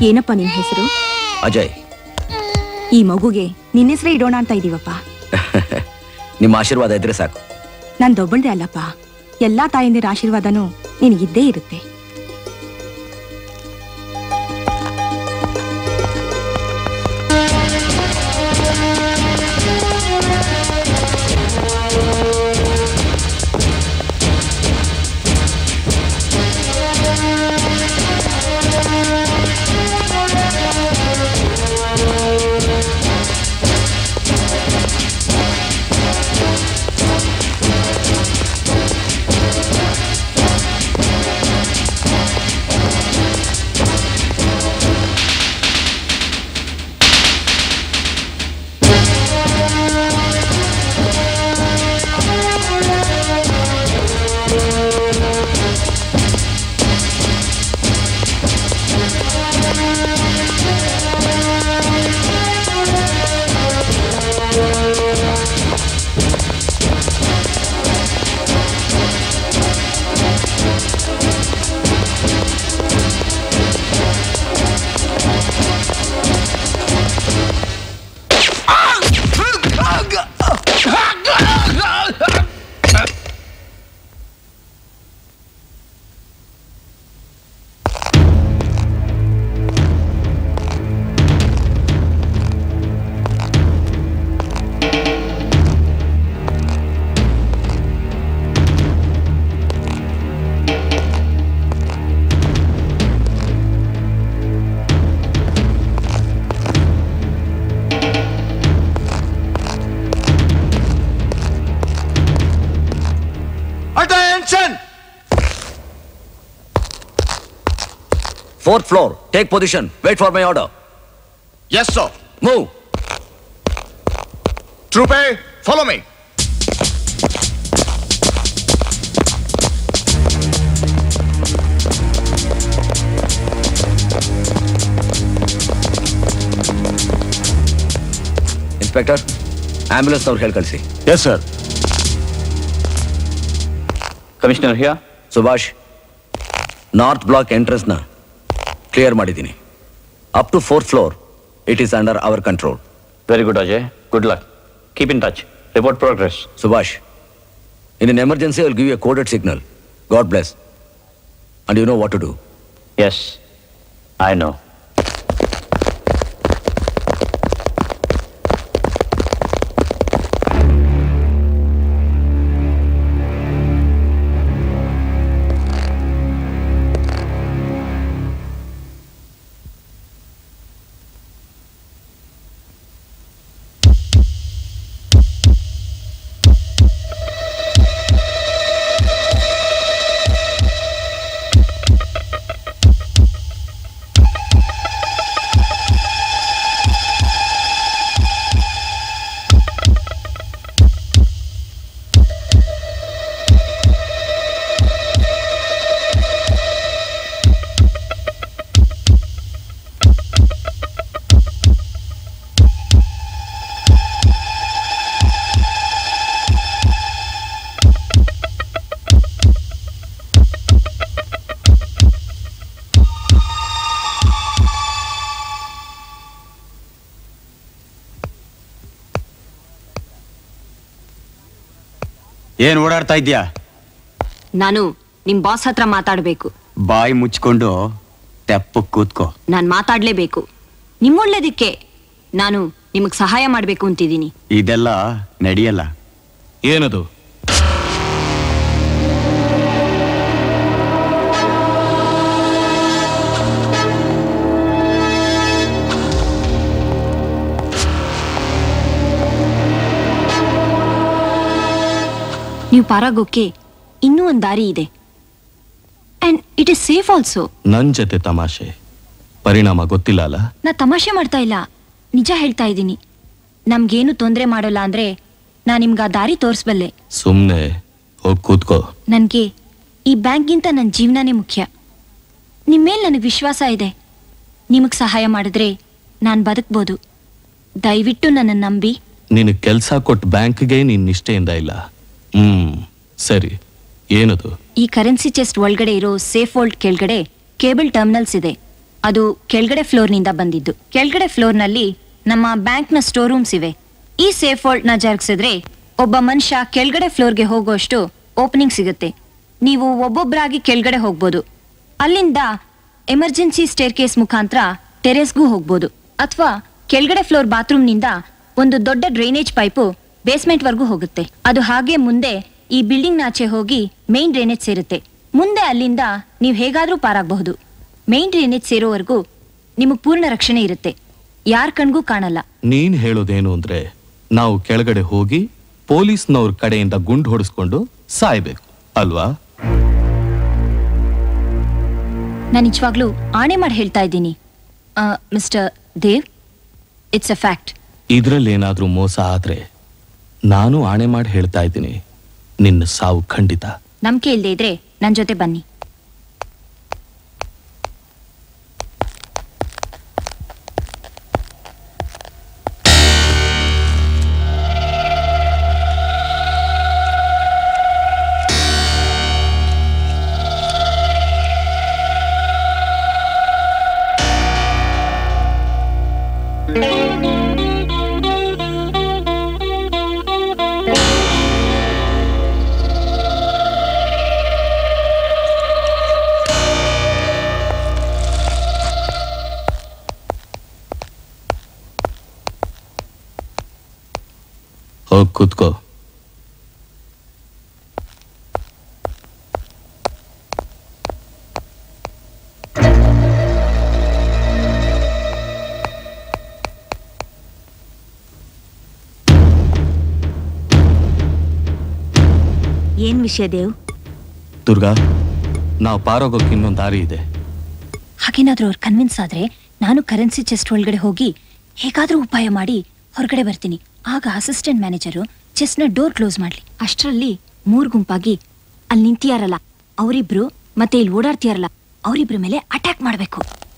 ಏನಪ್ಪ ನಿನ್ ಹೆಸರು? ಅಜಯ್. ಈ ಮಗುಗೆ ನಿನ್ನ ಹೆಸರೇ ಇಡೋಣ ಅಂತ ಇದೀವಪ್ಪ. ನಿಮ್ಮ ಆಶೀರ್ವಾದ ಇದ್ರೆ ಸಾಕು. ನಂದೊಬ್ಬಳ್ದೆ ಅಲ್ಲಪ್ಪ, ಎಲ್ಲಾ ತಾಯಂದಿರ ಆಶೀರ್ವಾದನೂ ನಿನಗಿದ್ದೇ ಇರುತ್ತೆ. Fourth floor, take position. Wait for my order. Yes, sir. Move. Troop A, follow me. Inspector, ambulance ಅವ್ರು ಹೇಳಿ ಕಳಿಸಿ. Yes, sir. Commissioner here. Subhash, north block entrance ನ ಕ್ಲಿಯರ್ ಮಾಡಿದ್ದೀನಿ. Up to 4th floor it is under our control. Very good, Ajay. Good luck. Keep in touch. Report progress. Subhash, in an emergency, I'll give you a coded signal. God bless. And you know what to do. Yes, I know. ಏನ್ ಓಡಾಡ್ತಾ ಇದ್ಯಾ? ನಾನು ನಿಮ್ boss ಹತ್ರ ಮಾತಾಡ್ಬೇಕು. ಬಾಯಿ ಮುಚ್ಕೊಂಡು ತೆಪ್ಪ ಕೂತ್ಕೋ. ನಾನ್ ಮಾತಾಡ್ಲೇಬೇಕು. ನಿಮ್ಮೊಳ್ಳೇದಕ್ಕೆ ನಾನು ನಿಮಗ್ ಸಹಾಯ ಮಾಡ್ಬೇಕು ಅಂತಿದ್ದೀನಿ. ಇದೆಲ್ಲ ನಡೆಯಲ್ಲ. ಏನದು? ನೀವು ಪಾರಾಗೋಕೆ ಇನ್ನೂ ಒಂದ್ ದಾರಿ ಇದೆ. And it is safe also. ನನ್ ಜೊತೆ ತಮಾಷೆ, ಪರಿಣಾಮ ಗೊತ್ತಿಲ್ಲ ಅಲ್ಲ? ನಾ ತಮಾಷೆ ಮಾಡ್ತಾ ಇಲ್ಲ, ನಿಜ ಹೇಳ್ತಾ ಇದ್ದೀನಿ. ನಮ್ಗೇನು ತೊಂದರೆ ಮಾಡೋಲ್ಲ ಅಂದ್ರೆ ನಾ ನಿಮ್ಗೆ ಆ ದಾರಿ ತೋರಿಸ್ಬಲ್ಲೆ. ಸುಮ್ನೆ ಹೋಗ್ ಕೂತ್ಕೋ. ನನ್ಗೆ ಈ ಬ್ಯಾಂಕ್ಗಿಂತ ನನ್ನ ಜೀವನನೇ ಮುಖ್ಯ. ನಿಮ್ಮೇಲೆ ನನಗೆ ವಿಶ್ವಾಸ ಇದೆ. ನಿಮಗ್ ಸಹಾಯ ಮಾಡಿದ್ರೆ ನಾನ್ ಬದುಕ್ಬೋದು. ದಯವಿಟ್ಟು ನನ್ನ ನಂಬಿ. ನಿನಗೆ ಕೆಲಸ ಕೊಟ್ಟು ಬ್ಯಾಂಕ್ಗೆ ನೀನ್ ನಿಷ್ಠೆಯಿಂದ ಇಲ್ಲ. ಸರಿ, ಏನದು? ಈ ಕರೆನ್ಸಿ ಚೆಸ್ಟ್ ಒಳಗಡೆ ಇರೋ ಸೇಫ್ ವೋಲ್ಟ್ ಕೆಳಗಡೆ ಕೇಬಲ್ ಟರ್ಮಿನಲ್ಸ್ ಇದೆ. ಅದು ಕೆಳಗಡೆ ಫ್ಲೋರ್ನಿಂದ ಬಂದಿದ್ದು. ಕೆಳಗಡೆ ಫ್ಲೋರ್ನಲ್ಲಿ ನಮ್ಮ ಬ್ಯಾಂಕ್ನ ಸ್ಟೋರ್ ರೂಮ್ಸ್ ಇವೆ. ಈ ಸೇಫ್ ಹೋಲ್ಡ್ನ ಜರುಗಿಸಿದ್ರೆ ಒಬ್ಬ ಮನುಷ್ಯ ಕೆಳಗಡೆ ಫ್ಲೋರ್ಗೆ ಹೋಗೋಷ್ಟು ಓಪನಿಂಗ್ ಸಿಗುತ್ತೆ. ನೀವು ಒಬ್ಬೊಬ್ಬರಾಗಿ ಕೆಳಗಡೆ ಹೋಗ್ಬೋದು. ಅಲ್ಲಿಂದ ಎಮರ್ಜೆನ್ಸಿ ಸ್ಟೇರ್ ಕೇಸ್ ಮುಖಾಂತರ ಟೆರೆಸ್ಗೂ ಹೋಗ್ಬೋದು. ಅಥವಾ ಕೆಳಗಡೆ ಫ್ಲೋರ್ ಬಾತ್ರೂಮ್ನಿಂದ ಒಂದು ದೊಡ್ಡ ಡ್ರೈನೇಜ್ ಪೈಪು ಬೇಸ್ಮೆಂಟ್ವರೆಗೂ ಹೋಗುತ್ತೆ. ಅದು ಹಾಗೆ ಮುಂದೆ ಈ ಬಿಲ್ಡಿಂಗ್ನಾಚೆ ಹೋಗಿ ಮೇನ್ ಡ್ರೈನೇಜ್ ಸೇರುತ್ತೆ. ಮುಂದೆ ಅಲ್ಲಿಂದ ನೀವು ಹೇಗಾದರೂ ಪಾರಾಗಬಹುದು. ಮೇನ್ ಡ್ರೈನೇಜ್ ಸೇರೋವರೆಗೂ ನಿಮಗೆ ಪೂರ್ಣ ರಕ್ಷಣೆ ಇರುತ್ತೆ. ಯಾರ ಕಣ್ಗೂ ಕಾಣಲ್ಲ. ನೀನ್ ಹೇಳೋದೇನು ಅಂದ್ರೆ ನಾವು ಕೆಳಗಡೆ ಹೋಗಿ ಪೊಲೀಸ್ನವ್ರ ಕಡೆಯಿಂದ ಗುಂಡು ಹೊಡಿಸ್ಕೊಂಡು ಸಾಯ್ಬೇಕು ಅಲ್ವಾ? ನಾನು ನಿಜವಾಗ್ಲೂ ಆಣೆ ಮಾಡಿ ಹೇಳ್ತಾ ಇದ್ದೀನಿ mister Dev, it's a fact. ಇದ್ರಲ್ಲೇನಾದ್ರೂ ಮೋಸ ಆದ್ರೆ ನಾನು ಆಣೆ ಮಾಡಿ ಹೇಳ್ತಾ ಇದ್ದೀನಿ, ನಿನ್ನ ಸಾವು ಖಂಡಿತ. ನಂಬಿಕೆ ಇಲ್ಲದೆ ಇದ್ರೆ ನನ್ನ ಜೊತೆ ಬನ್ನಿ. ಹೋಗ್ ಕೂತ್ಕೋ. ಏನ್ ವಿಷಯ ದೇವ್? ದುರ್ಗಾ, ನಾವು ಪಾರೋಗೋಕೆ ಇನ್ನೊಂದು ದಾರಿ ಇದೆ. ಹಾಗೇನಾದ್ರೂ ಅವ್ರು ಕನ್ವಿನ್ಸ್ ಆದ್ರೆ ನಾನು ಕರೆನ್ಸಿ ಚೆಸ್ಟ್ ಒಳಗಡೆ ಹೋಗಿ ಹೇಗಾದ್ರೂ ಉಪಾಯ ಮಾಡಿ ಹೊರಗಡೆ ಬರ್ತೀನಿ. ಆಗ ಅಸಿಸ್ಟೆಂಟ್ ಮ್ಯಾನೇಜರು ಚೆಸ್ಟ್ನ ಡೋರ್ ಕ್ಲೋಸ್ ಮಾಡ್ಲಿ. ಅಷ್ಟರಲ್ಲಿ 3 ಗುಂಪಾಗಿ ಅಲ್ಲಿ ನಿಂತಿಯಾರಲ್ಲ ಅವರಿಬ್ರು ಮತ್ತೆ ಇಲ್ಲಿ ಓಡಾಡ್ತಿಯಾರಲ್ಲ ಅವರಿಬ್ರ ಮೇಲೆ ಅಟ್ಯಾಕ್ ಮಾಡಬೇಕು.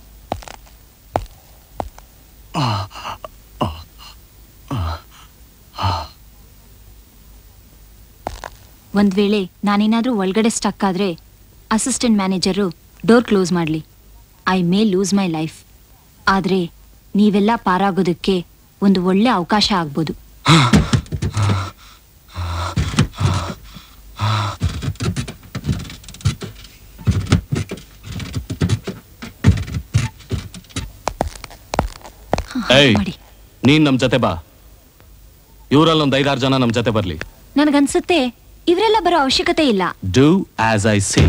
ಒಂದ್ ವೇಳೆ ನಾನೇನಾದ್ರೂ ಒಳಗಡೆ ಸ್ಟಕ್ ಆದ್ರೆ ಅಸಿಸ್ಟೆಂಟ್ ಮ್ಯಾನೇಜರು ಡೋರ್ ಕ್ಲೋಸ್ ಮಾಡ್ಲಿ. I may lose my life. ಆದ್ರೆ ನೀವೆಲ್ಲ ಪಾರಾಗೋದಕ್ಕೆ ಒಂದು ಒಳ್ಳೆ ಅವಕಾಶ ಆಗ್ಬೋದು. ನೀನ್ ನಮ್ ಜೊತೆ ಬಾ. ಇವರಲ್ಲೊಂದು 5-6 ಜನ ನಮ್ ಜೊತೆ ಬರ್ಲಿ. ನನಗನ್ಸುತ್ತೆ ಇವರೆಲ್ಲ ಬರೋ ಅವಶ್ಯಕತೆ ಇಲ್ಲ. Do as I say.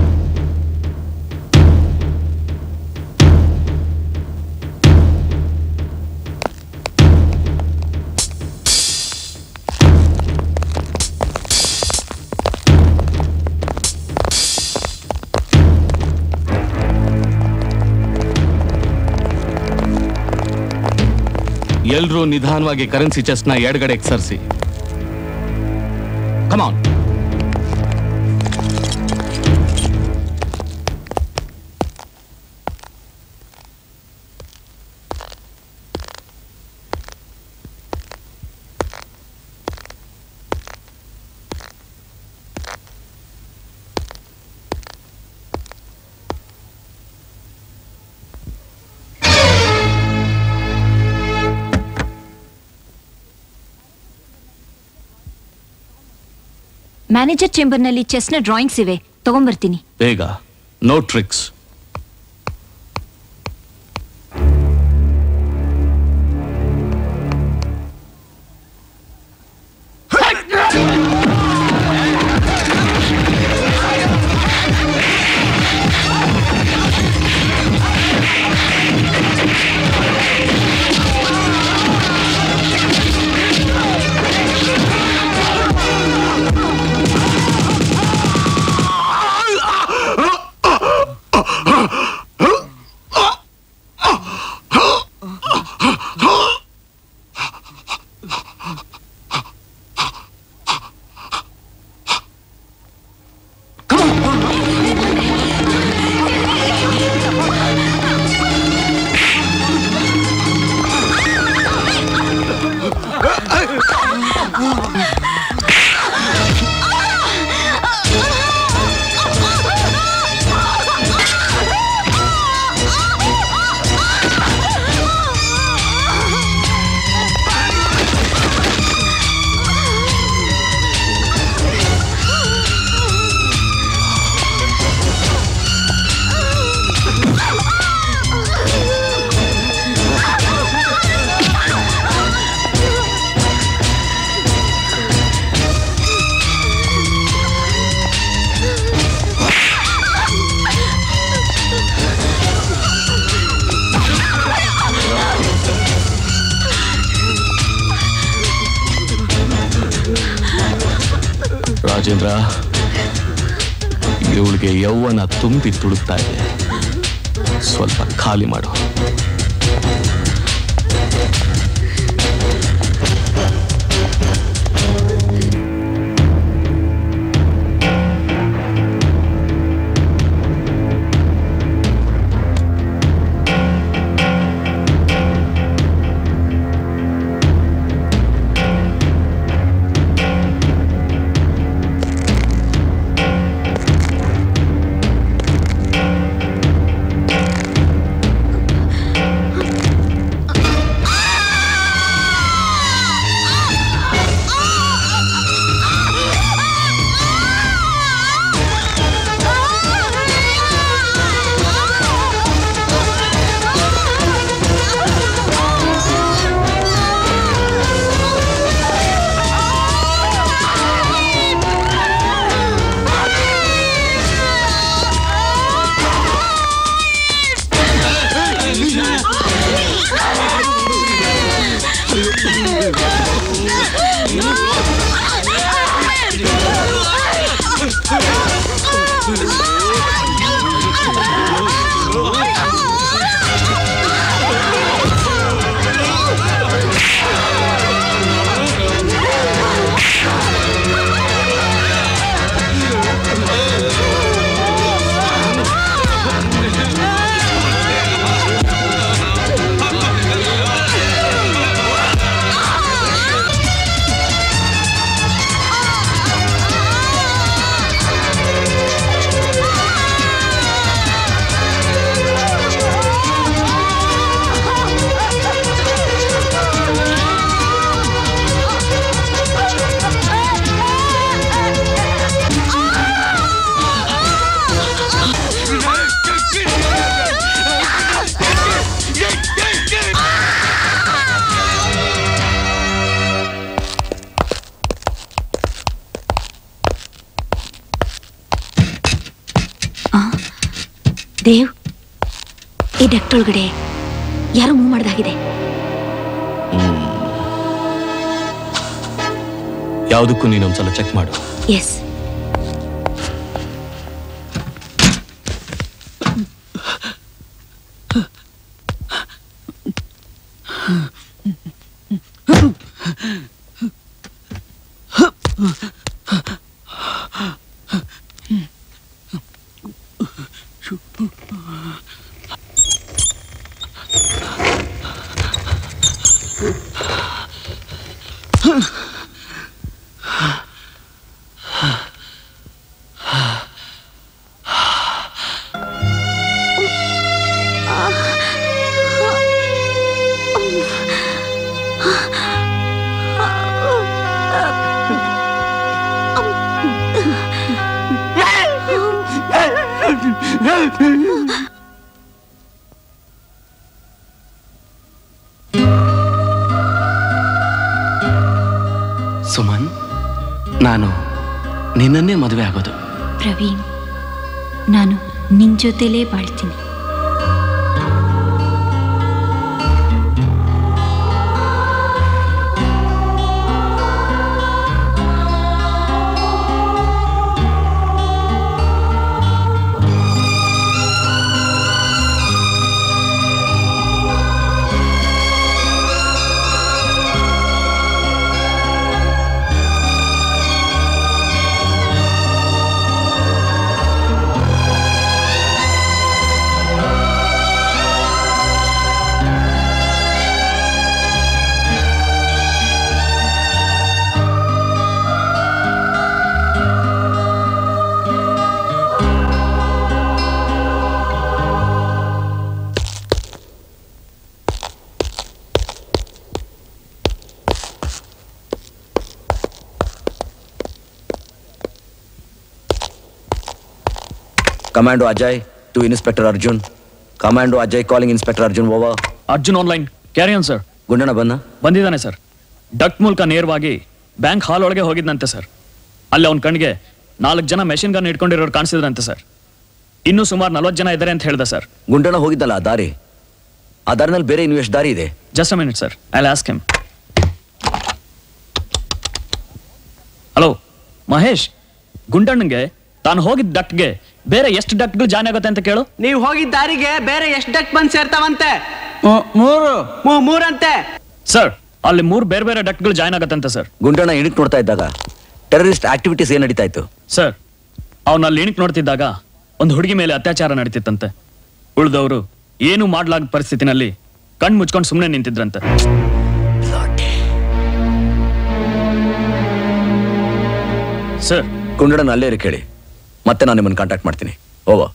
ಎಲ್ರೂ ನಿಧಾನವಾಗಿ ಕರೆನ್ಸಿ ಚೆಸ್ಟ್ನ ಎಡಗಡೆ ಸರಿಸಿ. Come on. ಮ್ಯಾನೇಜರ್ ಚೇಂಬರ್ನಲ್ಲಿ ಚೆಸ್ನ ಡ್ರಾಯಿಂಗ್ಸ್ ಇವೆ, ತಗೊಂಡ್ಬರ್ತೀನಿ. ಬೇಗ. No tricks. ರಾಜೇಂದ್ರ, ಇವಳಿಗೆ ಯೌವನ ತುಂಬಿ ತುಳುಕ್ತಾ ಇದೆ, ಸ್ವಲ್ಪ ಖಾಲಿ ಮಾಡು. ದೇವ್, ಈ ಡಕ್ಟ್ ಒಳಗಡೆ ಯಾರೋ ಮೂವ್ ಮಾಡ್ದಾಗಿದೆ. ಯಾವುದಕ್ಕೂ ನೀನೊಂದ್ಸಲ ಚೆಕ್ ಮಾಡು. ಎಸ್. ಸುಮನ್, ನಾನು ನಿನ್ನನ್ನೇ ಮದುವೆ ಆಗೋದು. ಪ್ರವೀಣ್, ನಾನು ನಿನ್ ಜೊತೆಲೇ ಬಾಳ್ತೀನಿ. Commando Ajay to Inspector Arjun. Commando Ajay calling Inspector Arjun over. Arjun online. Carry on, sir. Gundanna ಬಂದಿದ್ದಾನೆ ಸರ್. ಡಕ್ಟ್ ಮೂಲಕ ನೇರವಾಗಿ ಬ್ಯಾಂಕ್ ಹಾಲ್ ಒಳಗೆ ಹೋಗಿದ್ದಂತೆ ಸರ್. ಅಲ್ಲಿ ಅವನ ಕಣ್ಣಿಗೆ 4 ಜನ ಮೆಷಿನ್ ಗನ್ ಇಟ್ಕೊಂಡಿರೋರು ಕಾಣಿಸಿದ್ರಂತೆ ಸರ್. ಇನ್ನೂ ಸುಮಾರು 40 ಜನ ಇದ್ದಾರೆ ಅಂತ ಹೇಳ್ದ ಸರ್. ಗುಂಡಣ್ಣ ಹೋಗಿದ್ದಲ್ಲ ಆ ದಾರಿನಲ್ಲಿ ಬೇರೆ ಇನ್ನೂ ಎಷ್ಟು ದಾರಿ ಇದೆ? Just a minute sir, I will ask him. Hello, Mahesh, ಗುಂಡಣ್ಣಂಗೆ ತಾನು ಹೋಗಿದ್ದ ಡಕ್ಟ್ಗೆ ಬೇರೆ ಎಷ್ಟು ಡಕ್ಟ್ಗಳು ಜಾಯ್ನ್ ಆಗುತ್ತೆ ಅಂತ ಕೇಳು. ನೀವು ಹೋಗಿದ್ದ ದಾರಿಗೆ ಬೇರೆ ಎಷ್ಟು ಡಕ್ಟ್ ಬಂದು ಸೇರ್ತಾವಂತೆ? ಮೂರಂತೆ ಸರ್. ಅಲ್ಲಿ 3 ಬೇರೆ ಬೇರೆ ಡಕ್ಟ್ಗಳು ಜಾಯ್ನ್ ಆಗತ್ತಂತೆ ಸರ್. ಗುಂಡಣ್ಣ ಇಣಿಕ್ ನೋಡ್ತಾ ಇದ್ದಾಗ ಟೆರರಿಸ್ಟ್ ಆಕ್ಟಿವಿಟೀಸ್ ಏನ್ ನಡೀತಾ ಇತ್ತು ಸರ್? ಅವನ ಅಲ್ಲಿ ಇಣಿಕ್ ನೋಡ್ತಿದ್ದಾಗ ಒಂದು ಹುಡುಗಿ ಮೇಲೆ ಅತ್ಯಾಚಾರ ನಡೀತಿತ್ತಂತೆ. ಉಳಿದವರು ಏನು ಮಾಡ್ಲಾಗ ಪರಿಸ್ಥಿತಿನಲ್ಲಿ ಕಣ್ ಮುಚ್ಕೊಂಡು ಸುಮ್ಮನೆ ನಿಂತಿದ್ರಂತೆ. ಸರ್, ಗುಂಡಣ್ಣ ಅಲ್ಲೇ ಇರಿ, ಕೇಳಿ. ಮತ್ತೆ ನಾನು ನಿಮ್ಮನ್ನು ಕಾಂಟ್ಯಾಕ್ಟ್ ಮಾಡ್ತೀನಿ. ಓವರ್.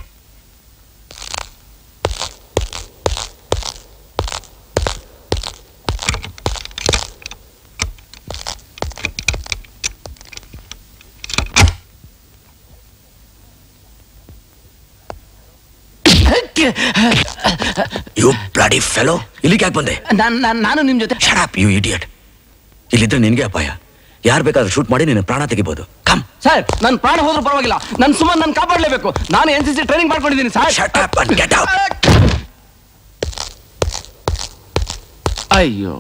ಯು ಬ್ಲಡಿ ಫೆಲೋ, ಇಲ್ಲಿಗೆ ಯಾಕೆ ಬಂದೆ? ನಾನು ನಿಮ್ ಜೊತೆ. Shut up you idiot. ಇಲ್ಲಿದ್ರೆ ನಿನ್ಗೆ ಅಪಾಯ. ಯಾರು ಬೇಕಾದ್ರೂ ಶೂಟ್ ಮಾಡಿ ನಿನ್ನ ಪ್ರಾಣ ತೆಗಿಬಹುದು. ಕಮ್ ಸರ್, ನನ್ನ ಪ್ರಾಣ ಹೋದ್ರೂ ಪರವಾಗಿಲ್ಲ, ನನ್ನ ಸುಮ್ಮನೆ ನಾನು ಕಾಪಾಡಲೇಬೇಕು. ನಾನು NCC ಟ್ರೈನಿಂಗ್ ಮಾಡ್ಕೊಂಡಿದ್ದೀನಿ sir. Shut up and get out. ಅಯ್ಯೋ,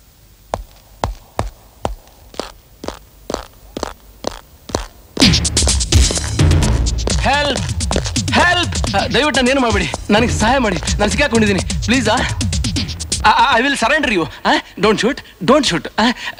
ಹೆಲ್ಪ್ ಹೆಲ್ಪ್, ದಯವಿಟ್ಟು ನಾನು ಏನು ಮಾಡಬೇಡಿ, ನನಗೆ ಸಹಾಯ ಮಾಡಿ, ನಾನು ಸಿಕ್ಕಾಕೊಂಡಿದ್ದೀನಿ please. I will surrender you. Don't shoot, don't shoot.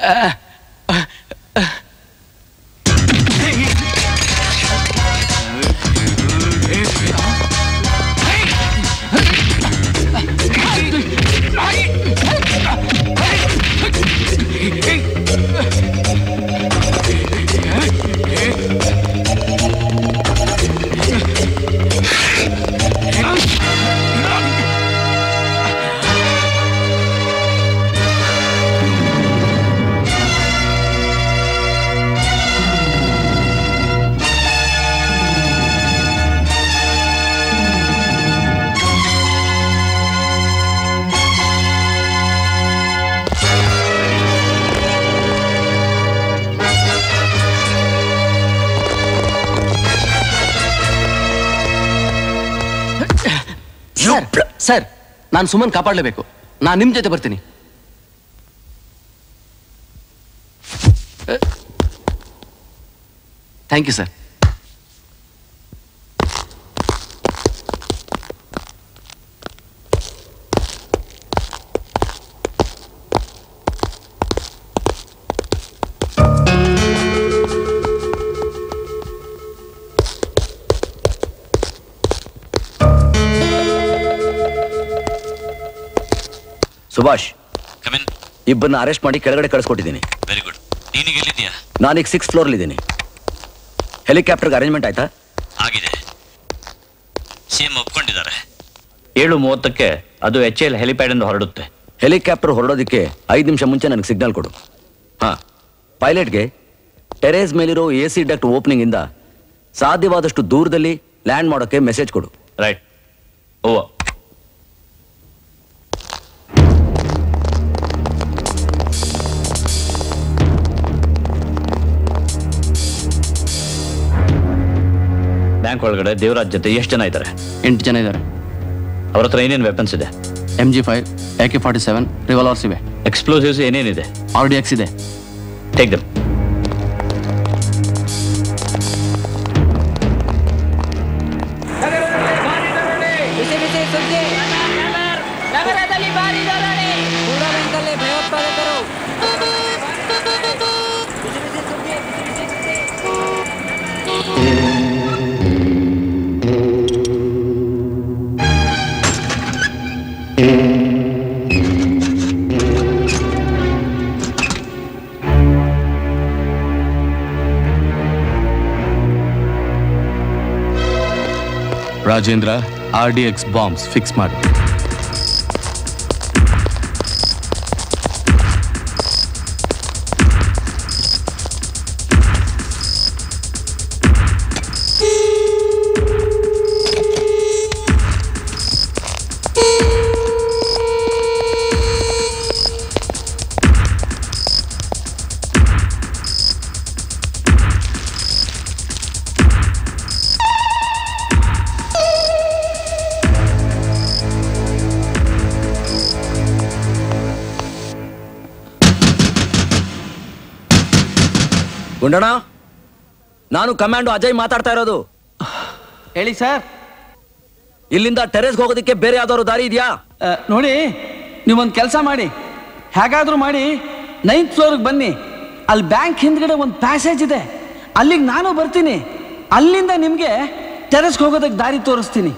Sir, ನಾನು ಸುಮ್ಮನೆ ಕಾಪಾಡಲೇಬೇಕು. ನಾನು ನಿಮ್ಮ ಜೊತೆ ಬರ್ತೀನಿ. Thank you sir. ಸುಭಾಷ್, ಇಬ್ಬರನ್ನ ಅರೆಸ್ಟ್ ಮಾಡಿ ಕೆಳಗಡೆ ಕಳಿಸ್ಕೊಟ್ಟಿದ್ದೀನಿ. Very good. ನೀನೀಗ ಎಲ್ಲಿದ್ದೀಯಾ? ನಾನೀಗ 6th ಫ್ಲೋರ್ ಇದ್ದೀನಿ. ಹೆಲಿಕಾಪ್ಟರ್ಗೆ ಅರೇಂಜ್ಮೆಂಟ್ ಆಯ್ತಾ? ಆಗಿದೆ. ಸಿಎಂ ಒಪ್ಕೊಂಡಿದ್ದಾರೆ. 7:30ಕ್ಕೆ ಅದು HL ಹೆಲಿಪ್ಯಾಡ್ ಇಂದ ಹೊರಡುತ್ತೆ. ಹೆಲಿಕಾಪ್ಟರ್ ಹೊರಡೋದಕ್ಕೆ 5 ನಿಮಿಷ ಮುಂಚೆ ನನಗೆ ಸಿಗ್ನಲ್ ಕೊಡು. ಹಾ, ಪೈಲಟ್ಗೆ ಟೆರೇಸ್ ಮೇಲಿರೋ AC ಡಕ್ಟ್ ಓಪನಿಂಗ್ ಇಂದ ಸಾಧ್ಯವಾದಷ್ಟು ದೂರದಲ್ಲಿ ಲ್ಯಾಂಡ್ ಮಾಡೋಕೆ ಮೆಸೇಜ್ ಕೊಡು. ರೈಟ್. ಓವರ್. ಬ್ಯಾಂಕ್ ಒಳಗಡೆ ದೇವರಾಜ್ ಜೊತೆ ಎಷ್ಟು ಜನ ಇದ್ದಾರೆ? 8 ಜನ ಇದ್ದಾರೆ. ಅವ್ರ ಹತ್ರ ಏನೇನು ವೆಪನ್ಸ್ ಇದೆ? MG5, AK-47, ರಿವಾಲ್ವರ್ಸ್ ಇವೆ. ಎಕ್ಸ್ಪ್ಲೋಸಿವ್ಸ್ ಏನೇನಿದೆ? RDX ಇದೆ. Take them. Rajendra, RDX bombs fix ಮಾಡಿ. ಗುಂಡಣ್ಣ, ನಾನು ಕಮಾಂಡೋ ಅಜಯ್ ಮಾತಾಡ್ತಾ ಇರೋದು. ಹೇಳಿ ಸರ್. ಇಲ್ಲಿಂದ ಟೆರೇಸ್ಗೆ ಹೋಗೋದಕ್ಕೆ ಬೇರೆ ಯಾವ್ದಾದ್ರು ದಾರಿ ಇದೆಯಾ? ನೋಡಿ, ನೀವೊಂದು ಕೆಲಸ ಮಾಡಿ, ಹೇಗಾದ್ರೂ ಮಾಡಿ 9th ಫ್ಲೋರ್ಗೆ ಬನ್ನಿ. ಅಲ್ಲಿ ಬ್ಯಾಂಕ್ ಹಿಂದ್ಗಡೆ ಒಂದು ಪ್ಯಾಸೇಜ್ ಇದೆ, ಅಲ್ಲಿಗೆ ನಾನು ಬರ್ತೀನಿ. ಅಲ್ಲಿಂದ ನಿಮಗೆ ಟೆರೇಸ್ಗೆ ಹೋಗೋದಕ್ಕೆ ದಾರಿ ತೋರಿಸ್ತೀನಿ.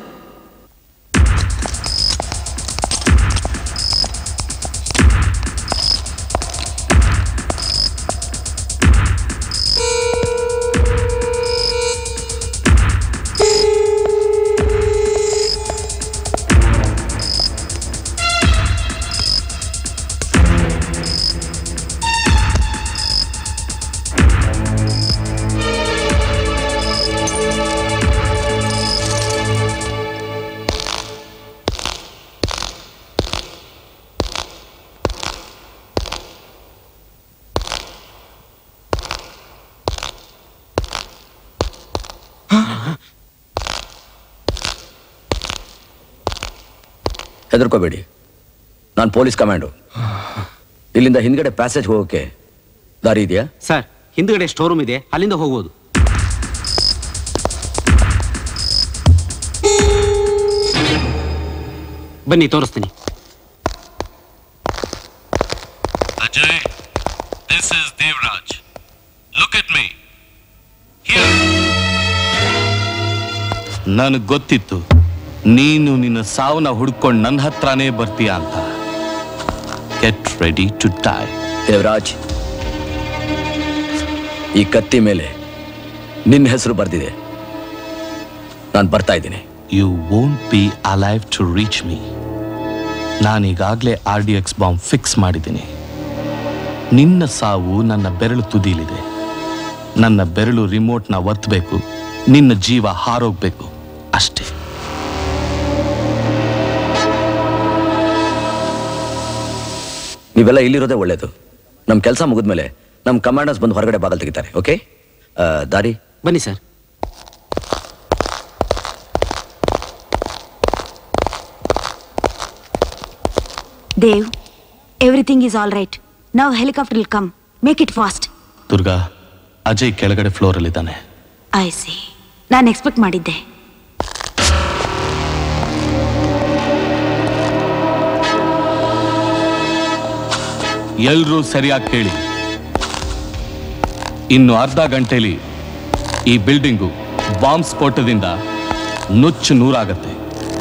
ಹೆದರ್ಕೋಬೇಡಿ, ನಾನು ಪೊಲೀಸ್ ಕಮಾಂಡೋ. ಇಲ್ಲಿಂದ ಹಿಂದ್ಗಡೆ ಪ್ಯಾಸೇಜ್ ಹೋಗೋಕೆ ದಾರಿ ಇದೆಯಾ? ಸರ್, ಹಿಂದ್ಗಡೆ ಸ್ಟೋರ್ ರೂಮ್ ಇದೆ, ಅಲ್ಲಿಂದ ಹೋಗ್ಬೋದು. ಬನ್ನಿ, ತೋರಿಸ್ತೀನಿ. Ajay, this is Devraj. Look at me. Here. ನನಗೆ ಗೊತ್ತಿತ್ತು ನೀನು ನಿನ್ನ ಸಾವನ್ನ ಹುಡ್ಕೊಂಡು ನನ್ನ ಹತ್ರನೇ ಬರ್ತೀಯ ಅಂತ. Get ready to die. Devaraj, ಈ ಕತ್ತಿ ಮೇಲೆ ನಿನ್ನ ಹೆಸರು ಬರ್ದಿದೆ. ನಾನು ಬರ್ತಾ ಇದ್ದೀನಿ. You won't be alive to reach me. ನಾನೀಗಾಗಲೇ RDX ಬಾಂಬ್ ಫಿಕ್ಸ್ ಮಾಡಿದ್ದೀನಿ. ನಿನ್ನ ಸಾವು ನನ್ನ ಬೆರಳು ತುದಿಲಿದೆ. ನನ್ನ ಬೆರಳು ರಿಮೋಟ್ನ ಒತ್ತಬೇಕು, ನಿನ್ನ ಜೀವ ಹಾರೋಗ್ಬೇಕು ಅಷ್ಟೇ. ನೀವೆಲ್ಲ ಇಲ್ಲಿರೋದೇ ಒಳ್ಳೇದು. ನಮ್ಮ ಕೆಲಸ ಮುಗಿದ್ಮೇಲೆ ನಮ್ಮ ಕಮಾಂಡರ್ಸ್ ಬಂದು ಹೊರಗಡೆ ಬಾಗಲ್ ತೆಗಿತಾರೆ. ಓಕೆ, ದಾರಿ ಬನ್ನಿ sir. Dev, everything is all right. ನಾವು helicopter will come. Make it fast. Durga, Ajay ಕೆಳಗಡೆ ಫ್ಲೋರಲ್ಲಿದ್ದಾನೆ. I see. ನಾನು ಎಕ್ಸ್ಪೆಕ್ಟ್ ಮಾಡಿದ್ದೆ. ಎಲ್ರೂ ಸರಿಯಾಗಿ ಕೇಳಿ. ಇನ್ನು ಅರ್ಧ ಗಂಟೆಲಿ ಈ ಬಿಲ್ಡಿಂಗು ಬಾಂಬ್ ಸ್ಫೋಟದಿಂದ ನುಚ್ಚು ನೂರಾಗತ್ತೆ.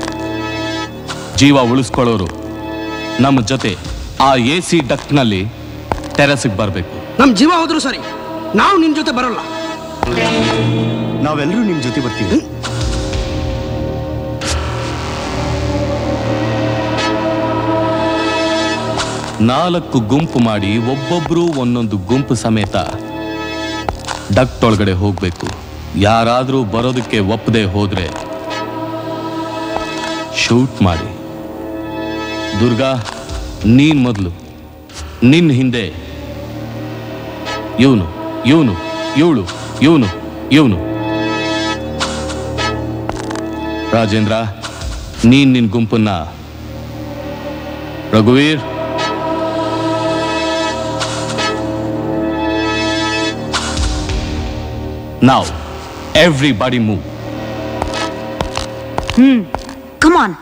ಜೀವ ಉಳಿಸ್ಕೊಳ್ಳೋರು ನಮ್ಮ ಜೊತೆ ಆ AC ಡಕ್ಟ್ನಲ್ಲಿ ಟೆರಸ್ಗೆ ಬರಬೇಕು. ನಮ್ಮ ಜೀವ ಹೋದ್ರು ಸರಿ, ನಾವು ನಿಮ್ ಜೊತೆ ಬರೋಲ್ಲ. ನಾವೆಲ್ಲರೂ ನಿಮ್ ಜೊತೆ ಬರ್ತೀವಿ. ನಾಲ್ಕು ಗುಂಪು ಮಾಡಿ ಒಬ್ಬೊಬ್ರು ಒಂದೊಂದು ಗುಂಪು ಸಮೇತ ಡಕ್ಟ್ ಒಳಗಡೆ ಹೋಗ್ಬೇಕು. ಯಾರಾದ್ರೂ ಬರೋದಕ್ಕೆ ಒಪ್ಪದೆ ಹೋದ್ರೆ ಶೂಟ್ ಮಾಡಿ. ದುರ್ಗಾ, ನೀನ್ ಮೊದಲು, ನಿನ್ನ ಹಿಂದೆ ಇವನು, ಇವನು, ಇವಳು, ಇವನು, ಇವನು. ರಾಜೇಂದ್ರ, ನೀನ್ ನಿನ್ ಗುಂಪನ್ನ. ರಘುವೀರ್, now everybody move. Come on.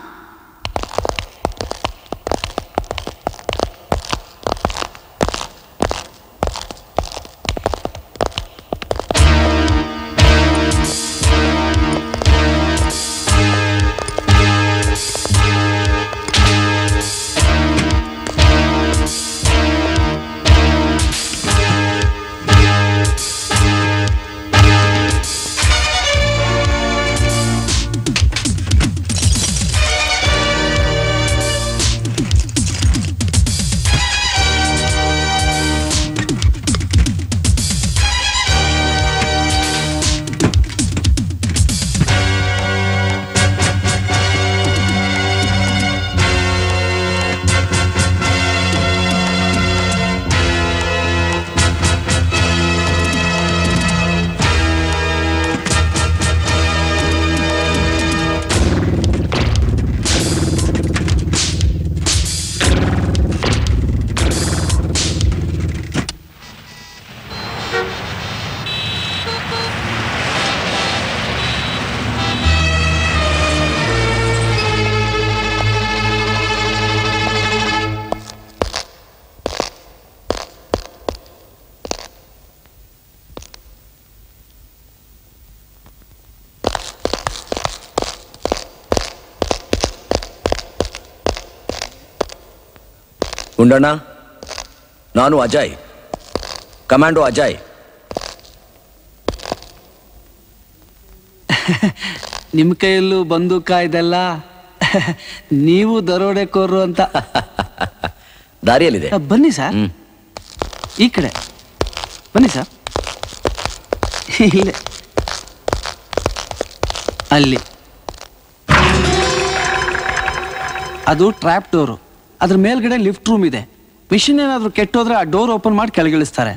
Gundanna, ನಾನು ಅಜಯ್, ಕಮಾಂಡೋ ಅಜಯ್. ನಿಮ್ಮ ಕೈಯಲ್ಲೂ ಬಂದೂಕ ಇದೆಲ್ಲ, ನೀವು ದರೋಡೆಕೋರು ಅಂತ. ದಾರಿಯಲ್ಲಿದೆ, ಬನ್ನಿ ಸರ್. ಈ ಕಡೆ ಬನ್ನಿ ಸರ್. ಇಲ್ಲೇ ಅಲ್ಲಿ ಅದು ಟ್ರ್ಯಾಪ್ ಡೋರು. ಅದ್ರ ಮೇಲ್ಗಡೆ ಲಿಫ್ಟ್ ರೂಮ್ ಇದೆ. ಮಿಷಿನ್ ಏನಾದರೂ ಕೆಟ್ಟೋದ್ರೆ ಆ ಡೋರ್ ಓಪನ್ ಮಾಡಿ ಕೆಳಗಿಳಿಸ್ತಾರೆ.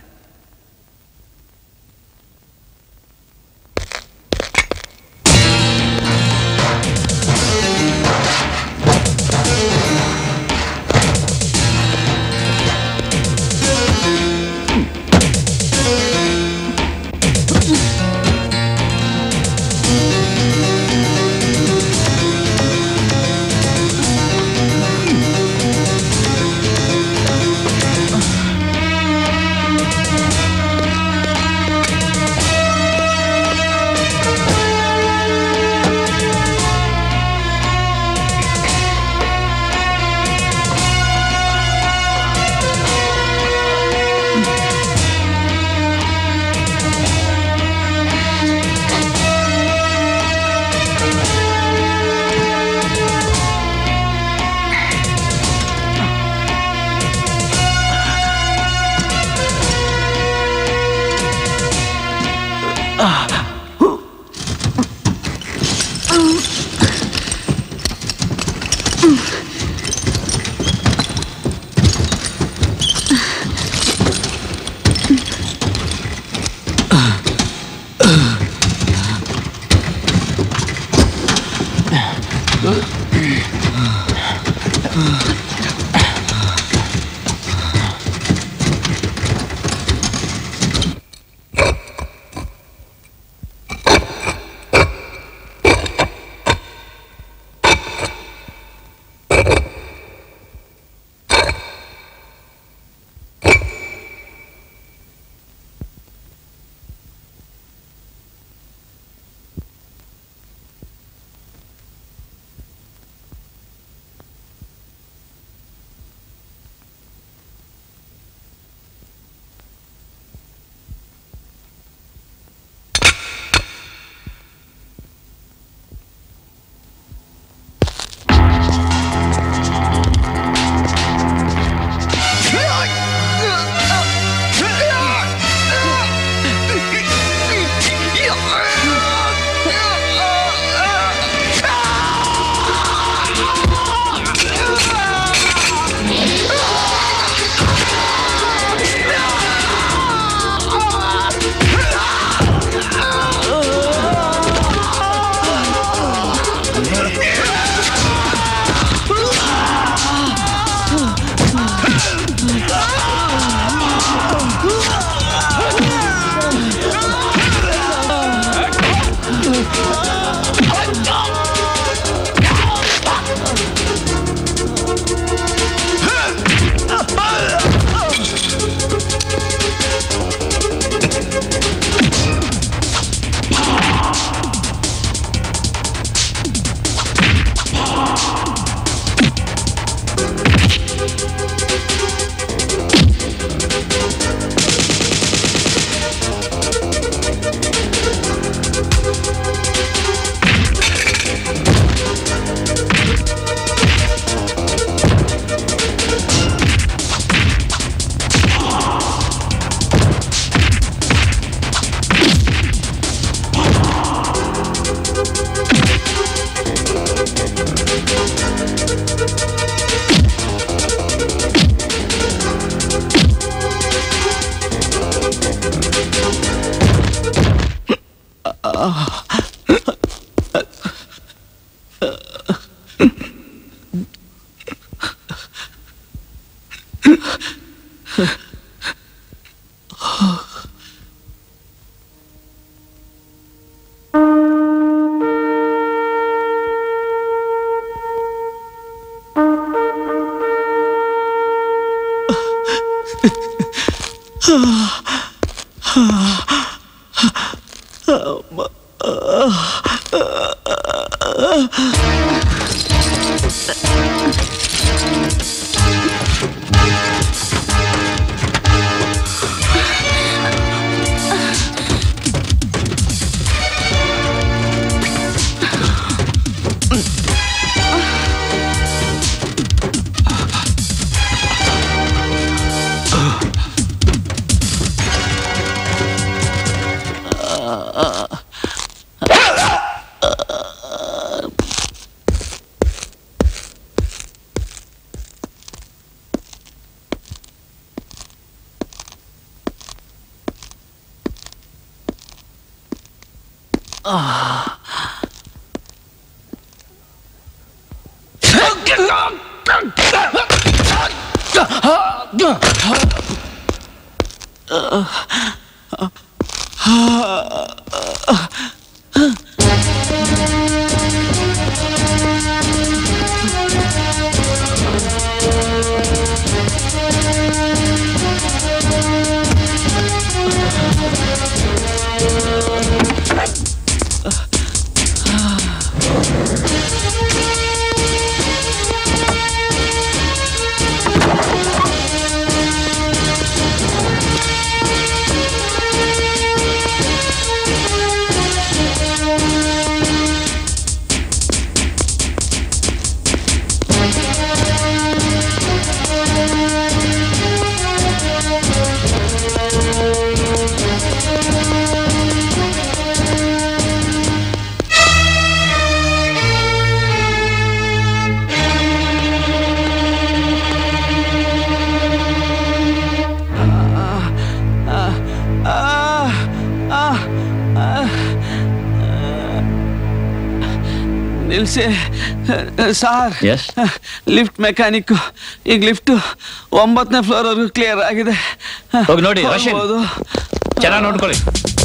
ನಿಲ್ಸಿ ಸಾರ್. ಲಿಫ್ಟ್ ಮೆಕ್ಯಾನಿಕ್ ಈಗ ಲಿಫ್ಟ್ 9ನೇ ಫ್ಲೋರ್ ವರೆಗೂ ಕ್ಲಿಯರ್ ಆಗಿದೆ. ಹೋಗಿ ನೋಡಿ. ಚೆನ್ನಾಗಿ ನೋಡ್ಕೊಳ್ಳಿ.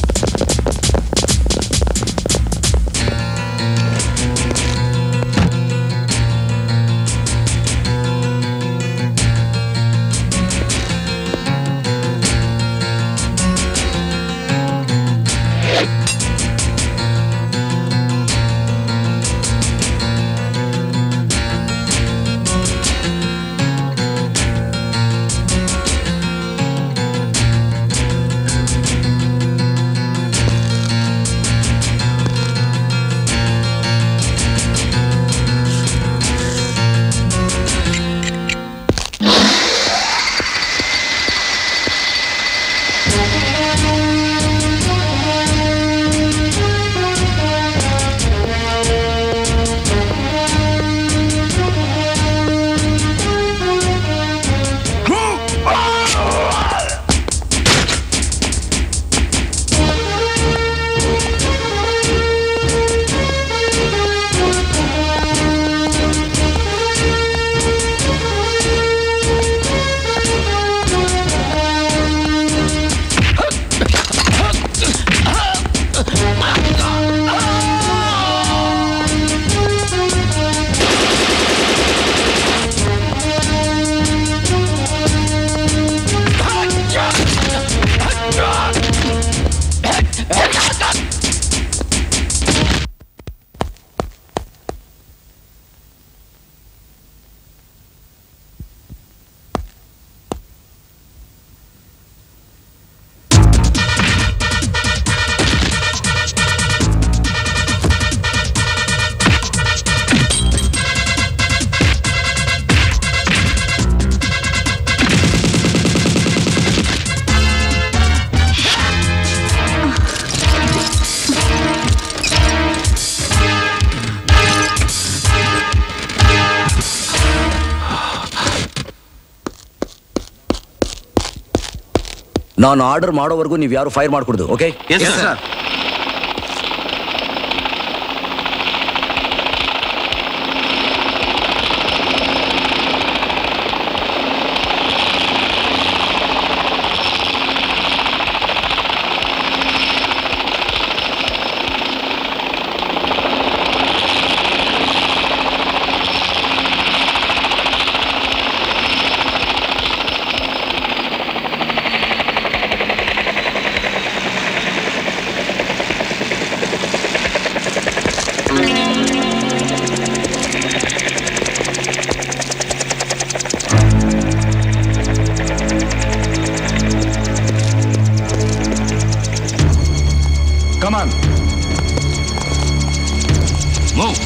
ನಾನು ಆರ್ಡರ್ ಮಾಡೋವರೆಗೂ ನೀವು ಯಾರು ಫೈರ್ ಮಾಡ್ಕೊಡುದು. Okay? Sir. Come on. Move.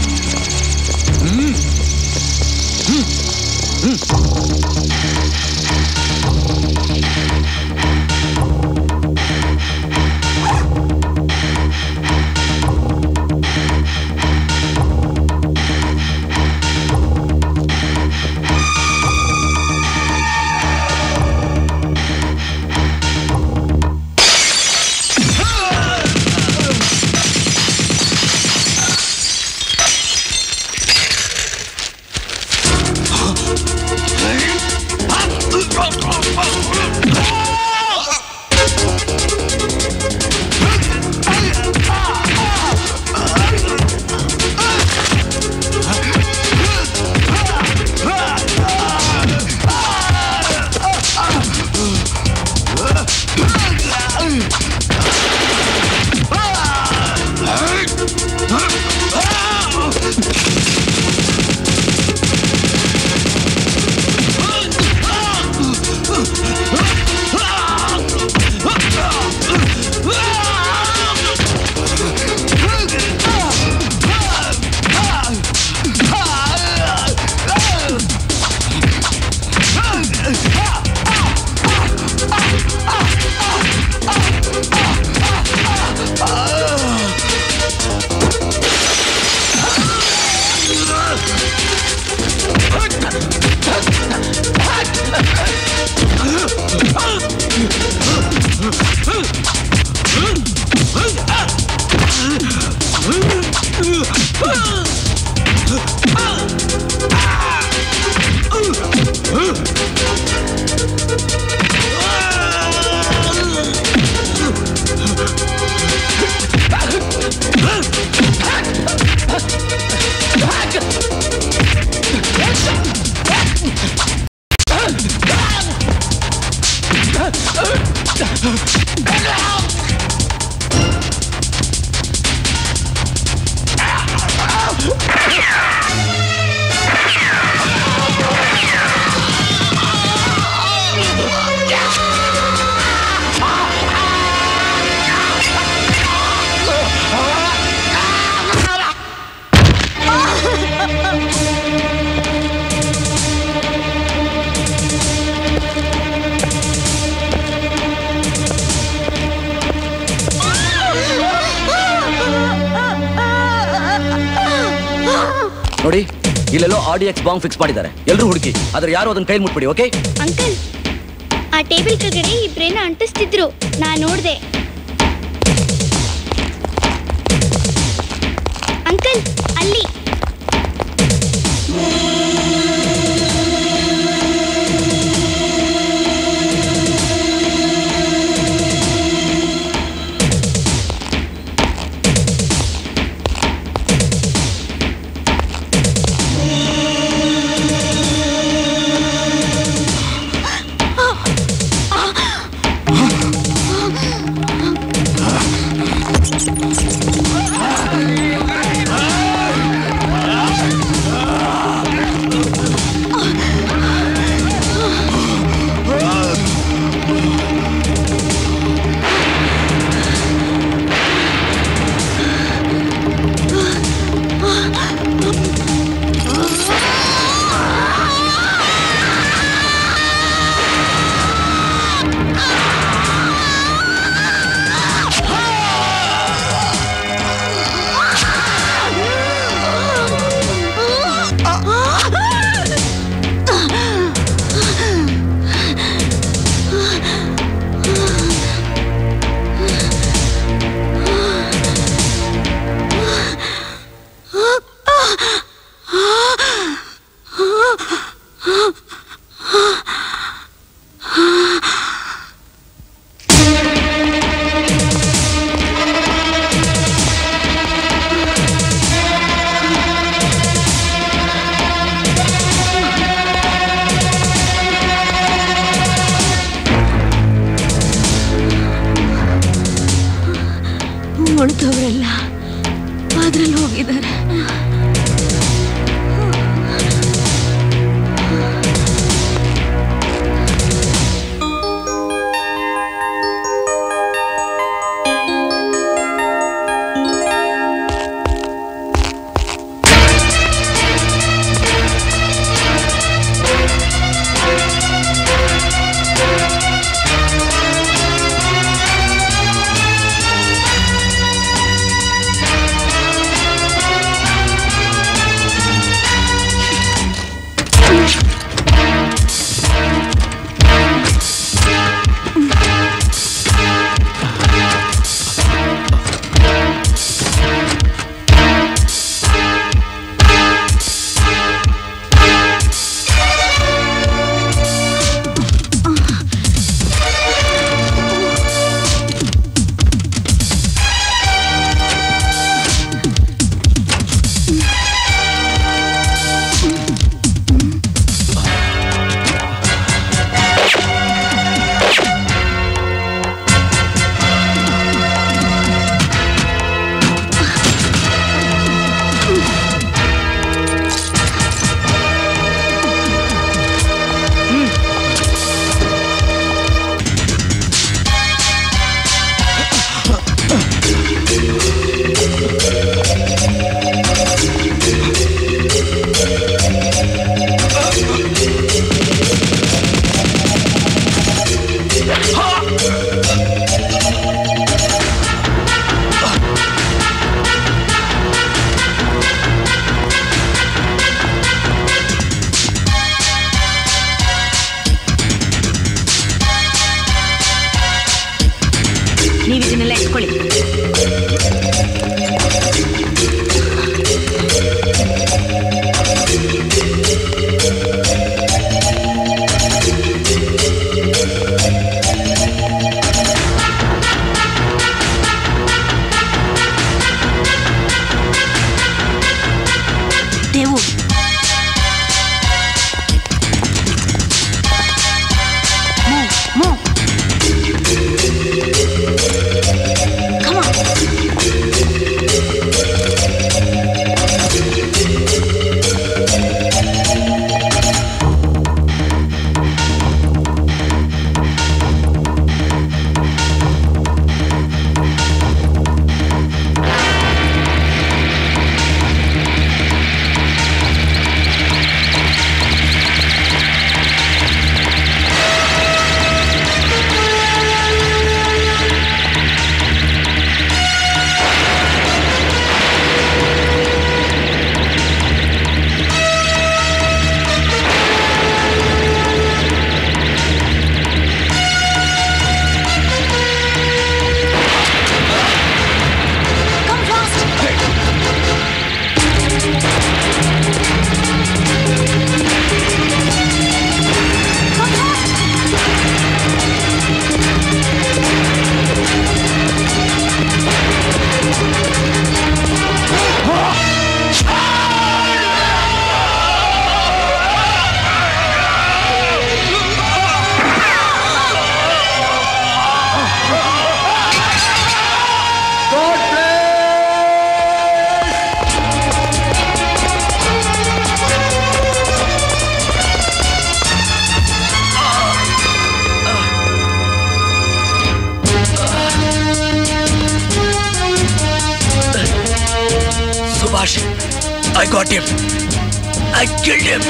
ನೋಡಿ ಇಲ್ಲೆಲ್ಲೋ ಆರ್ಡಿಎಕ್ಸ್ ಬಾಂಬ್ ಫಿಕ್ಸ್ ಮಾಡಿದ್ದಾರೆ, ಎಲ್ಲರೂ ಹುಡುಕಿ, ಆದ್ರೆ ಯಾರು ಅದನ್ನ ಕೈಲಿ ಮುಟ್ಬಿಡಿ. ಓಕೆ ಅಂಕಲ್, ಆ ಟೇಬಲ್ ಕೆಳಗಡೆ ಇಬ್ರೇನ ಅಂಟಿಸ್ತಿದ್ರು, ನಾ ನೋಡ್ದೆ. ಅಂಕಲ್ ಅಲ್ಲಿ ಉಳಿದವರೆಲ್ಲ ಅದ್ರಲ್ಲಿ ಹೋಗಿದ್ದಾರೆ. Subhash, I got him. I killed him.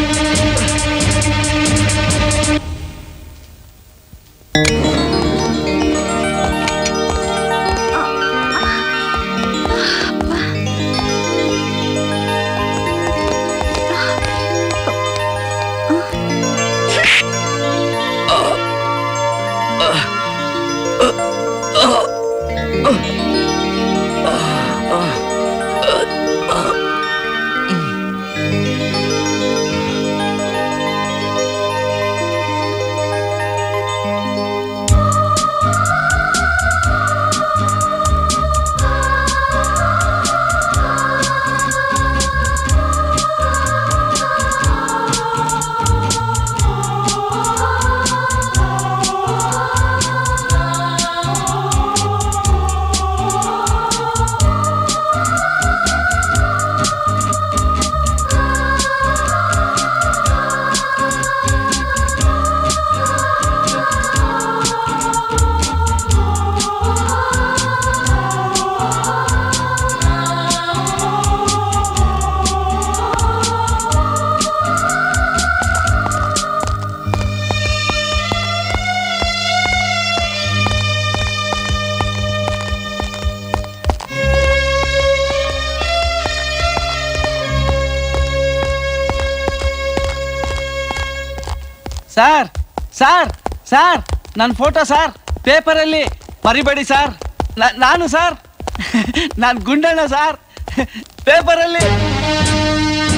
Sir sir sir ನನ್ನ ಫೋಟೋ ಸರ್ ಪೇಪರಲ್ಲಿ ಮರಿಬೇಡಿ ಸರ್. ನಾನು ಸರ್ ನಾನು ಗುಂಡಣ್ಣ ಸರ್ ಪೇಪರಲ್ಲಿ.